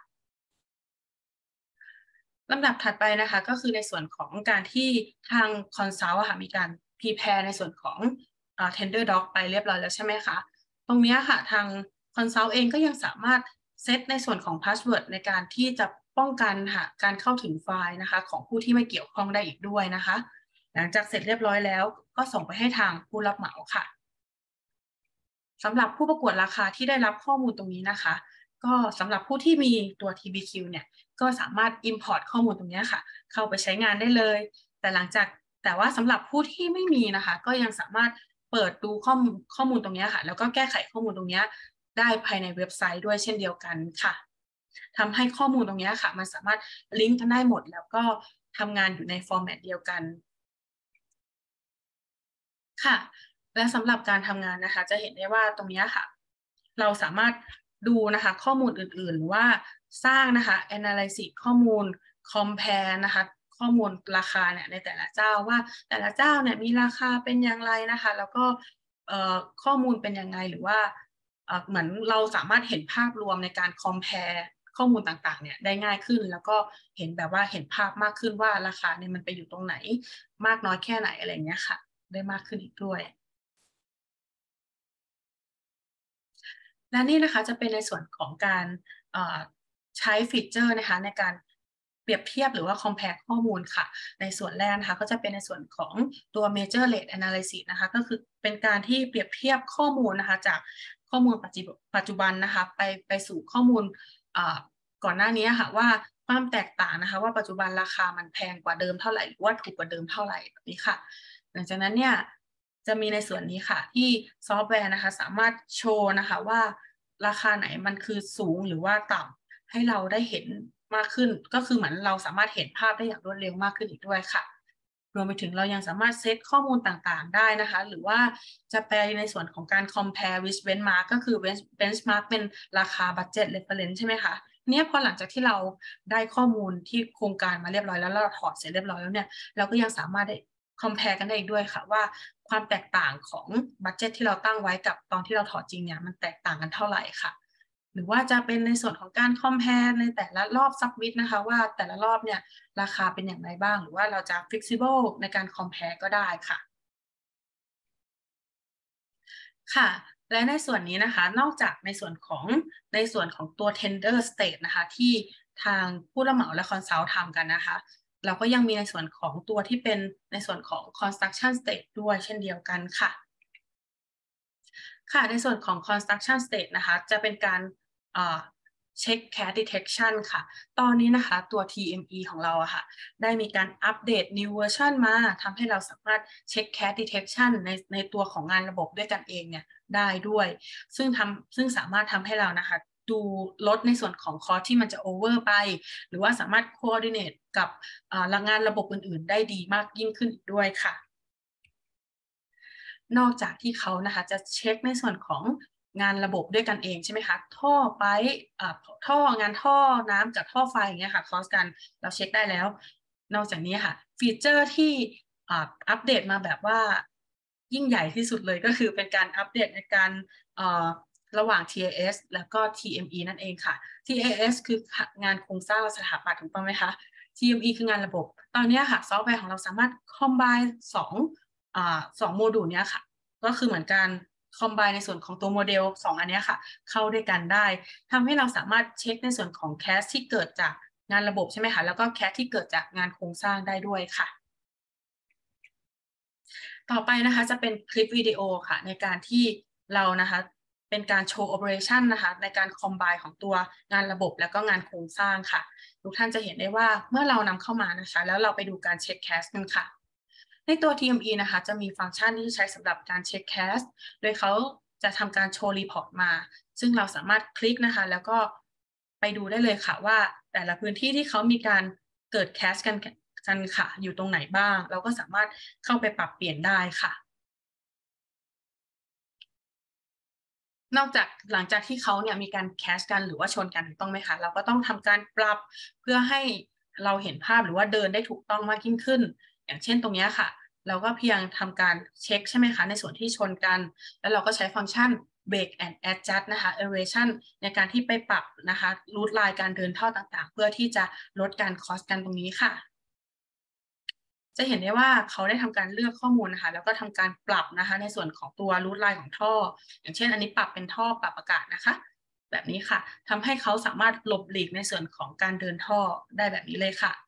ลำดับถัดไปนะคะก็คือในส่วนของการที่ทาง consult ค่ะมีการ prepare ในส่วนของ uh, tender doc ไปเรียบร้อยแล้วใช่ไหมคะตรงนี้ค่ะทาง consult เองก็ยังสามารถเซตในส่วนของ password ในการที่จะป้องกันค่ะการเข้าถึงไฟล์นะคะของผู้ที่ไม่เกี่ยวข้องได้อีกด้วยนะคะหลังจากเสร็จเรียบร้อยแล้วก็ส่งไปให้ทางผู้รับเหมาค่ะสำหรับผู้ประกวดราคาที่ได้รับข้อมูลตรงนี้นะคะก็สำหรับผู้ที่มีตัว ที บี คิว เนี่ยก็สามารถ import ข้อมูลตรงนี้ค่ะเข้าไปใช้งานได้เลยแต่หลังจากแต่ว่าสำหรับผู้ที่ไม่มีนะคะก็ยังสามารถเปิดดูข้อมูลข้อมูลตรงนี้ค่ะแล้วก็แก้ไขข้อมูลตรงนี้ได้ภายในเว็บไซต์ด้วยเช่นเดียวกันค่ะทำให้ข้อมูลตรงนี้ค่ะมันสามารถลิงก์กันได้หมดแล้วก็ทำงานอยู่ในฟอร์แมตเดียวกันค่ะและสำหรับการทำงานนะคะจะเห็นได้ว่าตรงนี้ค่ะเราสามารถดูนะคะข้อมูลอื่นๆหรือว่าสร้างนะคะ analysis ข้อมูล compare นะคะข้อมูลราคาเนี่ยในแต่ละเจ้าว่าแต่ละเจ้าเนี่ยมีราคาเป็นอย่างไรนะคะแล้วก็ข้อมูลเป็นยังไงหรือว่าเหมือนเราสามารถเห็นภาพรวมในการ compare ข้อมูลต่างๆเนี่ยได้ง่ายขึ้นแล้วก็เห็นแบบว่าเห็นภาพมากขึ้นว่าราคาเนี่ยมันไปอยู่ตรงไหนมากน้อยแค่ไหนอะไรเงี้ยค่ะได้มากขึ้นอีกด้วยและนี่นะคะจะเป็นในส่วนของการใช้ฟีเจอร์นะคะในการเปรียบเทียบหรือว่า compare ข้อมูลค่ะในส่วนแรกนะคะก็จะเป็นในส่วนของตัว major rate analysis นะคะก็คือเป็นการที่เปรียบเทียบข้อมูลนะคะจากข้อมูลปัจจุบันนะคะไปไปสู่ข้อมูลก่อนหน้านี้ค่ะว่าความแตกต่างนะคะว่าปัจจุบันราคามันแพงกว่าเดิมเท่าไหร่หรือว่าถูกกว่าเดิมเท่าไหร่แบบนี้ค่ะหลังจากนั้นเนี่ยจะมีในส่วนนี้ค่ะที่ซอฟต์แวร์นะคะสามารถโชว์นะคะว่าราคาไหนมันคือสูงหรือว่าต่ำให้เราได้เห็นมากขึ้นก็คือเหมือนเราสามารถเห็นภาพได้อย่างรวดเร็วมากขึ้นอีกด้วยค่ะรวมไปถึงเรายังสามารถเซตข้อมูลต่างๆได้นะคะหรือว่าจะไปในส่วนของการ compare with benchmark ก็คือ benchmark เป็นราคา budget reference ใช่ไหมคะเนี่ยพอหลังจากที่เราได้ข้อมูลที่โครงการมาเรียบร้อยแล้วเราถอดเสร็จเรียบร้อยแล้วเนี่ยเราก็ยังสามารถได้ compare กันได้อีกด้วยค่ะว่าความแตกต่างของ budget ที่เราตั้งไว้กับตอนที่เราถอดจริงเนี่ยมันแตกต่างกันเท่าไหร่ค่ะหรือว่าจะเป็นในส่วนของการ compare ในแต่ละรอบ submit นะคะว่าแต่ละรอบเนี่ยราคาเป็นอย่างไรบ้างหรือว่าเราจะ flexible ในการ compare ก็ได้ค่ะค่ะและในส่วนนี้นะคะนอกจากในส่วนของในส่วนของตัว tender state นะคะที่ทางผู้รับเหมาและ consult ทำกันนะคะเราก็ยังมีในส่วนของตัวที่เป็นในส่วนของ construction state ด้วยเช่นเดียวกันค่ะค่ะในส่วนของ construction state นะคะจะเป็นการเช็ค ซี เอ ที detection ค่ะตอนนี้นะคะตัว ที เอ็ม อี ของเราอะค่ะได้มีการอัปเดต new version มาทำให้เราสามารถเช็ค ซี เอ ที detection ในในตัวของงานระบบด้วยกันเองเนี่ยได้ด้วยซึ่งทำซึ่งสามารถทำให้เรานะคะดูลดในส่วนของคอสที่มันจะ over ไปหรือว่าสามารถ coordinate กับงานระบบอื่นๆได้ดีมากยิ่งขึ้นอีกด้วยค่ะนอกจากที่เขานะคะจะเช็คในส่วนของงานระบบด้วยกันเองใช่ไหมคะท่อไปอ่าท่องานท่อน้ำกับท่อไฟอย่างเงี้ยค่ะคอสกันเราเช็คได้แล้วนอกจากนี้ค่ะฟีเจอร์ที่อ่าอัปเดตมาแบบว่ายิ่งใหญ่ที่สุดเลยก็คือเป็นการอัปเดตในการอ่าระหว่าง ที เอ เอส แล้วก็ ที เอ็ม อี นั่นเองค่ะ ที เอ เอส คืองานโครงสร้างสถาปัตย์ถูกต้องไหมคะ ที เอ็ม อี คืองานระบบตอนนี้ค่ะซอฟต์แวร์ของเราสามารถ combine สองอ่าสองโมดูลเนี้ยค่ะก็คือเหมือนการคอมไบในส่วนของตัวโมเดลสองอันนี้ค่ะเข้าด้วยกันได้ทำให้เราสามารถเช็คในส่วนของแคสที่เกิดจากงานระบบใช่ไหมคะแล้วก็แคสที่เกิดจากงานโครงสร้างได้ด้วยค่ะต่อไปนะคะจะเป็นคลิปวิดีโอค่ะในการที่เรานะคะเป็นการโชว์โอเปอเรชันนะคะในการคอมไบของตัวงานระบบแล้วก็งานโครงสร้างค่ะทุกท่านจะเห็นได้ว่าเมื่อเรานำเข้ามานะคะแล้วเราไปดูการเช็คแคสกันค่ะในตัว ที เอ็ม อี นะคะจะมีฟังก์ชันที่ใช้สำหรับการเช็คแคสโดยเขาจะทำการโชว์รีพอร์ตมาซึ่งเราสามารถคลิกนะคะแล้วก็ไปดูได้เลยค่ะว่าแต่ละพื้นที่ที่เขามีการเกิดแคสกันกันค่ะอยู่ตรงไหนบ้างเราก็สามารถเข้าไปปรับเปลี่ยนได้ค่ะนอกจากหลังจากที่เขาเนี่ยมีการแคสกันหรือว่าชนกันถูกต้องไหมคะเราก็ต้องทำการปรับเพื่อให้เราเห็นภาพหรือว่าเดินได้ถูกต้องมากยิ่งขึ้นอย่างเช่นตรงนี้ค่ะเราก็เพียงทำการเช็คใช่ไหมคะในส่วนที่ชนกันแล้วเราก็ใช้ฟังก์ชัน break and adjust นะคะ elevation ในการที่ไปปรับนะคะรูทไลน์การเดินท่อต่างๆเพื่อที่จะลดการคอสกันตรงนี้ค่ะจะเห็นได้ว่าเขาได้ทำการเลือกข้อมูลนะคะแล้วก็ทำการปรับนะคะในส่วนของตัวรูทไลน์ของท่ออย่างเช่นอันนี้ปรับเป็นท่อปรับอากาศนะคะแบบนี้ค่ะทำให้เขาสามารถหลบหลีกในส่วนของการเดินท่อได้แบบนี้เลยค่ะ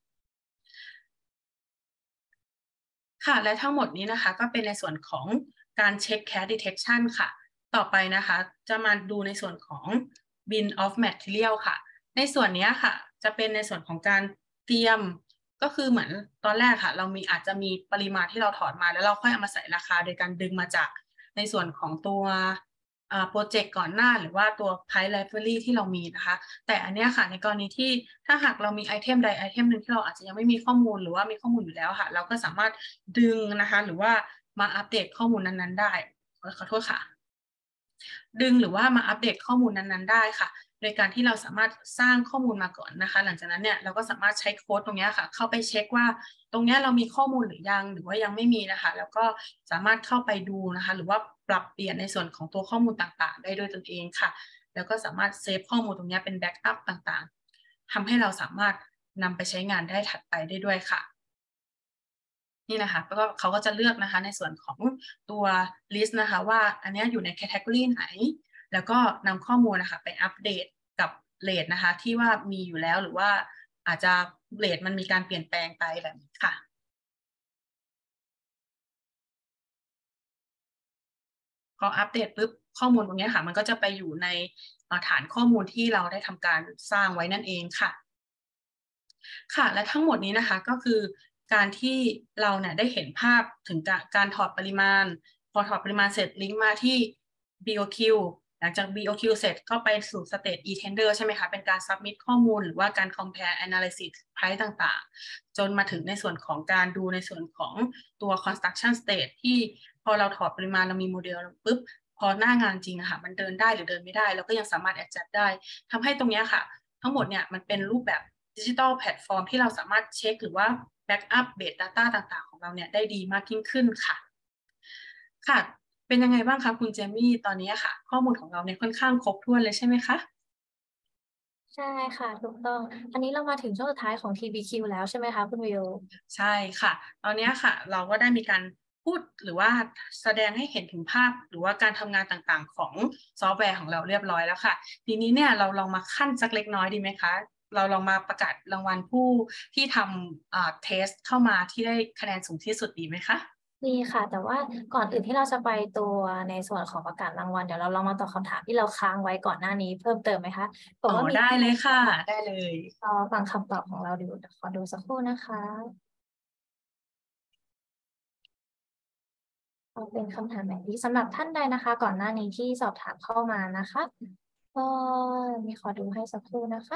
ค่ะและทั้งหมดนี้นะคะก็เป็นในส่วนของการเช็ค ซี เอ ที detection ค่ะต่อไปนะคะจะมาดูในส่วนของ bin of material ค่ะในส่วนนี้ค่ะจะเป็นในส่วนของการเตรียมก็คือเหมือนตอนแรกค่ะเรามีอาจจะมีปริมาณที่เราถอดมาแล้วเราค่อยเอามาใส่ราคาโดยการดึงมาจากในส่วนของตัวโปรเจกต์ก่อนหน้าหรือว่าตัว price library ที่เรามีนะคะแต่อันนี้ค่ะในกรณีที่ถ้าหากเรามีไอเทมใดไอเทมหนึ่งที่เราอาจจะยังไม่มีข้อมูลหรือว่ามีข้อมูลอยู่แล้วค่ะเราก็สามารถดึงนะคะหรือว่ามาอัปเดตข้อมูลนั้นๆได้ขอโทษค่ะดึงหรือว่ามาอัปเดตข้อมูลนั้นๆได้ค่ะโดยการที่เราสามารถสร้างข้อมูลมาก่อนนะคะหลังจากนั้นเนี่ยเราก็สามารถใช้โค้ดตรงนี้ค่ะเข้าไปเช็คว่าตรงนี้เรามีข้อมูลหรือยังหรือว่ายังไม่มีนะคะแล้วก็สามารถเข้าไปดูนะคะหรือว่าปรับเปลี่ยนในส่วนของตัวข้อมูลต่างๆได้ด้วยตนเองค่ะแล้วก็สามารถเซฟข้อมูลตรงนี้เป็นแบ็กอัพต่างๆทำให้เราสามารถนำไปใช้งานได้ถัดไปได้ด้วยค่ะนี่นะคะก็เขาก็จะเลือกนะคะในส่วนของตัว list นะคะว่าอันนี้อยู่ใน category ไหนแล้วก็นำข้อมูลนะคะไปอัปเดตกับเรทนะคะที่ว่ามีอยู่แล้วหรือว่าอาจจะเรทมันมีการเปลี่ยนแปลงไปแบบนี้ค่ะพออัปเดตปุ๊บข้อมูลตรงนี้ค่ะมันก็จะไปอยู่ในฐานข้อมูลที่เราได้ทำการสร้างไว้นั่นเองค่ะค่ะและทั้งหมดนี้นะคะก็คือการที่เราเนี่ยได้เห็นภาพถึงการถอดปริมาณพอถอดปริมาณเสร็จลิงก์มาที่ บี โอ คิว หลังจาก บี โอ คิว เสร็จก็ไปสู่สเตจ e-tender ใช่ไหมคะเป็นการ submit ข้อมูลหรือว่าการ compare analysis price ต่างๆจนมาถึงในส่วนของการดูในส่วนของตัว construction stage ที่พอเราถอดปริมาณเรามีโมเดลปุ๊บพอหน้างานจริงอะค่ะมันเดินได้หรือเดินไม่ได้เราก็ยังสามารถ adjust ได้ทำให้ตรงนี้ค่ะทั้งหมดเนี่ยมันเป็นรูปแบบดิจิทัลแพลตฟอร์มที่เราสามารถเช็คหรือว่า backup base data ต่างๆของเราเนี่ยได้ดีมากยิ่งขึ้นค่ะค่ะเป็นยังไงบ้างคะคุณเจมี่ตอนนี้ค่ะข้อมูลของเราเนี่ยค่อนข้างครบถ้วนเลยใช่ไหมคะใช่ค่ะถูกต้องอันนี้เรามาถึงช่วงสุดท้ายของ ที บี คิว แล้วใช่ไหมคะคุณวิวใช่ค่ะตอนนี้ค่ะเราก็ได้มีการพูดหรือว่าแสดงให้เห็นถึงภาพหรือว่าการทำงานต่างๆของซอฟต์แวร์ของเราเรียบร้อยแล้วค่ะทีนี้เนี่ยเราลองมาขั้นสักเล็กน้อยดีไหมคะเราลองมาประกาศรางวัลผู้ที่ทำอ่าเทสเข้ามาที่ได้คะแนนสูงที่สุดดีไหมคะดีค่ะแต่ว่าก่อนอื่นที่เราจะไปตัวในส่วนของประกาศรางวัลเดี๋ยวเราลองมาตอบคำถามที่เราค้างไว้ก่อนหน้านี้เพิ่มเติมไหมคะบออ๋อกว่ามีได้เลยค่ะได้เลยรอฟังคำตอบของเราดูขอดูสักครู่นะคะเอาเป็นคำถามแบบนี้สำหรับท่านใดนะคะ ก่อนหน้านี้ที่สอบถามเข้ามานะคะก็มีขอดูให้สักครู่นะคะ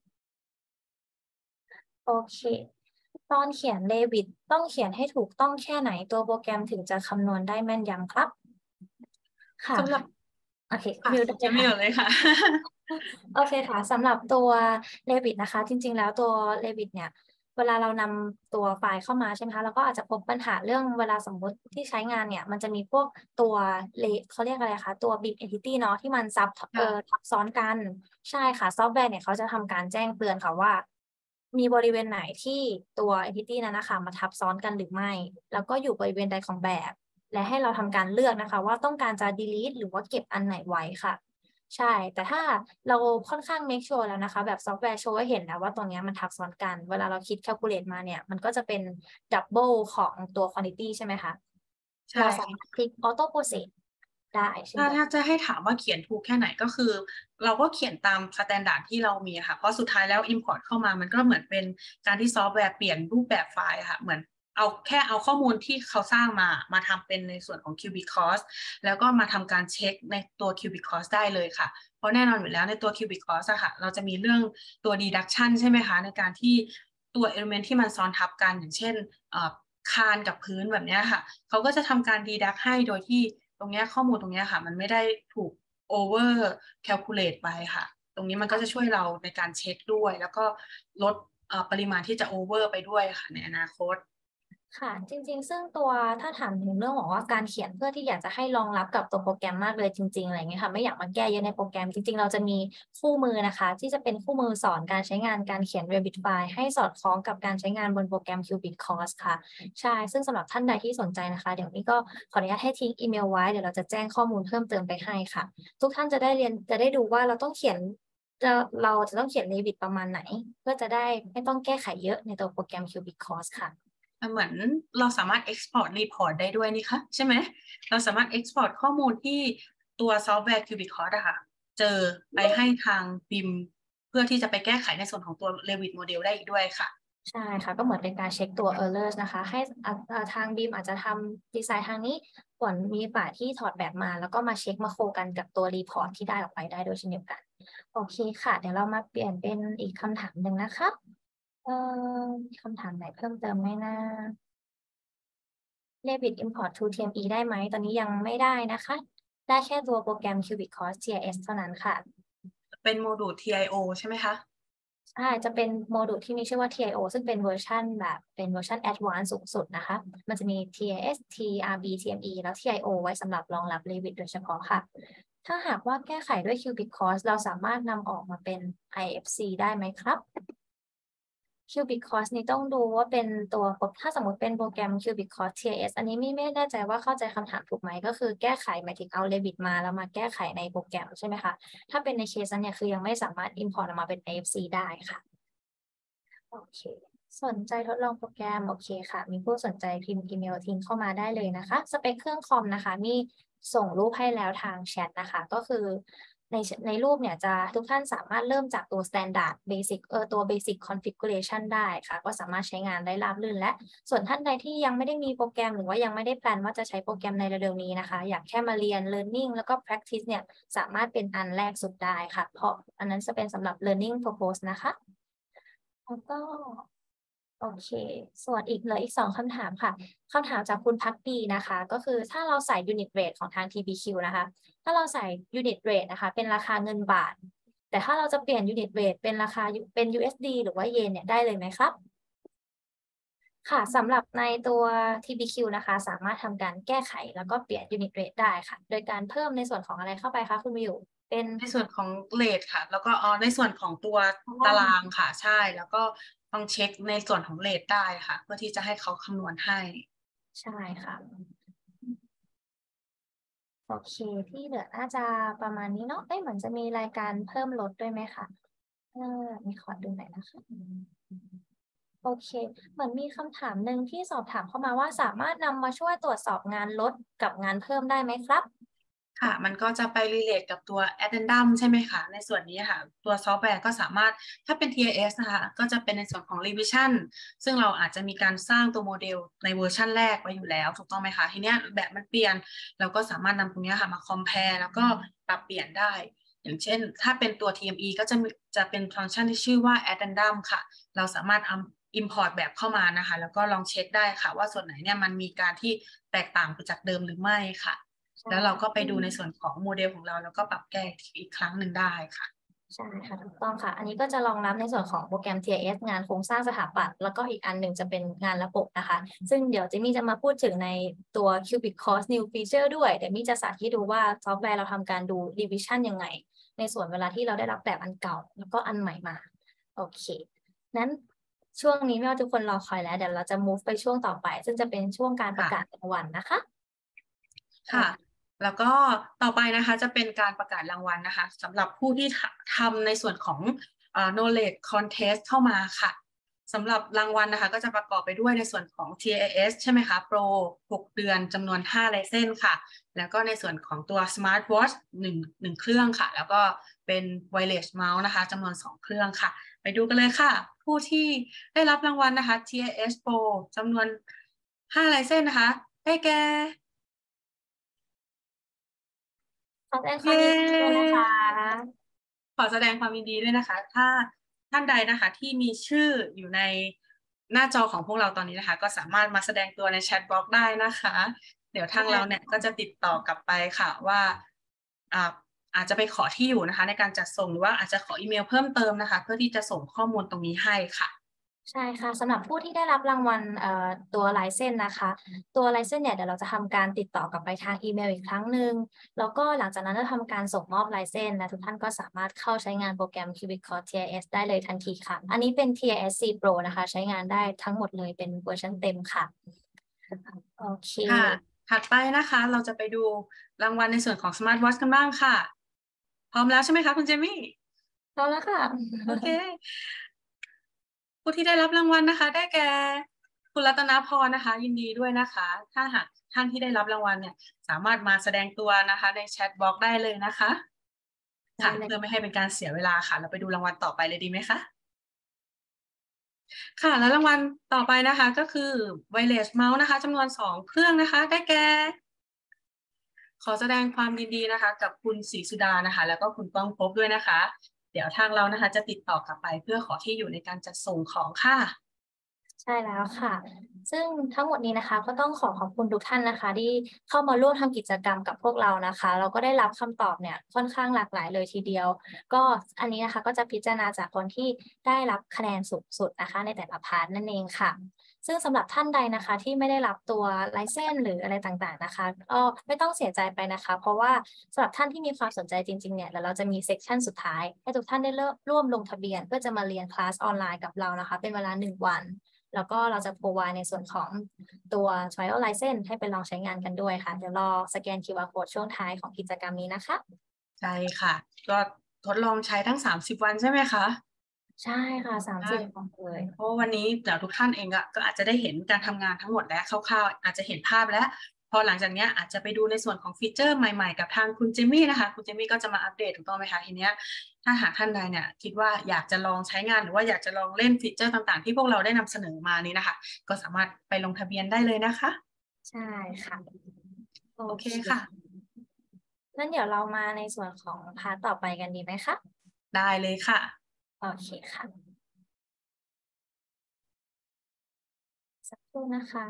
โอเคตอนเขียน Revit ต้องเขียนให้ถูกต้องแค่ไหนตัวโปรแกรมถึงจะคำนวณได้แม่นยำครับค่ะสำหรับโอเคมิวได้จะไม่ค่ะอยู่เลยค่ะโอเคค่ะสำหรับตัว Revit นะคะจริงๆแล้วตัว Revit เนี่ยเวลาเรานำตัวไฟล์เข้ามาใช่ไหมคะเราก็อาจจะพบปัญหาเรื่องเวลาสมมุติที่ใช้งานเนี่ยมันจะมีพวกตัวเลเขาเรียกอะไรคะตัว Big Entity เนาะที่มันซับเอ่อทับซ้อนกันใช่ค่ะซอฟต์แวร์เนี่ยเขาจะทำการแจ้งเตือนค่ะว่ามีบริเวณไหนที่ตัว Entity นั้นนะคะมาทับซ้อนกันหรือไม่แล้วก็อยู่บริเวณใดของแบบ และให้เราทำการเลือกนะคะว่าต้องการจะ delete หรือว่าเก็บอันไหนไว้ค่ะใช่แต่ถ้าเราค่อนข้าง make sure แล้วนะคะแบบซอฟต์แวร์โชว์ให้เห็นนะว่าตรงนี้มันทับซ้อนกันเวลาเราคิด calculate มาเนี่ยมันก็จะเป็น double ของตัว quantity ใช่ไหมคะเราสามารถคลิก auto process ได้ใช่ไหมถ้าถ้าจะให้ถามว่าเขียนถูกแค่ไหนก็คือเราก็เขียนตามสแตนดาร์ดที่เรามีค่ะเพราะสุดท้ายแล้ว import เข้ามามันก็เหมือนเป็นการที่ซอฟต์แวร์เปลี่ยนรูปแบบไฟล์ค่ะเหมือนเอาแค่เอาข้อมูลที่เขาสร้างมามาทำเป็นในส่วนของ cubic cost แล้วก็มาทำการเช็คในตัว cubic cost ได้เลยค่ะเพราะแน่นอนอยู่แล้วในตัว cubic cost อะค่ะเราจะมีเรื่องตัว deduction ใช่ไหมคะในการที่ตัว element ที่มันซ้อนทับกันอย่างเช่นคานกับพื้นแบบนี้ค่ะเขาก็จะทำการ deduct ให้โดยที่ตรงนี้ข้อมูลตรงนี้ค่ะมันไม่ได้ถูก over calculate ไปค่ะตรงนี้มันก็จะช่วยเราในการเช็คด้วยแล้วก็ลดปริมาณที่จะ over ไปด้วยค่ะในอนาคตค่ะจริงๆซึ่งตัวถ้าถามถึงเรื่องของว่าการเขียนเพื่อที่อยากจะให้รองรับกับตัวโปรแกรมมากเลยจริงๆอะไรเงี้ยค่ะไม่อยากมาแก้เยอะในโปรแกรมจริงๆเราจะมีคู่มือนะคะที่จะเป็นคู่มือสอนการใช้งานการเขียน Revit ไฟล์ให้สอดคล้องกับการใช้งานบนโปรแกรม Cubic Cost ค่ะใช่ซึ่งสำหรับท่านใดที่สนใจนะคะเดี๋ยวนี้ก็ขออนุญาตให้ทิ้งอีเมลไว้เดี๋ยวเราจะแจ้งข้อมูลเพิ่มเติมไปให้ค่ะทุกท่านจะได้เรียนจะได้ดูว่าเราต้องเขียนจะเราจะต้องเขียน Revit ประมาณไหนเพื่อจะได้ไม่ต้องแก้ไขเยอะในตัวโปรแกรม Cubic Cost ค่ะเหมือนเราสามารถ export report ได้ด้วยนี่คะใช่ไหมเราสามารถ export ข้อมูลที่ตัวซอฟต์แวร์ Cubic Cost อะค่ะเจอไปให้ทาง บี ไอ เอ็ม เพื่อที่จะไปแก้ไขในส่วนของตัว Revit Model ได้อีกด้วยค่ะใช่ค่ะก็เหมือนเป็นการเช็คตัว errors นะคะให้ทาง บี ไอ เอ็ม อาจจะทำดีไซน์ทางนี้ส่วนมีฝ่ายที่ถอดแบบมาแล้วก็มาเช็คมาโคกันกับตัว report ที่ได้ออกไปได้โดยเช่นเดียวกันโอเคค่ะเดี๋ยวเรามาเปลี่ยนเป็นอีกคำถามหนึ่งนะคะเอ่อคำถามไหนเพิ่มเติมไหมนะ Revit import to ที เอ็ม อี ได้ไหมตอนนี้ยังไม่ได้นะคะได้แค่ตัวโปรแกรม Cubic Cost ที ไอ เอส เท่านั้นค่ะเป็นโมดูล ที ไอ โอ ใช่ไหมคะใช่จะเป็นโมดูลที่มีชื่อว่า ที ไอ โอ ซึ่งเป็นเวอร์ชันแบบเป็นเวอร์ชัน Advanced สูงสุดนะคะมันจะมี ที ไอ เอส ที อาร์ บี ที เอ็ม อี แล้ว ที ไอ โอ ไว้สำหรับรองรับ Revit โดยเฉพาะค่ะถ้าหากว่าแก้ไขด้วย Cubic Cost เราสามารถนำออกมาเป็น ไอ เอฟ ซี ได้ไหมครับ Cubic Cost นี้ต้องดูว่าเป็นตัวถ้าสมมติเป็นโปรแกรม Cubic Cost ที ไอ เอส อันนี้ไม่ไม่แน่ใจว่าเข้าใจคำถามถูกไหมก็คือแก้ไขหมายถึงเอา Revit มาแล้วมาแก้ไขในโปรแกรมใช่ไหมคะถ้าเป็นในเคสนั้นเนี่ยคือยังไม่สามารถ import ออกมาเป็น ไอ เอฟ ซี ได้ค่ะโอเคสนใจทดลองโปรแกรมโอเคค่ะมีผู้สนใจพิมพ์อีเมลทิ้งเข้ามาได้เลยนะคะสเปคเครื่องคอมนะคะมีส่งรูปให้แล้วทางแชทนะคะก็คือในในรูปเนี่ยจะทุกท่านสามารถเริ่มจากตัว standard basic เออตัว basic configuration ได้ค่ะก็สามารถใช้งานได้ราบรื่นและส่วนท่านใดที่ยังไม่ได้มีโปรแกรมหรือว่ายังไม่ได้แพลนว่าจะใช้โปรแกรมในเร็วๆนี้นะคะอยากแค่มาเรียน learning แล้วก็ practice เนี่ยสามารถเป็นอันแรกสุดได้ค่ะเพราะอันนั้นจะเป็นสำหรับ learning purpose นะคะแล้วก็โอเคส่วนอีกเหลืออีกสองคำถามค่ะคำถามจากคุณพักดีนะคะก็คือถ้าเราใส่ unit rate ของทาง ที บี คิว นะคะถ้าเราใส่ unit rate นะคะเป็นราคาเงินบาทแต่ถ้าเราจะเปลี่ยน unit rate เป็นราคาเป็น ยู เอส ดี หรือว่าเยนเนี่ยได้เลยไหมครับค่ะสำหรับในตัว ที บี คิว นะคะสามารถทำการแก้ไขแล้วก็เปลี่ยน unit rate ได้ค่ะโดยการเพิ่มในส่วนของอะไรเข้าไปคะคุณมิวเป็นในส่วนของเรทค่ะแล้วก็อ๋อในส่วนของตัวตารางค่ะใช่แล้วก็ต้องเช็คในส่วนของเรทได้ค่ะเพื่อที่จะให้เขาคำนวณให้ใช่ค่ะโอเคที่เหลือน่าจะประมาณนี้เนาะเอ้ยเหมือนจะมีรายการเพิ่มลดด้วยไหมคะเออมีขอดูหน่อยนะคะโอเคเหมือนมีคำถามหนึ่งที่สอบถามเข้ามาว่าสามารถนำมาช่วยตรวจสอบงานลดกับงานเพิ่มได้ไหมครับค่ะมันก็จะไป relate กับตัว addendum ใช่ไหมคะในส่วนนี้ค่ะตัวซอฟต์แวร์ก็สามารถถ้าเป็น ที เอ เอส นะคะก็จะเป็นในส่วนของ revision ซึ่งเราอาจจะมีการสร้างตัวโมเดลในเวอร์ชันแรกไว้อยู่แล้วถูกต้องไหมคะทีเนี้ยแบบมันเปลี่ยนเราก็สามารถนำตรงนี้ค่ะมา compare แล้วก็ปรับเปลี่ยนได้อย่างเช่นถ้าเป็นตัว ที เอ็ม อี ก็จะจะเป็นฟังก์ชันที่ชื่อว่า addendum ค่ะเราสามารถ import แบบเข้ามานะคะแล้วก็ลองเช็คได้ค่ะว่าส่วนไหนเนี่ยมันมีการที่แตกต่างไปจากเดิมหรือไม่ค่ะแล้วเราก็ไปดูในส่วนของโมเดลของเราแล้วก็ปรับแก้อีกครั้งหนึ่งได้ค่ะใช่ค่ะถูกต้องค่ะอันนี้ก็จะรองรับในส่วนของโปรแกรม ที ไอ เอส งานโครงสร้างสถาปัตย์แล้วก็อีกอันหนึ่งจะเป็นงานระบบนะคะซึ่งเดี๋ยวเจมี่จะมาพูดถึงในตัว Cubic Cost New Feature ด้วยเดี๋ยวมี่จะสาธิตดูว่าซอฟต์แวร์เราทำการดู revision ยังไงในส่วนเวลาที่เราได้รับแบบอันเก่าแล้วก็อันใหม่มาโอเคนั้นช่วงนี้ไม่ว่าทุกคนรอคอยแล้วเดี๋ยวเราจะ move ไปช่วงต่อไปซึ่งจะเป็นช่วงการประกาศรางวัลนะคะค่ะแล้วก็ต่อไปนะคะจะเป็นการประกาศรางวัลนะคะสำหรับผู้ที่ทำในส่วนของ knowledge contest เข้ามาค่ะสำหรับรางวัลนะคะก็จะประกอบไปด้วยในส่วนของ ที ไอ เอส ใช่ไหมคะ Pro หกเดือนจำนวนห้าไลเซนส์ค่ะแล้วก็ในส่วนของตัว Smart Watch หนึ่ง หนึ่งเครื่องค่ะแล้วก็เป็น Wireless Mouse นะคะจำนวนสองเครื่องค่ะไปดูกันเลยค่ะผู้ที่ได้รับรางวัลนะคะ ที ไอ เอส Pro จำนวนห้าไลเซนส์นะคะได้แก่ขอแสดงความยินดีด้วยนะคะขอแสดงความยินดีด้วยนะคะถ้าท่านใดนะคะที่มีชื่ออยู่ในหน้าจอของพวกเราตอนนี้นะคะก็สามารถมาแสดงตัวในแชทบล็อกได้นะคะเดี๋ยวทางเราเนี่ยก็จะติดต่อกลับไปค่ะว่าอ่าอาจจะไปขอที่อยู่นะคะในการจัดส่งหรือว่าอาจจะขออีเมลเพิ่มเติมนะคะเพื่อที่จะส่งข้อมูลตรงนี้ให้ค่ะใช่ค่ะสำหรับผู้ที่ได้รับรางวัลเอ่อตัวไลเซนส์นะคะตัวไลเซนส์เนี่ยเดี๋ยวเราจะทำการติดต่อกลับไปทางอีเมลอีกครั้งหนึ่งแล้วก็หลังจากนั้นจะทำการส่งมอบไลเซนส์และทุกท่านก็สามารถเข้าใช้งานโปรแกรม Cubic Cost ที ไอ เอส ได้เลยทันทีค่ะอันนี้เป็น ที ไอ เอส ซี Pro นะคะใช้งานได้ทั้งหมดเลยเป็นเวอร์ชันเต็มค่ะโอเคค่ะถัดไปนะคะเราจะไปดูรางวัลในส่วนของ Smart Watch กันบ้างค่ะพร้อมแล้วใช่ไหมคะคุณเจมี่พร้อมแล้วค่ะโอเคผู้ที่ได้รับรางวัลนะคะได้แก่คุณรัตนาพรนะคะยินดีด้วยนะคะถ้าหากท่านที่ได้รับรางวัลเนี่ยสามารถมาแสดงตัวนะคะในแชทบล็อกได้เลยนะคะค่ะเพื่อไม่ให้เป็นการเสียเวลาค่ะเราไปดูรางวัลต่อไปเลยดีไหมคะค่ะแล้วรางวัลต่อไปนะคะก็คือ Wireless Mouse นะคะจำนวนสองเครื่องนะคะได้แก่ขอแสดงความยินดีนะคะกับคุณศรีสุดานะคะแล้วก็คุณก้องภพด้วยนะคะเดี๋ยวทางเรานะคะจะติดต่อกลับไปเพื่อขอที่อยู่ในการจัดส่งของค่ะใช่แล้วค่ะซึ่งทั้งหมดนี้นะคะก็ต้องขอขอบคุณทุกท่านนะคะที่เข้ามาร่วมทำกิจกรรมกับพวกเรานะคะเราก็ได้รับคำตอบเนี่ยค่อนข้างหลากหลายเลยทีเดียวก็อันนี้นะคะก็จะพิจารณาจากคนที่ได้รับคะแนนสูงสุดนะคะในแต่ละพาร์ทนั่นเองค่ะซึ่งสำหรับท่านใดนะคะที่ไม่ได้รับตัวไลเซนส์หรืออะไรต่างๆนะคะก็ไม่ต้องเสียใจไปนะคะเพราะว่าสำหรับท่านที่มีความสนใจจริงๆเนี่ยเดี๋ยวเราจะมีเซสชันสุดท้ายให้ทุกท่านได้เริ่มร่วมลงทะเบียนเพื่อจะมาเรียนคลาสออนไลน์กับเรานะคะเป็นเวลาหนึ่งวันแล้วก็เราจะ provide ในส่วนของตัว trial license ให้ไปลองใช้งานกันด้วยค่ะเดี๋ยวรอสแกน คิว อาร์ code ช่วงท้ายของกิจกรรมนี้นะคะใช่ค่ะก็ทดลองใช้ทั้งสามสิบวันใช่ไหมคะใช่ค่ะสามสิบวันเลยเพราะวันนี้เดี๋ยวทุกท่านเองก็อาจจะได้เห็นการทำงานทั้งหมดแล้วคร่าวๆอาจจะเห็นภาพแล้วพอหลังจากนี้อาจจะไปดูในส่วนของฟีเจอร์ใหม่ๆกับทางคุณจิมมี่นะคะคุณจิมมี่ก็จะมาอัปเดตถูกต้องไหมคะทีเนี้ยถ้าหากท่านใดเนี่ยคิดว่าอยากจะลองใช้งานหรือว่าอยากจะลองเล่นฟีเจอร์ต่างๆที่พวกเราได้นำเสนอมานี้นะคะก็สามารถไปลงทะเบียนได้เลยนะคะใช่ค่ะโอเคค่ะงั้นเดี๋ยวเรามาในส่วนของพาร์ทต่อไปกันดีไหมคะได้เลยค่ะโอเคค่ะสักครู่นะคะ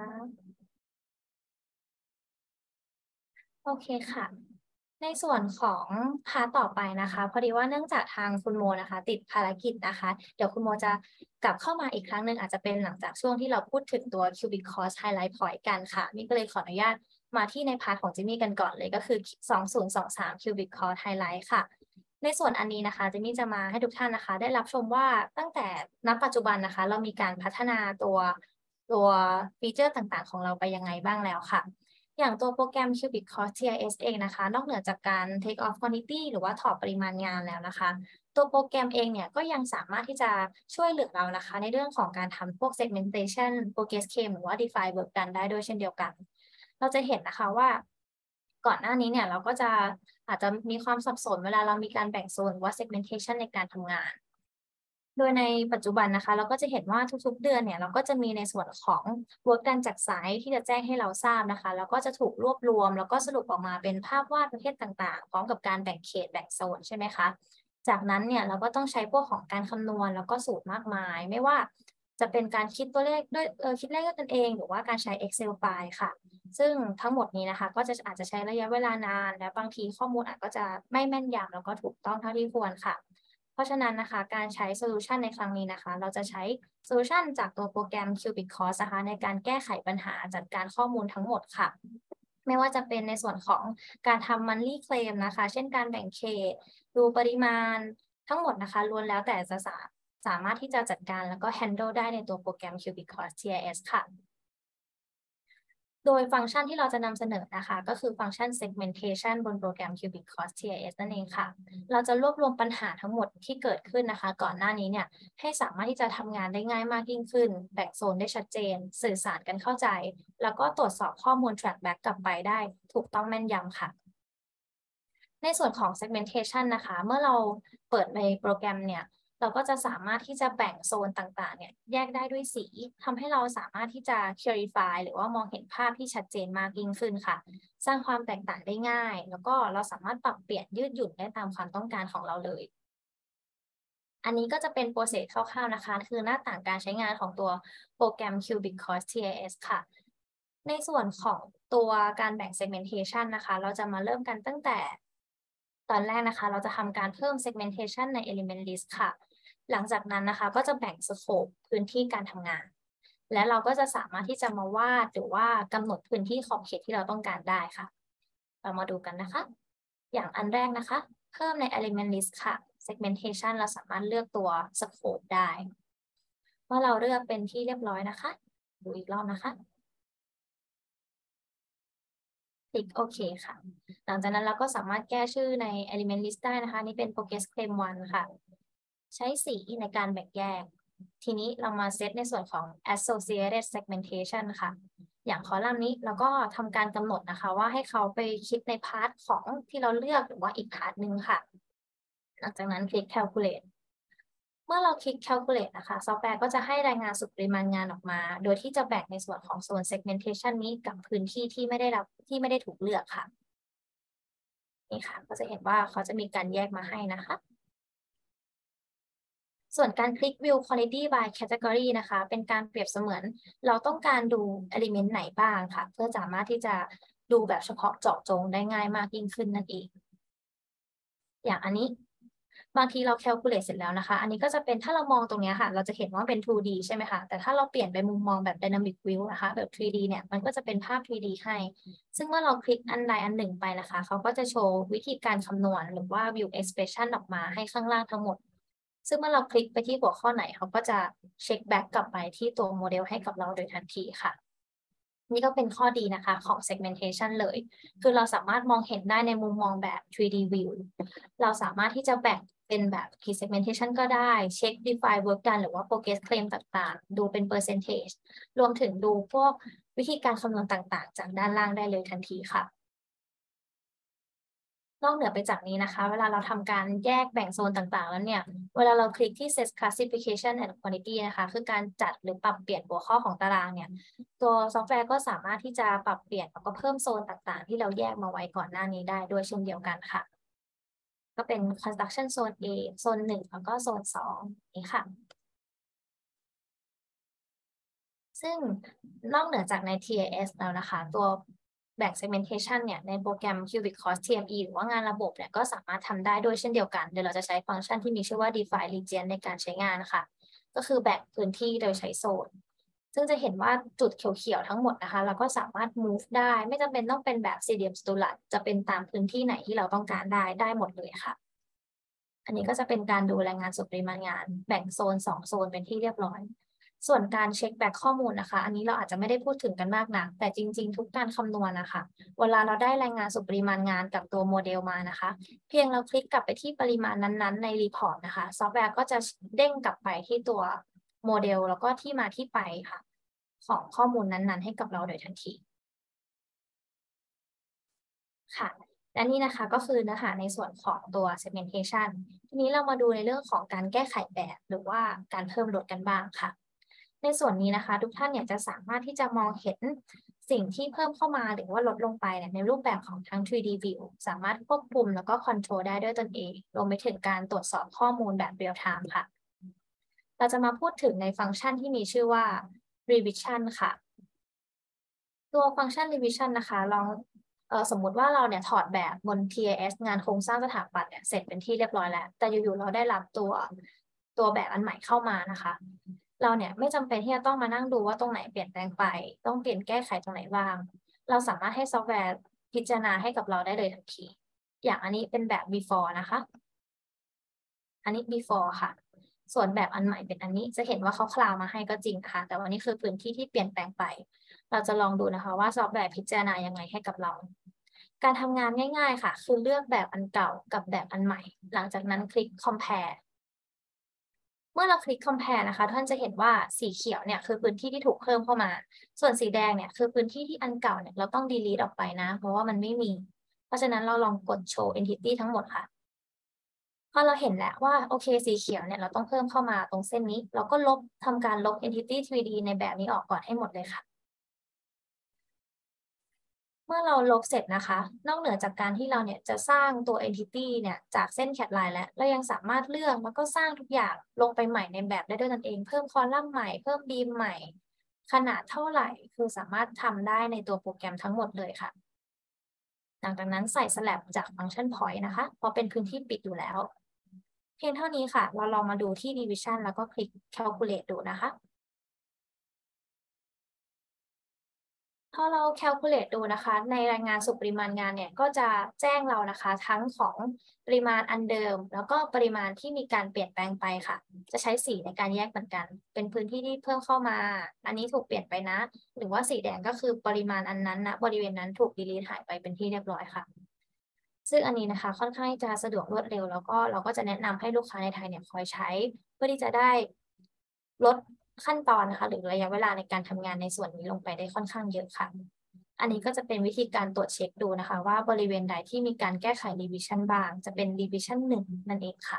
โอเคค่ะในส่วนของพาร์ทต่อไปนะคะพอดีว่าเนื่องจากทางคุณโมนะคะติดภารกิจนะคะเดี๋ยวคุณโมจะกลับเข้ามาอีกครั้งหนึ่งอาจจะเป็นหลังจากช่วงที่เราพูดถึงตัว Cubic Cost Highlight Point กันค่ะนี่ก็เลยขออนุญาตมาที่ในพาร์ทของจิมมี่กันก่อนเลยก็คือสองพันยี่สิบสาม Cubic Cost Highlight ค่ะในส่วนอันนี้นะคะจิมมี่จะมาให้ทุกท่านนะคะได้รับชมว่าตั้งแต่ณปัจจุบันนะคะเรามีการพัฒนาตัวตัวฟีเจอร์ต่างๆของเราไปยังไงบ้างแล้วค่ะอย่างตัวโปรแกรม Cubic Cost ที ไอ เอส เองนะคะนอกเหนือจากการ take off quantity หรือว่าถอดปริมาณงานแล้วนะคะตัวโปรแกรมเองเนี่ยก็ยังสามารถที่จะช่วยเหลือเรานะคะในเรื่องของการทำพวก segmentation progress claim หรือว่า define work done ได้ด้วยเช่นเดียวกันเราจะเห็นนะคะว่าก่อนหน้านี้เนี่ยเราก็จะอาจจะมีความสับสนเวลาเรามีการแบ่งโซนหรือว่า segmentation ในการทำงานโดยในปัจจุบันนะคะเราก็จะเห็นว่าทุกๆเดือนเนี่ยเราก็จะมีในส่วนของ work done จากไซต์ที่จะแจ้งให้เราทราบนะคะแล้วก็จะถูกรวบรวมแล้วก็สรุปออกมาเป็นภาพวาดประเภทต่างๆพร้อมกับการแบ่งเขตแบ่งโซนใช่ไหมคะจากนั้นเนี่ยเราก็ต้องใช้พวกของการคำนวณแล้วก็สูตรมากมายไม่ว่าจะเป็นการคิดตัวเลขด้วยเออคิดเลขด้วยตนเองหรือว่าการใช้ Excel ไฟล์ค่ะซึ่งทั้งหมดนี้นะคะก็จะอาจจะใช้ระยะเวลานานและบางทีข้อมูลอาจก็จะไม่แม่นยำแล้วก็ถูกต้องเท่าที่ควรค่ะเพราะฉะนั้นนะคะการใช้โซลูชันในครั้งนี้นะคะเราจะใช้โซลูชันจากตัวโปรแกรม Cubic Cost นะคะในการแก้ไขปัญหาจัดการข้อมูลทั้งหมดค่ะไม่ว่าจะเป็นในส่วนของการทำ monthly claim นะคะเช่นการแบ่งเขตดูปริมาณทั้งหมดนะคะล้วนแล้วแต่จะสาสามารถที่จะจัดการแล้วก็ handle ได้ในตัวโปรแกรม Cubic Cost ที ไอ เอส ค่ะโดยฟังก์ชันที่เราจะนำเสนอนะคะก็คือฟังก์ชัน segmentation บนโปรแกรม Cubic Cost ที ไอ เอส นั่นเองค่ะเราจะรวบรวมปัญหาทั้งหมดที่เกิดขึ้นนะคะก่อนหน้านี้เนี่ยให้สามารถที่จะทำงานได้ง่ายมากยิ่งขึ้นแบ่งโซนได้ชัดเจนสื่อสารกันเข้าใจแล้วก็ตรวจสอบข้อมูล track back กลับไปได้ถูกต้องแม่นยำค่ะในส่วนของ segmentation นะคะเมื่อเราเปิดในโปรแกรมเนี่ยเราก็จะสามารถที่จะแบ่งโซนต่างๆเนี่ยแยกได้ด้วยสีทำให้เราสามารถที่จะ clarify หรือว่ามองเห็นภาพที่ชัดเจนมากยิ่งขึ้นค่ะสร้างความแตกต่างได้ง่ายแล้วก็เราสามารถปรับเปลี่ยนยืดหยุ่นได้ตามความต้องการของเราเลยอันนี้ก็จะเป็นโปรเซสคร่าวๆนะคะคือหน้าต่างการใช้งานของตัวโปรแกรม Cubic Cost ที ไอ เอส ค่ะในส่วนของตัวการแบ่ง segmentation นะคะเราจะมาเริ่มกันตั้งแต่ตอนแรกนะคะเราจะทำการเพิ่ม segmentation ใน element list ค่ะหลังจากนั้นนะคะก็จะแบ่งสโคปพื้นที่การทำงานและเราก็จะสามารถที่จะมาวาดหรือว่ากำหนดพื้นที่ขอบเขตที่เราต้องการได้ค่ะเรามาดูกันนะคะอย่างอันแรกนะคะเพิ่มใน element list ค่ะ segmentation เราสามารถเลือกตัวสโคปได้เมื่อเราเลือกเป็นที่เรียบร้อยนะคะดูอีกรอบนะคะคลิกโอเคค่ะหลังจากนั้นเราก็สามารถแก้ชื่อใน element list ได้นะคะนี่เป็น progress claim หนึ่งค่ะใช้สีในการแบ่งแยกทีนี้เรามาเซตในส่วนของ associated segmentation ค่ะอย่างคอลัมน์นี้เราก็ทำการกำหนดนะคะว่าให้เขาไปคิดในพาร์ทของที่เราเลือกหรือว่าอีกพาร์ทหนึ่งค่ะหลังจากนั้นคลิก calculate เมื่อเราคลิก calculate นะคะซอฟต์แวร์ก็จะให้รายงานสุดปริมาณงานออกมาโดยที่จะแบ่งในส่วนของโซน segmentation นี้กับพื้นที่ที่ไม่ได้รับที่ไม่ได้ถูกเลือกค่ะนี่ค่ะก็จะเห็นว่าเขาจะมีการแยกมาให้นะคะส่วนการคลิก View Quality by Category นะคะเป็นการเปรียบเสมือนเราต้องการดู element ไหนบ้างค่ะเพื่อสามารถที่จะดูแบบเฉพาะเจาะจงได้ง่ายมากยิ่งขึ้นนั่นเองอย่างอันนี้บางทีเรา calculate เสร็จแล้วนะคะอันนี้ก็จะเป็นถ้าเรามองตรงนี้ค่ะเราจะเห็นว่าเป็น ทู ดี ใช่ไหมคะแต่ถ้าเราเปลี่ยนไปมุมมองแบบ Dynamic View นะคะแบบ ทรี ดี เนี่ยมันก็จะเป็นภาพ ทรี ดี ให้ซึ่งเมื่อเราคลิกอันใดอันหนึ่งไปนะคะเขาก็จะโชว์วิธีการคำนวณหรือว่า View Expression ออกมาให้ข้างล่างทั้งหมดซึ่งเมื่อเราคลิกไปที่หัวข้อไหนเขาก็จะเช็คแบ็กกลับไปที่ตัวโมเดลให้กับเราโดยทันทีค่ะนี่ก็เป็นข้อดีนะคะของ segmentation เลยคือเราสามารถมองเห็นได้ในมุมมองแบบ ทรี ดี view เราสามารถที่จะแบ่งเป็นแบบ key segmentation ก็ได้เช็ค define work done หรือว่า progress claim ต่างๆดูเป็น percentage รวมถึงดูพวกวิธีการคำนวณต่างๆจากด้านล่างได้เลยทันทีค่ะนอกเหนือไปจากนี้นะคะเวลาเราทำการแยกแบ่งโซนต่างๆแล้วเนี่ยเวลาเราคลิกที่ set classification and quantity นะคะคือการจัดหรือปรับเปลี่ยนหัวข้อของตารางเนี่ยตัวซอฟต์แวร์ก็สามารถที่จะปรับเปลี่ยนแล้วก็เพิ่มโซนต่างๆที่เราแยกมาไว้ก่อนหน้านี้ได้ด้วยเช่นเดียวกันค่ะก็เป็น construction zone A โซนหนึ่งแล้วก็โซนสองนี่ค่ะซึ่งนอกเหนือจากใน ที เอ เอส แล้วนะคะตัวแบ่ง segmentation เนี่ยในโปรแกรม Cubic Cost ที เอ็ม อี หรือว่างานระบบเนี่ยก็สามารถทำได้ด้วยเช่นเดียวกันเดี๋ยวเราจะใช้ฟังก์ชันที่มีชื่อว่า define region ในการใช้งานนะคะก็คือแบ่งพื้นที่โดยใช้โซนซึ่งจะเห็นว่าจุดเขียวๆทั้งหมดนะคะเราก็สามารถ move ได้ไม่จำเป็นต้องเป็นแบบสี่เหลี่ยมจัตุรัสจะเป็นตามพื้นที่ไหนที่เราต้องการได้ได้หมดเลยค่ะอันนี้ก็จะเป็นการดูรายงานสุดปริมาณงานแบ่งโซนสองโซนเป็นที่เรียบร้อยส่วนการเช็คแบ็กข้อมูลนะคะอันนี้เราอาจจะไม่ได้พูดถึงกันมากนักแต่จริงๆทุกการคำนวณนะคะเวลาเราได้รายงานสุดปริมาณงานกับตัวโมเดลมานะคะเพียงเราคลิกกลับไปที่ปริมาณนั้นๆในรีพอร์ตนะคะซอฟต์แวร์ก็จะเด้งกลับไปที่ตัวโมเดลแล้วก็ที่มาที่ไปค่ะของข้อมูลนั้นๆให้กับเราโดยทันทีค่ะและนี่นะคะก็คือเนื้อหาในส่วนของตัว segmentation ทีนี้เรามาดูในเรื่องของการแก้ไขแบบหรือว่าการเพิ่มลดกันบ้างค่ะในส่วนนี้นะคะทุกท่านเนี่ยจะสามารถที่จะมองเห็นสิ่งที่เพิ่มเข้ามาหรือว่าลดลงไปในรูปแบบของทั้ง ทรี ดี View สามารถควบคุมแล้วก็ control ได้ด้วยตนเองรวมไปถึงการตรวจสอบข้อมูลแบบ real time ค่ะเราจะมาพูดถึงในฟังก์ชันที่มีชื่อว่า revision ค่ะตัวฟังก์ชัน revision นะคะลองเอ่อสมมุติว่าเราเนี่ยถอดแบบบน ที เอ เอส งานโครงสร้างสถาปัตย์เนี่ยเสร็จเป็นที่เรียบร้อยแล้วแต่อยู่ๆเราได้รับตัวตัวแบบอันใหม่เข้ามานะคะเราเนี่ยไม่จำเป็นที่จะต้องมานั่งดูว่าตรงไหนเปลี่ยนแปลงไปต้องเปลี่ยนแก้ไขตรงไหนบ้างเราสามารถให้ซอฟต์แวร์พิจารณาให้กับเราได้เลยทันทีอย่างอันนี้เป็นแบบ before นะคะอันนี้ before ค่ะส่วนแบบอันใหม่เป็นอันนี้จะเห็นว่าเขาคลาวมาให้ก็จริงค่ะแต่วันนี้คือพื้นที่ที่เปลี่ยนแปลงไปเราจะลองดูนะคะว่าซอฟต์แวร์พิจารณายังไงให้กับเราการทำงานง่ายๆค่ะคือเลือกแบบอันเก่ากับแบบอันใหม่หลังจากนั้นคลิก compareเมื่อเราคลิก compare นะคะท่านจะเห็นว่าสีเขียวเนี่ยคือพื้นที่ที่ถูกเพิ่มเข้ามาส่วนสีแดงเนี่ยคือพื้นที่ที่อันเก่าเนี่ยเราต้อง delete ออกไปนะเพราะว่ามันไม่มีเพราะฉะนั้นเราลองกด show entity ทั้งหมดค่ะพอเราเห็นแล้วว่าโอเคสีเขียวเนี่ยเราต้องเพิ่มเข้ามาตรงเส้นนี้เราก็ลบทำการลบ entity ทรี ดี ในแบบนี้ออกก่อนให้หมดเลยค่ะเมื่อเราลบเสร็จนะคะนอกเหนือจากการที่เราเนี่ยจะสร้างตัว entity เนี่ยจากเส้น cat line แล้วเรายังสามารถเลือกแล้วก็สร้างทุกอย่างลงไปใหม่ในแบบได้ด้วยตนเองเพิ่มคอลัมน์ใหม่เพิ่มบีมใหม่ขนาดเท่าไหร่คือสามารถทำได้ในตัวโปรแกรมทั้งหมดเลยค่ะหลังจากนั้นใส่ slab จากฟังก์ชัน point นะคะเพราะเป็นพื้นที่ปิดอยู่แล้วเพียงเท่านี้ค่ะเราลองมาดูที่ division แล้วก็คลิก calculate ดูนะคะพอเรา calculate ดูนะคะในรายงานสุปริมาณงานเนี่ยก็จะแจ้งเรานะคะทั้งของปริมาณอันเดิมแล้วก็ปริมาณที่มีการเปลี่ยนแปลงไปค่ะจะใช้สีในการแยกเหมือนกันเป็นพื้นที่ที่เพิ่มเข้ามาอันนี้ถูกเปลี่ยนไปนะหรือว่าสีแดงก็คือปริมาณอันนั้นนะบริเวณนั้นถูก delete หายไปเป็นที่เรียบร้อยค่ะซึ่งอันนี้นะคะค่อนข้างจะสะดวกรวดเร็วแล้วก็เราก็จะแนะนำให้ลูกค้าในไทยเนี่ยคอยใช้เพื่อที่จะได้ลดขั้นตอนนะคะหรือระยะเวลาในการทำงานในส่วนนี้ลงไปได้ค่อนข้างเยอะค่ะอันนี้ก็จะเป็นวิธีการตรวจเช็คดูนะคะว่าบริเวณใดที่มีการแก้ไข revision บ้างจะเป็น revision หนึ่งนั่นเองค่ะ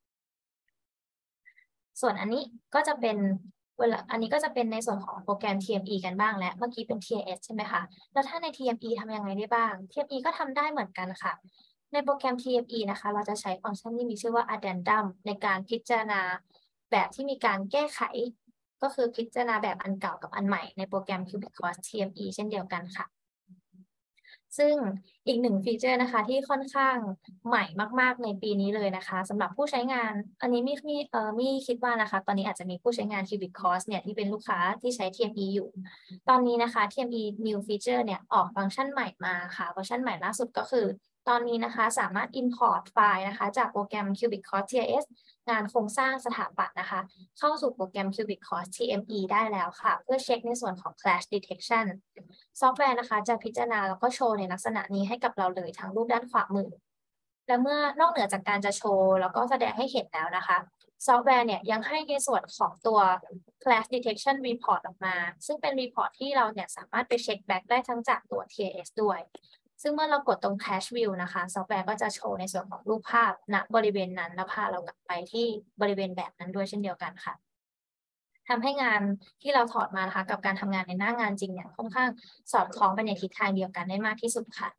ส่วนอันนี้ก็จะเป็นเวลาอันนี้ก็จะเป็นในส่วนของโปรแกรม ที เอ็ม อี กันบ้างแล้วเมื่อกี้เป็น ที เอ เอส ใช่ไหมคะแล้วถ้าใน ที เอ็ม อี ทำยังไงได้บ้าง ที เอ็ม อี ก็ทำได้เหมือนกันค่ะในโปรแกรม ที เอ็ม อี นะคะเราจะใช้ฟังก์ชันที่มีชื่อว่า addendum ในการพิจารณาแบบที่มีการแก้ไขก็คือพิจารณาแบบอันเก่ากับอันใหม่ในโปรแกรม Cubic Cost ที เอ็ม อี เช่นเดียวกันค่ะซึ่งอีกหนึ่งฟีเจอร์นะคะที่ค่อนข้างใหม่มากๆในปีนี้เลยนะคะสำหรับผู้ใช้งานอันนี้มีมีเอ่อมีคิดว่านะคะตอนนี้อาจจะมีผู้ใช้งาน Cubic Cost เนี่ยที่เป็นลูกค้าที่ใช้ ที เอ็ม อี อยู่ตอนนี้นะคะ ที เอ็ม อี New Feature เนี่ยออกฟังก์ชันใหม่มาค่ะเวอร์ชันใหม่ล่าสุดก็คือตอนนี้นะคะสามารถ import ไฟล์นะคะจากโปรแกรม Cubic Cost ที เอ เอส งานโครงสร้างสถาปัตย์นะคะเข้าสู่โปรแกรม Cubic Cost ที เอ็ม อี ได้แล้วค่ะเพื่อเช็คในส่วนของ Clash Detection ซอฟต์แวร์นะคะจะพิจารณาแล้วก็โชว์ในลักษณะนี้ให้กับเราเลยทั้งรูปด้านขวามือและเมื่อนอกเหนือจากการจะโชว์แล้วก็แสดงให้เห็นแล้วนะคะซอฟต์แวร์เนี่ยยังให้ในส่วนของตัว clash detection report ออกมาซึ่งเป็น report ที่เราเนี่ยสามารถไปเช็คแบ็กได้ทั้งจากตัว ที เอ เอส ด้วยซึ่งเมื่อเรากดตรง cache view นะคะซอฟต์แวร์ก็จะโชว์ในส่วนของรูปภาพณบริเวณนั้นแล้วพาเรากลับไปที่บริเวณแบบนั้นด้วยเช่นเดียวกันค่ะทำให้งานที่เราถอดมานะคะกับการทำงานในหน้างานจริงเนี่ยค่อนข้างสอดคล้องไปในทิศทางเดียวกันได้มากที่สุดค่ะ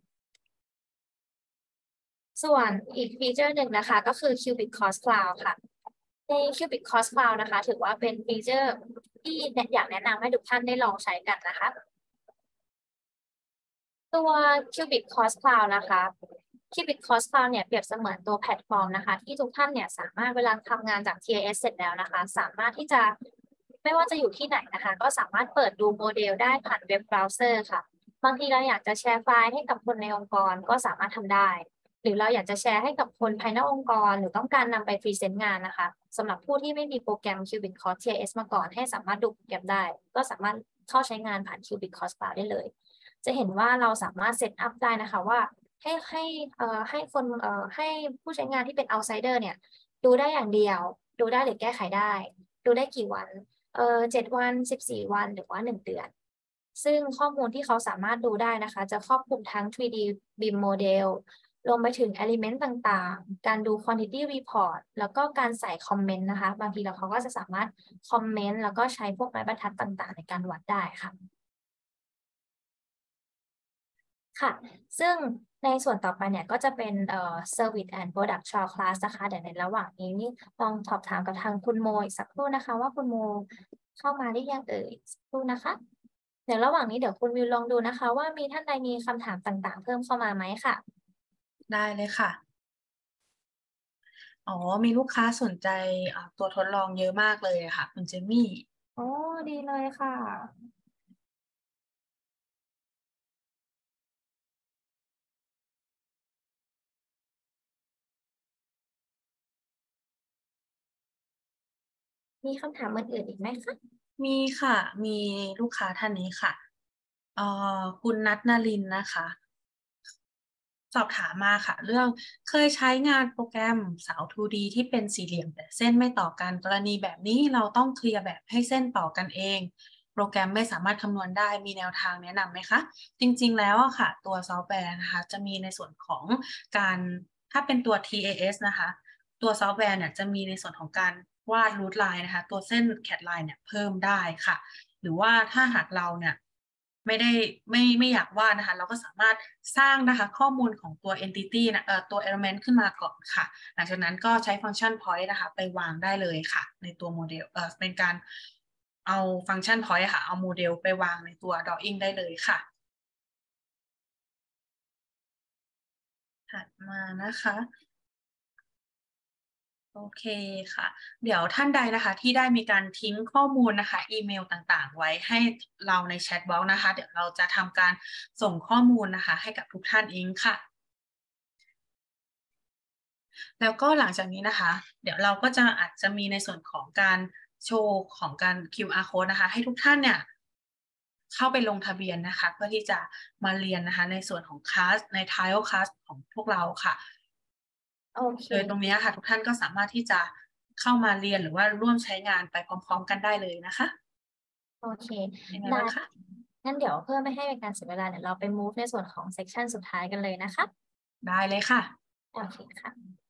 ส่วนอีกฟีเจอร์หนึ่งนะคะก็คือ Cubic Cost Cloud ค่ะใน Cubic Cost Cloud นะคะถือว่าเป็นฟีเจอร์ที่อยากแนะนำให้ทุกท่านได้ลองใช้กันนะคะตัว Cubic Cost Cloud นะคะ Cubic Cost Cloud เนี่ยเปรียบเสมือนตัวแพลตฟอร์มนะคะที่ทุกท่านเนี่ยสามารถเวลาทำงานจาก ที เอ เอส เสร็จแล้วนะคะสามารถที่จะไม่ว่าจะอยู่ที่ไหนนะคะก็สามารถเปิดดูโมเดลได้ผ่านเว็บเบราว์เซอร์ค่ะบางทีเราอยากจะแชร์ไฟล์ให้กับคนในองค์กรก็สามารถทำได้หรือเราอยากจะแชร์ให้กับคนภายนอกองค์กรหรือต้องการนำไปพรีเซนต์งานนะคะสำหรับผู้ที่ไม่มีโปรแกรม Cubic Cost ที เอ เอส มาก่อนให้สามารถดูโปรแกรมได้ก็สามารถเข้าใช้งานผ่าน Cubic Cost Cloud ได้เลยจะเห็นว่าเราสามารถเซตอัพได้นะคะว่าให้ให้เอ่อให้คนเอ่อให้ผู้ใช้งานที่เป็น outsider เนี่ยดูได้อย่างเดียวดูได้หรือแก้ไขได้ดูได้กี่วันเอ่อเจ็ดวันสิบสี่วันหรือว่าหนึ่งเดือนซึ่งข้อมูลที่เขาสามารถดูได้นะคะจะครอบคลุมทั้ง ทรี ดี บี ไอ เอ็ม Model รวมไปถึง element ต่างๆการดู quantity report แล้วก็การใส่คอมเมนต์นะคะบางทีแล้วเขาก็จะสามารถคอมเมนต์แล้วก็ใช้พวกไม้บรรทัดต่างๆในการวัดได้ค่ะค่ะซึ่งในส่วนต่อไปเนี่ยก็จะเป็นเอ่อ Service and Product Trial Class นะคะเดี๋ยวในระหว่างนี้นี่ลองสอบถามกับทางคุณโมอีกสักครู่นะคะว่าคุณโมเข้ามาได้ยังเอ่ยสักครู่นะคะเดี๋ยวระหว่างนี้เดี๋ยวคุณวิวลองดูนะคะว่ามีท่านใดมีคำถามต่างๆเพิ่มเข้ามาไหมค่ะได้เลยค่ะอ๋อมีลูกค้าสนใจตัวทดลองเยอะมากเลยค่ะคุณเจมี่โอ้ดีเลยค่ะมีคำถามอื่นๆอีกไหมคะมีค่ะมีลูกค้าท่านนี้ค่ะเอ่อคุณนัทนลินนะคะสอบถามมาค่ะเรื่องเคยใช้งานโปรแกรมเสา ทู ดี ที่เป็นสี่เหลี่ยมแต่เส้นไม่ต่อกันกรณีแบบนี้เราต้องเคลียร์แบบให้เส้นต่อกันเองโปรแกรมไม่สามารถคำนวณได้มีแนวทางแนะนำไหมคะจริงๆแล้วอะค่ะตัวซอฟต์แวร์นะคะจะมีในส่วนของการถ้าเป็นตัว ที เอ เอส นะคะตัวซอฟต์แวร์เนี่ยจะมีในส่วนของการวาดรูทไลน์นะคะตัวเส้นแคทไลน์เนี่ยเพิ่มได้ค่ะหรือว่าถ้าหากเราเนี่ยไม่ได้ไม่ไม่อยากวาดนะคะเราก็สามารถสร้างนะคะข้อมูลของตัว entity นะเอ่อตัว element ขึ้นมาก่อนค่ะหลังจากนั้นก็ใช้ฟังก์ชัน point นะคะไปวางได้เลยค่ะในตัวโมเดลเอ่อเป็นการเอาฟังก์ชัน point ค่ะเอาโมเดลไปวางในตัว drawing ได้เลยค่ะถัดมานะคะโอเคค่ะเดี๋ยวท่านใดนะคะที่ได้มีการทิ้งข้อมูลนะคะอีเมลต่างๆไว้ให้เราในแชทบ็อกซ์นะคะเดี๋ยวเราจะทำการส่งข้อมูลนะคะให้กับทุกท่านเองค่ะแล้วก็หลังจากนี้นะคะเดี๋ยวเราก็จะอาจจะมีในส่วนของการโชว์ของการ คิว อาร์ code นะคะให้ทุกท่านเนี่ยเข้าไปลงทะเบียนนะคะเพื่อที่จะมาเรียนนะคะในส่วนของคลาสใน trial class ของพวกเราค่ะโอเคโดยตรงนี้ค่ะทุกท่านก็สามารถที่จะเข้ามาเรียนหรือว่าร่วมใช้งานไปพร้อมๆกันได้เลยนะคะโอเคได้ค่ะงั้นเดี๋ยวเพื่อไม่ให้เป็นการเสียเวลาเดี๋ยวเราไป move ในส่วนของ section สุดท้ายกันเลยนะคะได้เลยค่ะโอเคค่ะ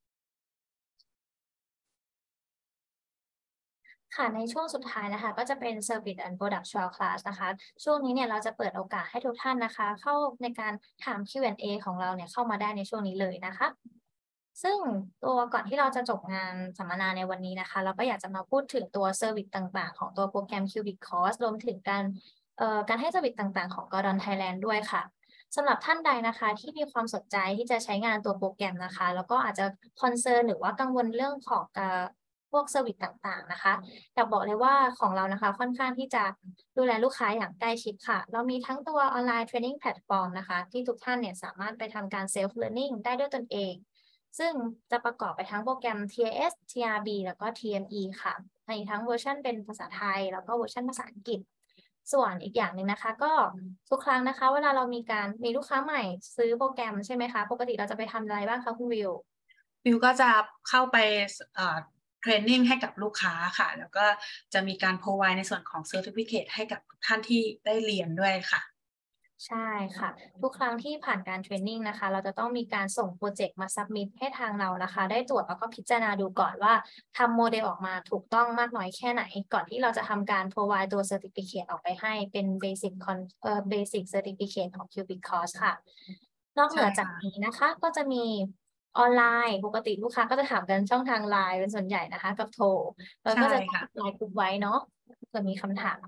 ค่ะในช่วงสุดท้ายนะคะก็จะเป็น Service and Product Trial Class นะคะช่วงนี้เนี่ยเราจะเปิดโอกาสให้ทุกท่านนะคะเข้าในการถาม คิว แอนด์ เอ ของเราเนี่ยเข้ามาได้ในช่วงนี้เลยนะคะซึ่งตัวก่อนที่เราจะจบงานสัมมนาในวันนี้นะคะเราก็อยากจะมาพูดถึงตัว Service ต่างๆของตัวโปรแกรม Cubic Cost รวมถึงการเอ่อการให้ Service ต่างๆของ Gordon Thailand ด้วยค่ะสำหรับท่านใดนะคะที่มีความสนใจที่จะใช้งานตัวโปรแกรมนะคะแล้วก็อาจจะคอนเซิร์นหรือว่ากังวลเรื่องของพวกเซอร์วิสต่างๆนะคะอยากบอกเลยว่าของเรานะคะค่อนข้างที่จะดูแลลูกค้าอย่างใกล้ชิดค่ะเรามีทั้งตัวออนไลน์เทรนนิ่งแพลตฟอร์มนะคะที่ทุกท่านเนี่ยสามารถไปทำการเซลฟ์เลิร์นนิ่งได้ด้วยตนเองซึ่งจะประกอบไปทั้งโปรแกรม ที เอ เอส ที อาร์ บี แล้วก็ ที เอ็ม อี ค่ะในทั้งเวอร์ชันเป็นภาษาไทยแล้วก็เวอร์ชันภาษาอังกฤษส่วนอีกอย่างหนึ่งนะคะก็ทุกครั้งนะคะเวลาเรามีการมีลูกค้าใหม่ซื้อโปรแกรมใช่ไหมคะปกติเราจะไปทำอะไรบ้างคะคุณวิววิวก็จะเข้าไปเทรนนิ่งให้กับลูกค้าค่ะแล้วก็จะมีการ provide ในส่วนของ certificate ให้กับท่านที่ได้เรียนด้วยค่ะใช่ค่ะทุกครั้งที่ผ่านการเทรนนิ่งนะคะเราจะต้องมีการส่งโปรเจกต์มาซับมิทให้ทางเรานะคะได้ตรวจแล้วก็พิจารณาดูก่อนว่าทำโมเดลออกมาถูกต้องมากน้อยแค่ไหนก่อนที่เราจะทำการ provide ตัว certificate ออกไปให้เป็น basic con เอ่อ basic certificate ของ Cubic Course ค่ะนอกเหนือจากนี้นะคะก็จะมีออนไลน์ปกติลูกค้าก็จะถามกันช่องทางไลน์เป็นส่วนใหญ่นะคะกับโทรแล้วก็จะไลน์กลุ่มไว้เนาะเผื่อมีคำถาม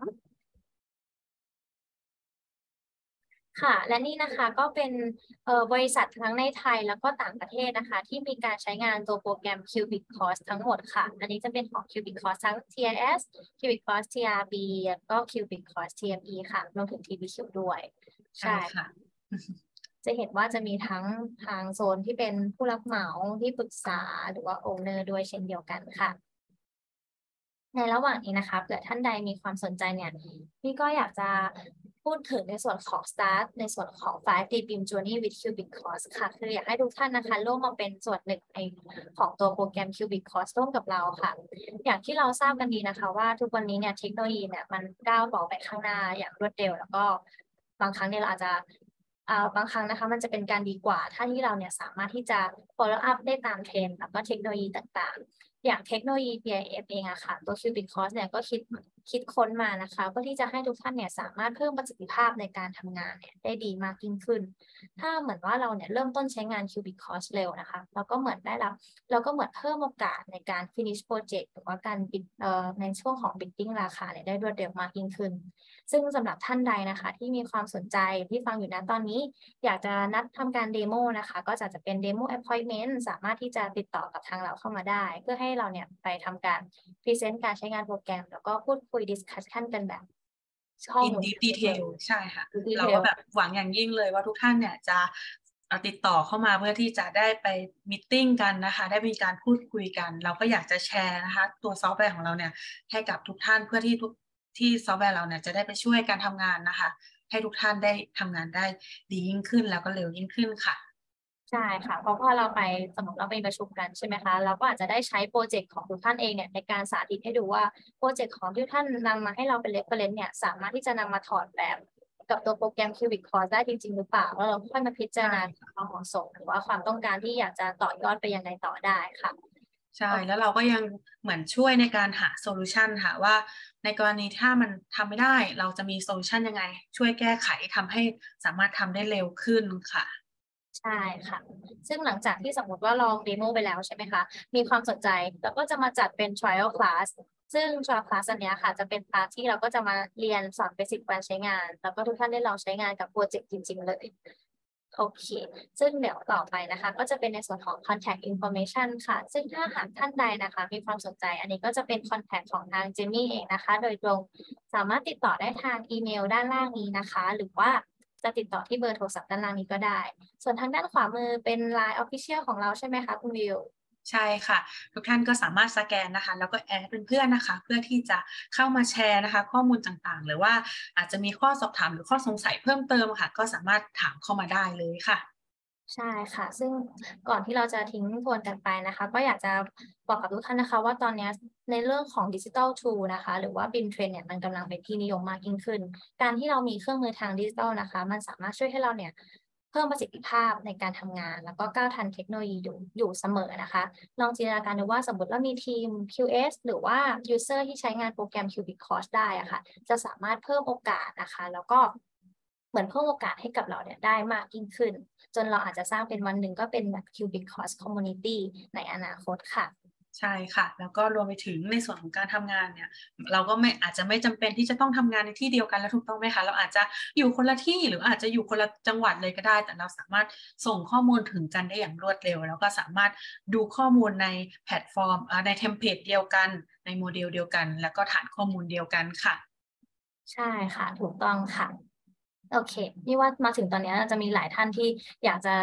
ค่ะและนี่นะคะก็เป็นบริษัททั้งในไทยแล้วก็ต่างประเทศนะคะที่มีการใช้งานตัวโปรแกรม Cubic Course ทั้งหมดค่ะอันนี้จะเป็นของ Cubic Course ทั้ง ที ไอ เอส Cubic Course ที อาร์ บี แล้วก็ Cubic Course ที เอ็ม อี ค่ะรวมถึง ที บี คิว ด้วยใช่ค่ะจะเห็นว่าจะมีทั้งทางโซนที่เป็นผู้รับเหมาที่ปรึกษาหรือว่า Owner ด้วยเช่นเดียวกันค่ะในระหว่างนี้นะคะเผื่อท่านใดมีความสนใจเนี่ยพี่ก็อยากจะพูดถึงในส่วนของ Start ในส่วนของ ไฟว์ ดี บี ไอ เอ็ม Journey with Cubic Course ค่ะคืออยากให้ทุกท่านนะคะร่วมมาเป็นส่วนหนึ่งในของตัวโปรแกรม Cubic Course ร่วมกับเราค่ะอย่างที่เราทราบกันดีนะคะว่าทุกวันนี้เนี่ยเทคโนโลยีเนี่ยมันก้าวต่อไปข้างหน้าอย่างรวดเร็วแล้วก็บางครั้งเนี่ยเราอาจจะอ่าบางครั้งนะคะมันจะเป็นการดีกว่าถ้าที่เราเนี่ยสามารถที่จะ follow up ได้ตามเทรนด์แล้วก็เทคโนโลยีต่างๆอย่างเทคโนโลยี พี ไอ เอฟ เองอะค่ะตัว Cubic Course เนี่ยก็คิดคิดค้นมานะคะเพื่อที่จะให้ทุกท่านเนี่ยสามารถเพิ่มประสิทธิภาพในการทำงานเนี่ยได้ดีมากยิ่งขึ้นถ้าเหมือนว่าเราเนี่ยเริ่มต้นใช้งาน Cubic Course เร็วนะคะเราก็เหมือนได้รับเราก็เหมือนเพิ่มโอกาสในการ finish project หรือว่าการบิดเอ่อในช่วงของ bidding ราคาเนี่ยได้รวดเร็วมากยิ่งขึ้นซึ่งสำหรับท่านใดนะคะที่มีความสนใจที่ฟังอยู่ณตอนนี้อยากจะนัดทำการเดโมนะคะก็จะจะเป็น demo appointment สามารถที่จะติดต่อกับทางเราเข้ามาได้เพื่อให้เราเนี่ยไปทำการ present การใช้งานโปรแกรมแล้วก็พูดคุย discussion กันแบบข้อมูล in deep detail ใช่ค่ะเราก็แบบหวังอย่างยิ่งเลยว่าทุกท่านเนี่ยจะติดต่อเข้ามาเพื่อที่จะได้ไปมีตติ้งกันนะคะได้มีการพูดคุยกันเราก็อยากจะแชร์นะคะตัวซอฟต์แวร์ของเราเนี่ยให้กับทุกท่านเพื่อที่ทุกที่ซอฟต์แวร์เราเนี่ยจะได้ไปช่วยการทำงานนะคะให้ทุกท่านได้ทำงานได้ดียิ่งขึ้นแล้วก็เร็วยิ่งขึ้นค่ะใช่ค่ะเพราะพอเราไปสมมติเราไปประชุมกันใช่ไหมคะเราก็อาจจะได้ใช้โปรเจกต์ของทุกท่านเองเนี่ยในการสาธิตให้ดูว่าโปรเจกต์ของที่ท่านนำมาให้เราเป็น reference เนี่ยสามารถที่จะนำมาถอดแบบกับตัวโปรแกรม Cubic Course ได้จริงๆหรือเปล่าแล้วเราค่อยมาพิจารณาความเหมาะสมหรือว่าความต้องการที่อยากจะต่อยอดไปยังไงต่อได้ค่ะใช่แล้วเราก็ยังเหมือนช่วยในการหาโซลูชันค่ะว่าในกรณีถ้ามันทำไม่ได้เราจะมีโซลูชันยังไงช่วยแก้ไขทำให้สามารถทำได้เร็วขึ้นค่ะใช่ค่ะซึ่งหลังจากที่สมมติว่าลองเดโมไปแล้วใช่ไหมคะมีความสนใจแล้วก็จะมาจัดเป็น trial class ซึ่ง trial class อันนี้ค่ะจะเป็นคลาสที่เราก็จะมาเรียนสอนเบสิกการใช้งานแล้วก็ทุกท่านได้ลองใช้งานกับโปรเจกต์จริงๆเลยโอเคซึ่งเดี๋ยวต่อไปนะคะก็จะเป็นในส่วนของ contact information ค่ะซึ่งถ้าหากท่านใดนะคะมีความสนใจอันนี้ก็จะเป็น contact ของทางเจนนี่เองนะคะโดยตรงสามารถติดต่อได้ทางอีเมลด้านล่างนี้นะคะหรือว่าจะติดต่อที่เบอร์โทรศัพท์ด้านล่างนี้ก็ได้ส่วนทางด้านขวามือเป็น ไลน์ Official ของเราใช่ไหมคะคุณวิวใช่ค่ะทุกท่านก็สามารถสแกนนะคะแล้วก็แอดเป็นเพื่อนนะคะเพื่อที่จะเข้ามาแชร์นะคะข้อมูลต่างๆหรือว่าอาจจะมีข้อสอบถามหรือข้อสงสัยเพิ่มเติมค่ะก็สามารถถามเข้ามาได้เลยค่ะใช่ค่ะซึ่งก่อนที่เราจะทิ้งทวนกันไปนะคะก็อยากจะบอกกับทุกท่านนะคะว่าตอนนี้ในเรื่องของดิจิทัลทูลนะคะหรือว่าบินเทรนเนี่ยมันกำลังเป็นที่นิยมมากยิ่งขึ้นการที่เรามีเครื่องมือทางดิจิทัลนะคะมันสามารถช่วยให้เราเนี่ยเพิ่มประสิทธิภาพในการทำงานแล้วก็ก้าวทันเทคโนโลยีอยู่อยู่เสมอนะคะลองจินตนาการดูว่าสมมติว่ามีทีม คิว เอส หรือว่า User ที่ใช้งานโปรแกรม Cubic Course ได้อะค่ะจะสามารถเพิ่มโอกาสนะคะแล้วก็เหมือนเพิ่มโอกาสให้กับเราเนี่ยได้มากยิ่งขึ้นจนเราอาจจะสร้างเป็นวันหนึ่งก็เป็นแบบ Cubic Course Community ในอนาคตค่ะใช่ค่ะแล้วก็รวมไปถึงในส่วนของการทำงานเนี่ยเราก็ไม่อาจจะไม่จำเป็นที่จะต้องทำงานในที่เดียวกันแล้วถูกต้องไหมคะเราอาจจะอยู่คนละที่หรืออาจจะอยู่คนละจังหวัดเลยก็ได้แต่เราสามารถส่งข้อมูลถึงกันได้อย่างรวดเร็วแล้วก็สามารถดูข้อมูลในแพลตฟอร์มในเทมเพลตเดียวกันในโมเดลเดียวกันแล้วก็ฐานข้อมูลเดียวกันค่ะใช่ค่ะถูกต้องค่ะโอเคนี่ว่ามาถึงตอนนี้จะมีหลายท่านที่อยากจะ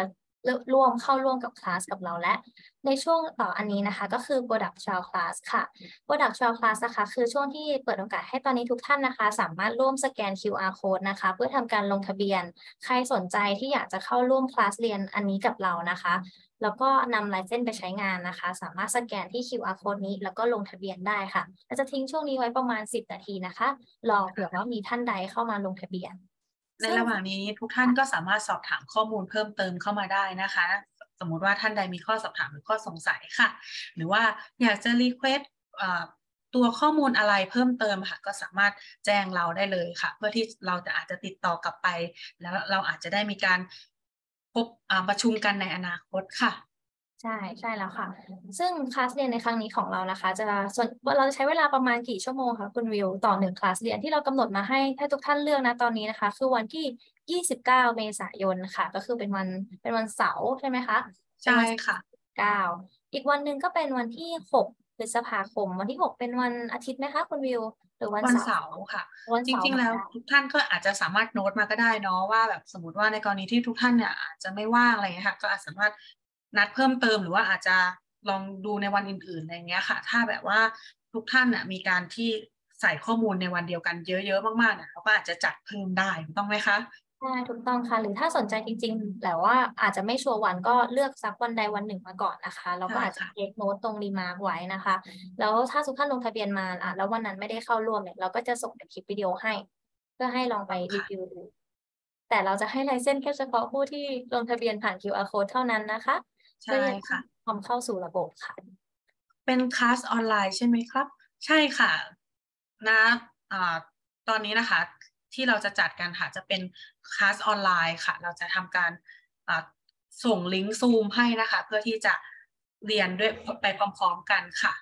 ร่วมเข้าร่วมกับคลาสกับเราและในช่วงต่ออันนี้นะคะก็คือ Product Trial Class ค่ะ Product Trial Class นะคะคือช่วงที่เปิดโอกาสให้ตอนนี้ทุกท่านนะคะสามารถร่วมสแกน คิว อาร์ Code นะคะเพื่อทำการลงทะเบียนใครสนใจที่อยากจะเข้าร่วมคลาสเรียนอันนี้กับเรานะคะแล้วก็นำลายเส้นไปใช้งานนะคะสามารถสแกนที่ คิว อาร์ Code นี้แล้วก็ลงทะเบียนได้ค่ะเราจะทิ้งช่วงนี้ไว้ประมาณสิบนาทีนะคะรอเผื่อว่ามีท่านใดเข้ามาลงทะเบียนในระหว่างนี้ทุกท่านก็สามารถสอบถามข้อมูลเพิ่มเติมเข้ามาได้นะคะสมมุติว่าท่านใดมีข้อสอบถามหรือข้อสงสัยค่ะหรือว่าอยากจะรีเควสต์ตัวข้อมูลอะไรเพิ่มเติมค่ะก็สามารถแจ้งเราได้เลยค่ะเพื่อที่เราจะอาจจะติดต่อกลับไปแล้วเราอาจจะได้มีการพบประชุมกันในอนาคตค่ะใช่ใช่แล้วค่ะซึ่งคลาสเรียนในครั้งนี้ของเรานะคะจะส่วนเราจะใช้เวลาประมาณกี่ชั่วโมงคะคุณวิวต่อหนึ่งคลาสเรียนที่เรากำหนดมาให้ให้ทุกท่านเลือกนะตอนนี้นะคะคือวันที่ยี่สิบเก้าเมษายนค่ะก็คือเป็นวันเป็นวันเสาร์ใช่ไหมคะใช่ค่ะเก้าอีกวันหนึ่งก็เป็นวันที่หกพฤษภาคมวันที่หกเป็นวันอาทิตย์ไหมคะคุณวิวหรือวันเสาร์ค่ะจริงๆแล้วทุกท่านก็อาจจะสามารถโน้ตมาก็ได้เนาะว่าแบบสมมติว่าในกรณีที่ทุกท่านเนี่ยอาจจะไม่ว่างอะไรอย่างเงี้ยค่ะก็อาจสามารถนัดเพิ่มเติมหรือว่าอาจจะลองดูในวันอื่นๆอะไรเงี้ยค่ะถ้าแบบว่าทุกท่านเนี่ยมีการที่ใส่ข้อมูลในวันเดียวกันเยอะๆมากๆเนี่ยเขาก็อาจจะจัดเพิ่มได้ถูกต้องไหมคะใช่ถูกต้องค่ะหรือถ้าสนใจจริงๆแต่ว่าอาจจะไม่ชัวร์วันก็เลือกสักวันใดวันหนึ่งมาก่อนนะคะแล้วก็อาจจะเทคโน้ตตรงรีมาร์กไว้นะคะแล้วถ้าทุกท่านลงทะเบียนมาอ่ะแล้ววันนั้นไม่ได้เข้าร่วมเนี่ยเราก็จะส่งเป็นคลิปวิดีโอให้เพื่อให้ลองไปรีวิวดูแต่เราจะให้ไลเซนส์แค่เฉพาะผู้ที่ลงทะเบียนผ่าน คิว อาร์ Code เท่านั้นนะคะใช่ค่ะทำเข้าสู่ระบบค่ะเป็นคลาสออนไลน์ใช่ไหมครับใช่ค่ะนะอ่าตอนนี้นะคะที่เราจะจัดกันค่ะจะเป็นคลาสออนไลน์ค่ะเราจะทำการส่งลิงก์ซูมให้นะคะเพื่อที่จะเรียนด้วยไปพร้อมๆกันค่ะ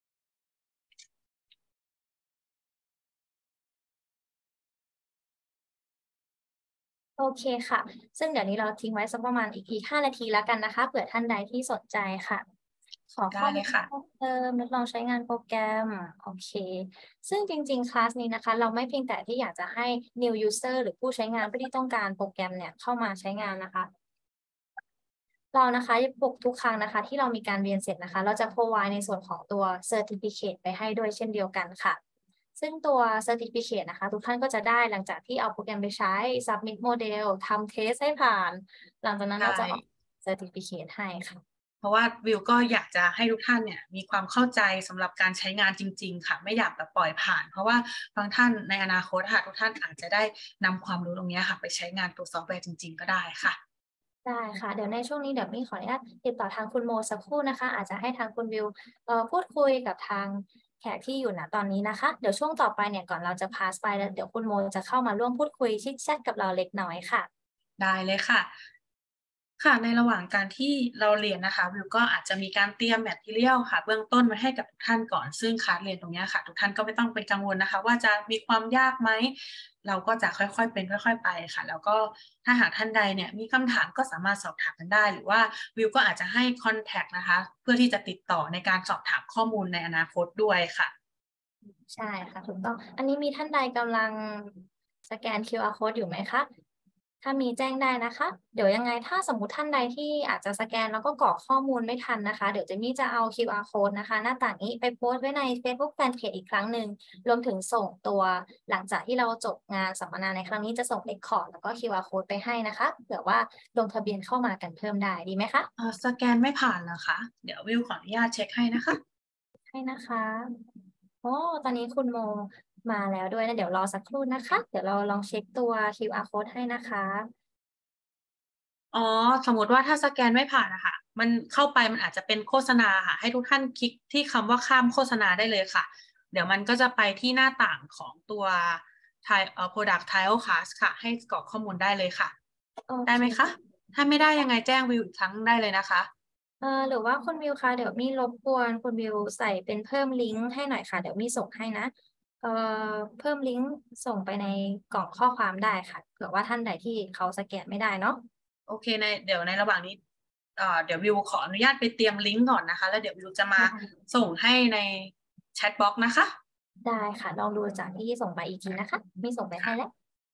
โอเคค่ะซึ่งเดี๋ยวนี้เราทิ้งไว้สักประมาณอีกอีกห้านาทีแล้วกันนะคะเผื่อท่านใดที่สนใจค่ะขอข้อมูลเพิ่มเติมทดลองใช้งานโปรแกรมโอเคซึ่งจริงๆคลาสนี้นะคะเราไม่เพียงแต่ที่อยากจะให้ new user หรือผู้ใช้งานผู้ที่ต้องการโปรแกรมเนี่ยเข้ามาใช้งานนะคะเรานะคะปกทุกครั้งนะคะที่เรามีการเรียนเสร็จนะคะเราจะ provide ในส่วนของตัว certificate ไปให้ด้วยเช่นเดียวกันค่ะซึ่งตัว certificate นะคะทุกท่านก็จะได้หลังจากที่เอาโปรแกรมไปใช้ submit model ทำ test ให้ผ่านหลังจากนั้นเราจะออก certificate ให้ค่ะเพราะว่าวิวก็อยากจะให้ทุกท่านเนี่ยมีความเข้าใจสำหรับการใช้งานจริงๆค่ะไม่อยากแบบปล่อยผ่านเพราะว่าบางท่านในอนาคตค่ะทุกท่านอาจจะได้นำความรู้ตรงนี้ค่ะไปใช้งานตัวซอฟต์แวร์จริงๆก็ได้ค่ะได้ค่ะเดี๋ยวในช่วงนี้เดี๋ยวมี่ขออนุญาตติดต่อทางคุณโมสักครู่นะคะอาจจะให้ทางคุณวิวเอ่อพูดคุยกับทางแขกที่อยู่ณตอนนี้นะคะเดี๋ยวช่วงต่อไปเนี่ยก่อนเราจะพาสไปแล้วเดี๋ยวคุณโมจะเข้ามาร่วมพูดคุยชิดแชทกับเราเล็กน้อยค่ะได้เลยค่ะค่ะในระหว่างการที่เราเรียนนะคะวิวก็อาจจะมีการเตรียมแมททีเรียลค่ะเบื้องต้นมาให้กับทุกท่านก่อนซึ่งคลาสเรียนตรงนี้ค่ะทุกท่านก็ไม่ต้องเป็นกังวลนะคะว่าจะมีความยากไหมเราก็จะค่อยๆเป็นค่อยๆไปค่ะแล้วก็ถ้าหากท่านใดเนี่ยมีคำถามก็สามารถสอบถามกันได้หรือว่าวิวก็อาจจะให้คอนแทคนะคะเพื่อที่จะติดต่อในการสอบถามข้อมูลในอนาคตด้วยค่ะใช่ค่ะถูกต้องอันนี้มีท่านใดกำลังสแกน คิว อาร์ Code อยู่ไหมคะถ้ามีแจ้งได้นะคะเดี๋ยวยังไงถ้าสมมุติท่านใดที่อาจจะสแกนแล้วก็กรอกข้อมูลไม่ทันนะคะเดี๋ยวเจมี่จะเอา คิว อาร์ Code นะคะหน้าต่างนี้ไปโพสต์ไว้ใน Facebook Fanpage อีกครั้งหนึ่งรวมถึงส่งตัวหลังจากที่เราจบงานสัมมนาในครั้งนี้จะส่ง Record แล้วก็ คิว อาร์ Code ไปให้นะคะเผื่อว่าลงทะเบียนเข้ามากันเพิ่มได้ดีไหมคะสแกนไม่ผ่านเหรอคะเดี๋ยววิวขออนุญาตเช็คให้นะคะให้นะคะโอ้ตอนนี้คุณโมมาแล้วด้วยนะเดี๋ยวรอสักครู่นะคะเดี๋ยวเราลองเช็คตัว คิว อาร์ Code ให้นะคะอ๋อสมมติว่าถ้าสแกนไม่ผ่านนะคะมันเข้าไปมันอาจจะเป็นโฆษณาค่ะให้ทุกท่านคลิกที่คำว่าข้ามโฆษณาได้เลยค่ะเดี๋ยวมันก็จะไปที่หน้าต่างของตัวไทยเอ่อ product title class ค่ะให้กรอกข้อมูลได้เลยค่ะได้ไหมคะถ้าไม่ได้ยังไงแจ้งวิวอีกครั้งได้เลยนะคะเอ่อหรือว่าคุณวิวคะเดี๋ยวมีรบกวนคุณวิวใส่เป็นเพิ่มลิงก์ให้หน่อยค่ะเดี๋ยวมีส่งให้นะเอ่อเพิ่มลิงก์ส่งไปในกล่องข้อความได้ค่ะเผื่อว่าท่านใดที่เขาสแกนไม่ได้เนาะโอเคในเดี๋ยวในระหว่างนี้เอ่อเดี๋ยววิวขออนุญาตไปเตรียมลิงก์ก่อนนะคะแล้วเดี๋ยววิวจะมาส่งให้ในแชทบ็อกซ์นะคะได้ค่ะลองดูจากที่ส่งไปอีกทีนะคะมีส่งไปให้แล้ว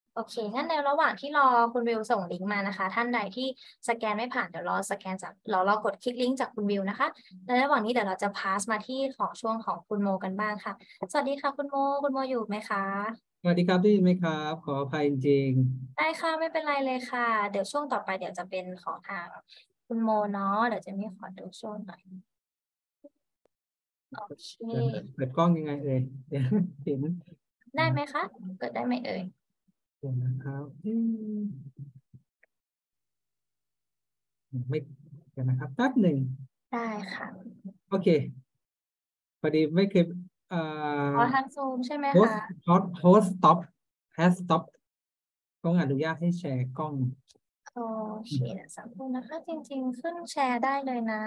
โอเคงั้นในระหว่างที่รอคุณวิวส่งลิงก์มานะคะท่านใดที่สแกนไม่ผ่านเดี๋ยวรอสแกนจากเรารอกดคลิกลิงก์จากคุณวิวนะคะในระหว่างนี้เดี๋ยวเราจะพาสมาที่ของช่วงของคุณโมกันบ้างค่ะสวัสดีค่ะคุณโมคุณโมอยู่ไหมคะสวัสดีครับได้ยินไหมครับขออภัยจริงได้ค่ะไม่เป็นไรเลยค่ะเดี๋ยวช่วงต่อไปเดี๋ยวจะเป็นของทางคุณโมเนาะเดี๋ยวจะมีขอดูช่วงหน่อยโอเคเปิดกล้องยังไงเอ่ยเดี๋ยวเห็นได้ไหมคะเปิดได้ไหมเอ่ยเดี๋ยวนะครับไม่เดี๋ยวนะครับแป๊บหนึ่งได้ค่ะโอเคพอดีไม่เคยเอ่อขอทางซูมใช่ไหมคะ host host stop has stop ต้องอนุญาตให้แชร์กล้องโอเคสักครู่นะคะจริงๆขึ้นแชร์ได้เลยนะ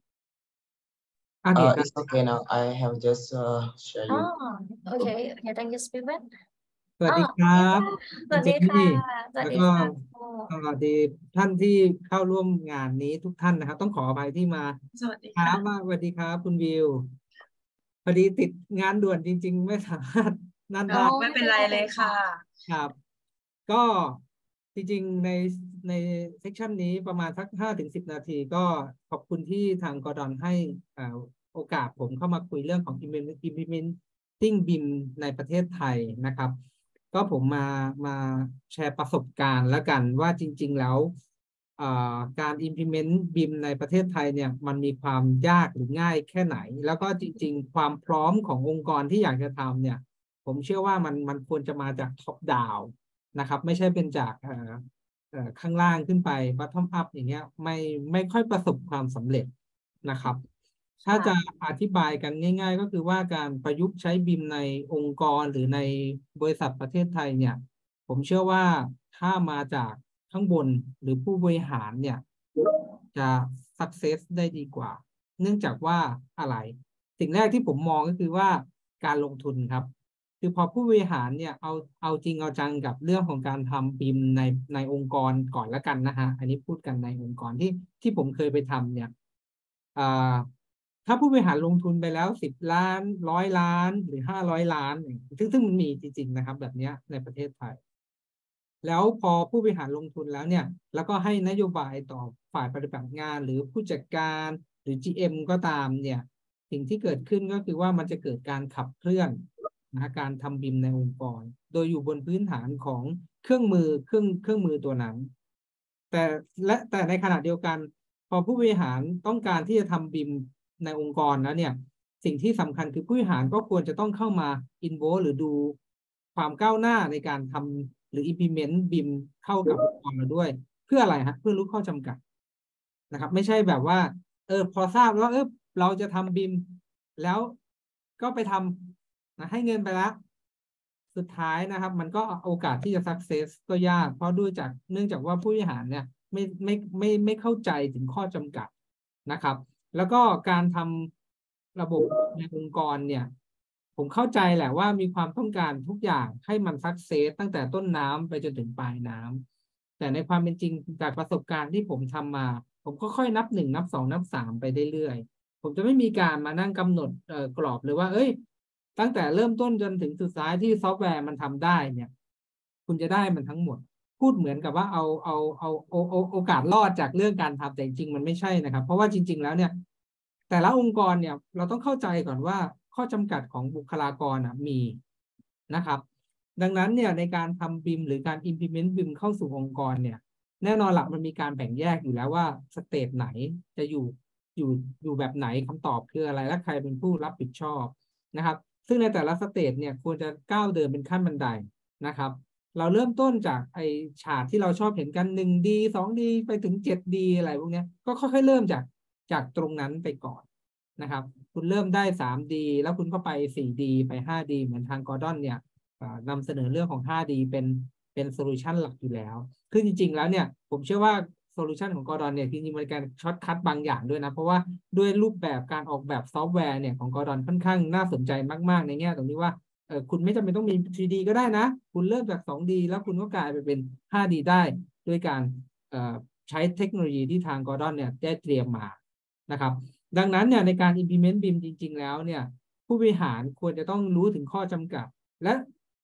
Uh, it's okay now. I have just uh, share you. อ๋อโอเคโอเค thank you Steven สวัสดีครับสวัสดีค่ะสวัสแล้วดีก็ค่ะสวัสดีท่านที่เข้าร่วมงานนี้ทุกท่านนะครับต้องขออภัยที่มาสวัสดีค่ะสวัสดีครับคุณวิวพอดีติดงานด่วนจริงๆไม่สามารถนั่นได้ไม่เป็นไรเลยค่ะครับก็จริงๆในในเซสชันนี้ประมาณสักห้าถึงสิบนาทีก็ขอบคุณที่ทางกอดอนให้โอกาสผมเข้ามาคุยเรื่องของ implementing บี ไอ เอ็ม ในประเทศไทยนะครับก็ผมมามาแชร์ประสบการณ์แล้วกันว่าจริงๆแล้วการ implement บี ไอ เอ็ม ในประเทศไทยเนี่ยมันมีความยากหรือง่ายแค่ไหนแล้วก็จริงๆความพร้อมขององค์กรที่อยากจะทำเนี่ยผมเชื่อว่ามันมันควรจะมาจาก top down นะครับไม่ใช่เป็นจากเอ่อเอ่อข้างล่างขึ้นไป bottom up อย่างเงี้ยไม่ไม่ค่อยประสบความสำเร็จนะครับถ้าจะอธิบายกันง่ายๆก็คือว่าการประยุกต์ใช้ บี ไอ เอ็ม ในองค์กรหรือในบริษัทประเทศไทยเนี่ยผมเชื่อว่าถ้ามาจากข้างบนหรือผู้บริหารเนี่ยจะ success ได้ดีกว่าเนื่องจากว่าอะไรสิ่งแรกที่ผมมองก็คือว่าการลงทุนครับคือพอผู้บริหารเนี่ยเอาเอาจริงเอาจังกับเรื่องของการทำ บี ไอ เอ็ม ในในองค์กรก่อนแล้วกันนะฮะอันนี้พูดกันในองค์กรที่ที่ผมเคยไปทำเนี่ยอ่าถ้าผู้บริหารลงทุนไปแล้วสิบล้านร้อยล้านหรือห้าร้อยล้านซึ่งซึ่งมันมีจริงๆนะครับแบบนี้ในประเทศไทยแล้วพอผู้บริหารลงทุนแล้วเนี่ยแล้วก็ให้นโยบายต่อฝ่ายปฏิบัติงานหรือผู้จัดการหรือ จี เอ็ม ก็ตามเนี่ยสิ่งที่เกิดขึ้นก็คือว่ามันจะเกิดการขับเคลื่อนนะการทำ บี ไอ เอ็ม ในองค์กรโดยอยู่บนพื้นฐานของเครื่องมือเครื่องเครื่องมือตัวนั้นแต่และแต่ในขณะเดียวกันพอผู้บริหารต้องการที่จะทำ บี ไอ เอ็ม ในองค์กรแล้วเนี่ยสิ่งที่สำคัญคือผู้บริหารก็ควรจะต้องเข้ามา involve หรือดูความก้าวหน้าในการทำหรือ implement บี ไอ เอ็ม เข้ากับองค์กรเราด้วยเพื่ออะไรฮะเพื่อรู้ข้อจำกัดนะครับไม่ใช่แบบว่าเออพอทราบแล้วเออเราจะทำ บี ไอ เอ็ม แล้วก็ไปทำนะให้เงินไปแล้วสุดท้ายนะครับมันก็โอกาสที่จะ success ก็ยากเพราะด้วยจากเนื่องจากว่าผู้บริหารเนี่ยไม่ไม่ไม่ไม่เข้าใจถึงข้อจำกัดนะครับแล้วก็การทำระบบในองค์กรเนี่ยผมเข้าใจแหละว่ามีความต้องการทุกอย่างให้มัน success ตั้งแต่ต้นน้ำไปจนถึงปลายน้ำแต่ในความเป็นจริงจากประสบการณ์ที่ผมทำมาผมก็ค่อยนับหนึ่งนับสองนับสามไปเรื่อยๆผมจะไม่มีการมานั่งกำหนดเอ่อกรอบเลยว่าเอ้ยตั้งแต่เริ่มต้นจนถึงสุดท้ายที่ซอฟต์แวร์มันทำได้เนี่ยคุณจะได้มันทั้งหมดพูดเหมือนกับว่าเอาเอาเอาเอาโอกาสรอดจากเรื่องการทำแต่จริงมันไม่ใช่นะครับเพราะว่าจริงๆแล้วเนี่ยแต่ละองค์กรเนี่ยเราต้องเข้าใจก่อนว่าข้อจำกัดของบุคลากรนะมีนะครับดังนั้นเนี่ยในการทำ บี ไอ เอ็ม หรือการ implement บี ไอ เอ็ม เข้าสู่องค์กรเนี่ยแน่นอนหลักมันมีการแบ่งแยกอยู่แล้วว่าสเตจไหนจะอยู่อยู่อยู่แบบไหนคำตอบคืออะไรและใครเป็นผู้รับผิดชอบนะครับซึ่งในแต่ละสเตจเนี่ยควรจะก้าวเดินเป็นขั้นบันไดนะครับเราเริ่มต้นจากไอฉากที่เราชอบเห็นกัน หนึ่ง ดี สอง ดีไปถึง เจ็ด ดี อะไรพวกนี้ก็ค่อยๆเริ่มจากจากตรงนั้นไปก่อนนะครับคุณเริ่มได้ สาม ดี แล้วคุณก็ไป สี่ ดี ไป ห้า ดี เหมือนทางกอร์ดอนเนี่ยนำเสนอเรื่องของ ห้า ดี เป็นเป็นโซลูชันหลักอยู่แล้วคือจริงๆแล้วเนี่ยผมเชื่อว่าโซลูชันของกอร์ดอนเนี่ยจริงๆมันการช็อตคัทบางอย่างด้วยนะเพราะว่าด้วยรูปแบบการออกแบบซอฟต์แวร์เนี่ยของกอร์ดอนค่อนข้างน่าสนใจมากๆในแง่ตรงนี้ว่าเออคุณไม่จำเป็นต้องมี ทรี ดี ก็ได้นะคุณเริ่มจาก สอง ดี แล้วคุณก็กลายไปเป็น ห้า ดี ได้ด้วยการเอ่อใช้เทคโนโลยีที่ทางกอร์ดอนเนี่ยได้เตรียมมานะครับดังนั้นเนี่ยในการ implement บี ไอ เอ็ม จริงๆแล้วเนี่ยผู้บริหารควรจะต้องรู้ถึงข้อจำกัดและ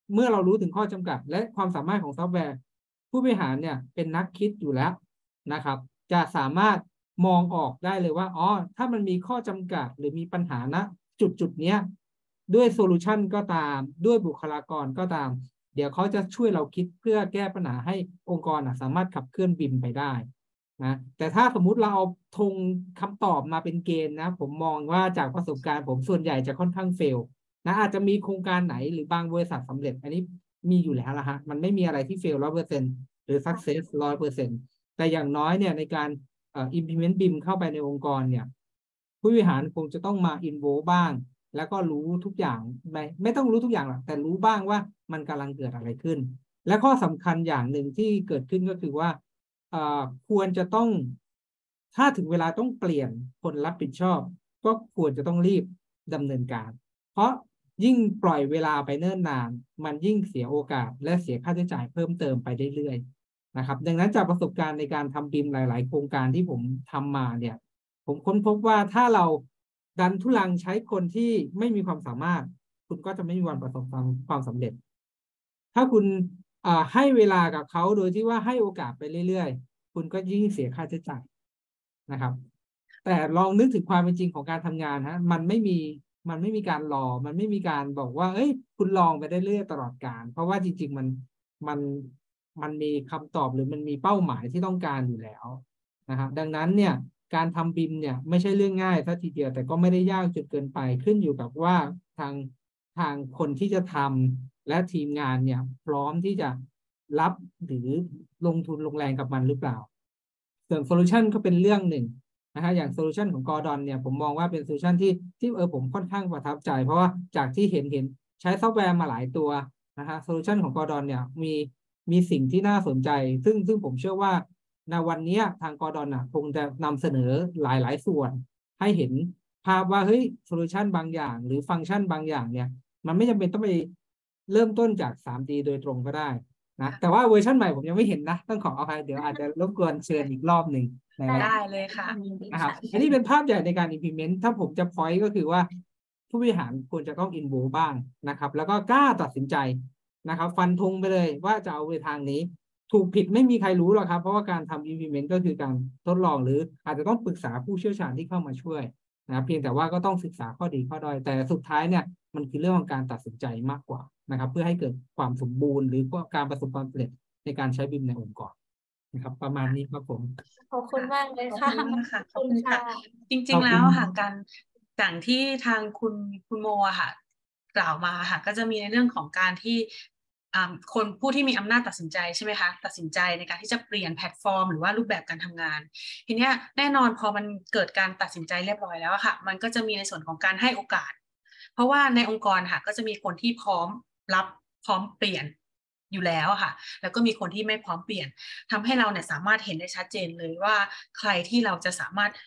เมื่อเรารู้ถึงข้อจำกัดและความสามารถของซอฟต์แวร์ผู้บริหารเนี่ยเป็นนักคิดอยู่แล้วนะครับจะสามารถมองออกได้เลยว่าอ๋อถ้ามันมีข้อจำกัดหรือมีปัญหาณจุดจุดเนี้ยด้วยโซลูชันก็ตามด้วยบุคลากรก็ตามเดี๋ยวเขาจะช่วยเราคิดเพื่อแก้ปัญหาให้องค์กรสามารถขับเคลื่อนบิมไปได้นะแต่ถ้าสมมุติเราเอาธงคำตอบมาเป็นเกณฑ์นะผมมองว่าจากประสบการณ์ผมส่วนใหญ่จะค่อนข้างเฟลนะอาจจะมีโครงการไหนหรือบางบริษัทสำเร็จอันนี้มีอยู่แล้วละฮะมันไม่มีอะไรที่เฟลร้อยเปอร์เซ็นต์หรือ success ร้อยเปอร์เซ็นต์แต่อย่างน้อยเนี่ยในการเอ่อ implement บิมเข้าไปในองค์กรเนี่ยผู้บริหารคงจะต้องมา involve บ้างแล้วก็รู้ทุกอย่างไม่ไม่ต้องรู้ทุกอย่างหรอกแต่รู้บ้างว่ามันกำลังเกิดอะไรขึ้นและข้อสำคัญอย่างหนึ่งที่เกิดขึ้นก็คือว่าเอ่อควรจะต้องถ้าถึงเวลาต้องเปลี่ยนคนรับผิดชอบก็ควรจะต้องรีบดำเนินการเพราะยิ่งปล่อยเวลาไปเนิ่นนานมันยิ่งเสียโอกาสและเสียค่าใช้จ่ายเพิ่มเติมไปเรื่อยๆนะครับดังนั้นจากประสบการณ์ในการทำบิมหลายๆโครงการที่ผมทำมาเนี่ยผมค้นพบว่าถ้าเราดันทุลังใช้คนที่ไม่มีความสามารถคุณก็จะไม่มีวันประสบความสำเร็จถ้าคุณให้เวลากับเขาโดยที่ว่าให้โอกาสไปเรื่อยๆคุณก็ยิ่งเสียค่าใช้จ่ายนะครับแต่ลองนึกถึงความเป็นจริงของการทำงานฮะมันไม่มีมันไม่มีการรอมันไม่มีการบอกว่าเอ้ยคุณลองไปได้เรื่อยตลอดกาลเพราะว่าจริงๆมันมันมันมีคำตอบหรือมันมีเป้าหมายที่ต้องการอยู่แล้วนะครับดังนั้นเนี่ยการทำบิมเนี่ยไม่ใช่เรื่องง่ายซะทีเดียวแต่ก็ไม่ได้ยากจนเกินไปขึ้นอยู่กับว่าทางทางคนที่จะทำและทีมงานเนี่ยพร้อมที่จะรับหรือลงทุนลงแรงกับมันหรือเปล่าส่วนโซลูชันก็เป็นเรื่องหนึ่งนะฮะอย่างโซลูชันของกอร์ดอนเนี่ยผมมองว่าเป็นโซลูชันที่ที่เออผมค่อนข้างประทับใจเพราะว่าจากที่เห็นเห็นใช้ซอฟต์แวร์มาหลายตัวนะฮะโซลูชันของกอร์ดอนเนี่ยมีมีสิ่งที่น่าสนใจซึ่งซึ่งผมเชื่อว่าในวันนี้ทางกอร์ดอนอ่ะคงจะนำเสนอหลายๆส่วนให้เห็นภาพว่าเฮ้ยโซลูชันบางอย่างหรือฟังก์ชันบางอย่างเนี่ยมันไม่จำเป็นต้องไปเริ่มต้นจาก ทรี ดี โดยตรงก็ได้นะแต่ว่าเวอร์ชันใหม่ผมยังไม่เห็นนะต้องขออภัยเดี๋ยวอาจจะรบกวนเชิญอีกรอบหนึ่งได้เลยค่ะนะครับอันนี้เป็นภาพใหญ่ในการ implement ถ้าผมจะ point ก็คือว่าผู้บริหารควรจะต้อง involve บ้างนะครับแล้วก็กล้าตัดสินใจนะครับฟันธงไปเลยว่าจะเอาไปทางนี้ถูกผิดไม่มีใครรู้หรอกครับเพราะว่าการทำ implement ก็คือการทดลองหรืออาจจะต้องปรึกษาผู้เชี่ยวชาญที่เข้ามาช่วยนะเพียงแต่ว่าก็ต้องศึกษาข้อดีข้อด้อยแต่สุดท้ายเนี่ยมันคือเรื่องของการตัดสินใจมากกว่านะครับเพื่อให้เกิดความสมบูรณ์หรือการประสบความสำเร็จในการใช้บิมในองค์กรนะครับประมาณนี้ครับผมขอบคุณมากเลยค่ะขอบคุณค่ะขอบคุณค่ะจริงๆแล้วค่ะการอย่างที่ทางคุณคุณโมอะค่ะกล่าวมาค่ะก็จะมีในเรื่องของการที่คนผู้ที่มีอำนาจตัดสินใจใช่ไหมคะตัดสินใจในการที่จะเปลี่ยนแพลตฟอร์มหรือว่ารูปแบบการทำงานทีนี้แน่นอนพอมันเกิดการตัดสินใจเรียบร้อยแล้วค่ะมันก็จะมีในส่วนของการให้โอกาสเพราะว่าในองค์กรค่ะก็จะมีคนที่พร้อมรับพร้อมเปลี่ยนอยู่แล้วค่ะแล้วก็มีคนที่ไม่พร้อมเปลี่ยนทำให้เราเนี่ยสามารถเห็นได้ชัดเจนเลยว่าใครที่เราจะสามารถ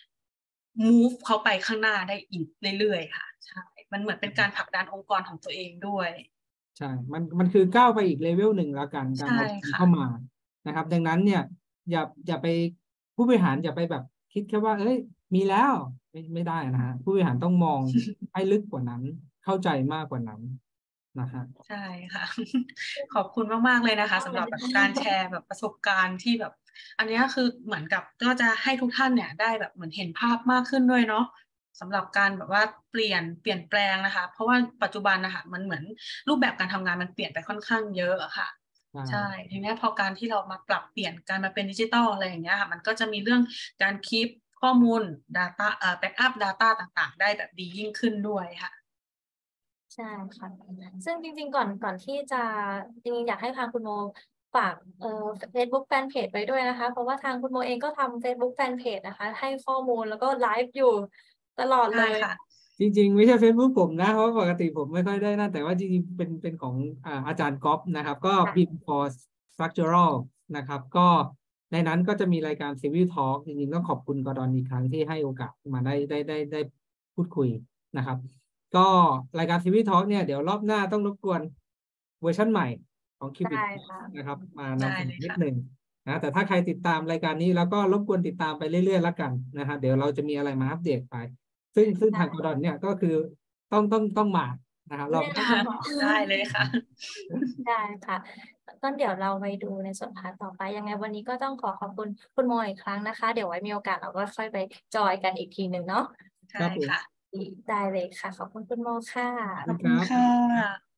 move เขาไปข้างหน้าได้อีกเรื่อยๆค่ะใช่มันเหมือนเป็นการผลักดันองค์กรของตัวเองด้วยใช่มันมันคือก้าวไปอีกเลเวลหนึ่งแล้วกันการเอาเข้ามานะครับดังนั้นเนี่ยอย่าอย่าไปผู้บริหารอย่าไปแบบคิดแค่ว่าเอ้ยมีแล้วไม่ไม่ได้นะฮะผู้บริหารต้องมอง ให้ลึกกว่านั้นเข้าใจมากกว่านั้นนะฮะใช่ค่ะ ขอบคุณมากๆเลยนะคะสำหรับแบบการแชร์แบบประสบการณ์ที่แบบอันนี้คือเหมือนกับก็จะให้ทุกท่านเนี่ยได้แบบเหมือนเห็นภาพมากขึ้นด้วยเนาะสำหรับการแบบว่าเปลี่ยนเปลี่ยนแปลงนะคะเพราะว่าปัจจุบันนะคะมันเหมือนรูปแบบการทำงานมันเปลี่ยนไปค่อนข้างเยอะอะค่ะใช่ทีนี้พอการที่เรามาปรับเปลี่ยนการมาเป็นดิจิตอลอะไรอย่างเงี้ยค่ะมันก็จะมีเรื่องการคีปข้อมูล data เอ่อ backup data ต่างๆได้แบบดียิ่งขึ้นด้วยค่ะใช่ค่ะซึ่งจริงๆก่อนก่อนที่จะจริงๆอยากให้ทางคุณโมฝากเอ่อ Facebook Fanpage ไปด้วยนะคะเพราะว่าทางคุณโมเองก็ทำ Facebook Fanpage นะคะให้ข้อมูลแล้วก็ไลฟ์อยู่ตลอดเลยค่ะจริงๆไม่ใช่ Facebook ผมนะเพราะปกติผมไม่ค่อยได้นะแต่ว่าจริงๆเป็นเป็นของอ่าอาจารย์ก๊อฟนะครับก็ บิม for Structural นะครับก็ในนั้นก็จะมีรายการ Civil Talk จริงๆต้องขอบคุณกอร์ดอนอีกครั้งที่ให้โอกาสมาได้ได้ได้ได้พูดคุยนะครับก็รายการ Civil Talk เนี่ยเดี๋ยวรอบหน้าต้องรบกวนเวอร์ชันใหม่ของ Cubic นะครับมานำเสนอนิดหนึ่งนะแต่ถ้าใครติดตามรายการนี้แล้วก็รบกวนติดตามไปเรื่อยๆแล้วกันนะฮะเดี๋ยวเราจะมีอะไรมาอัปเดตไปซึ่งซึ่งทางกอร์ดอนเนี่ยก็คือต้องต้องต้องมานะครับลองได้เลยค่ะได้ค่ะก็เดี๋ยวเราไปดูในส่วนพาร์ทต่อไปยังไงวันนี้ก็ต้องขอขอบคุณคุณโมอีกครั้งนะคะเดี๋ยวไว้มีโอกาสเราก็ค่อยไปจอยกันอีกทีหนึ่งเนาะใช่ค่ะได้เลยค่ะขอบคุณคุณโมค่ะขอบคุณค่ะ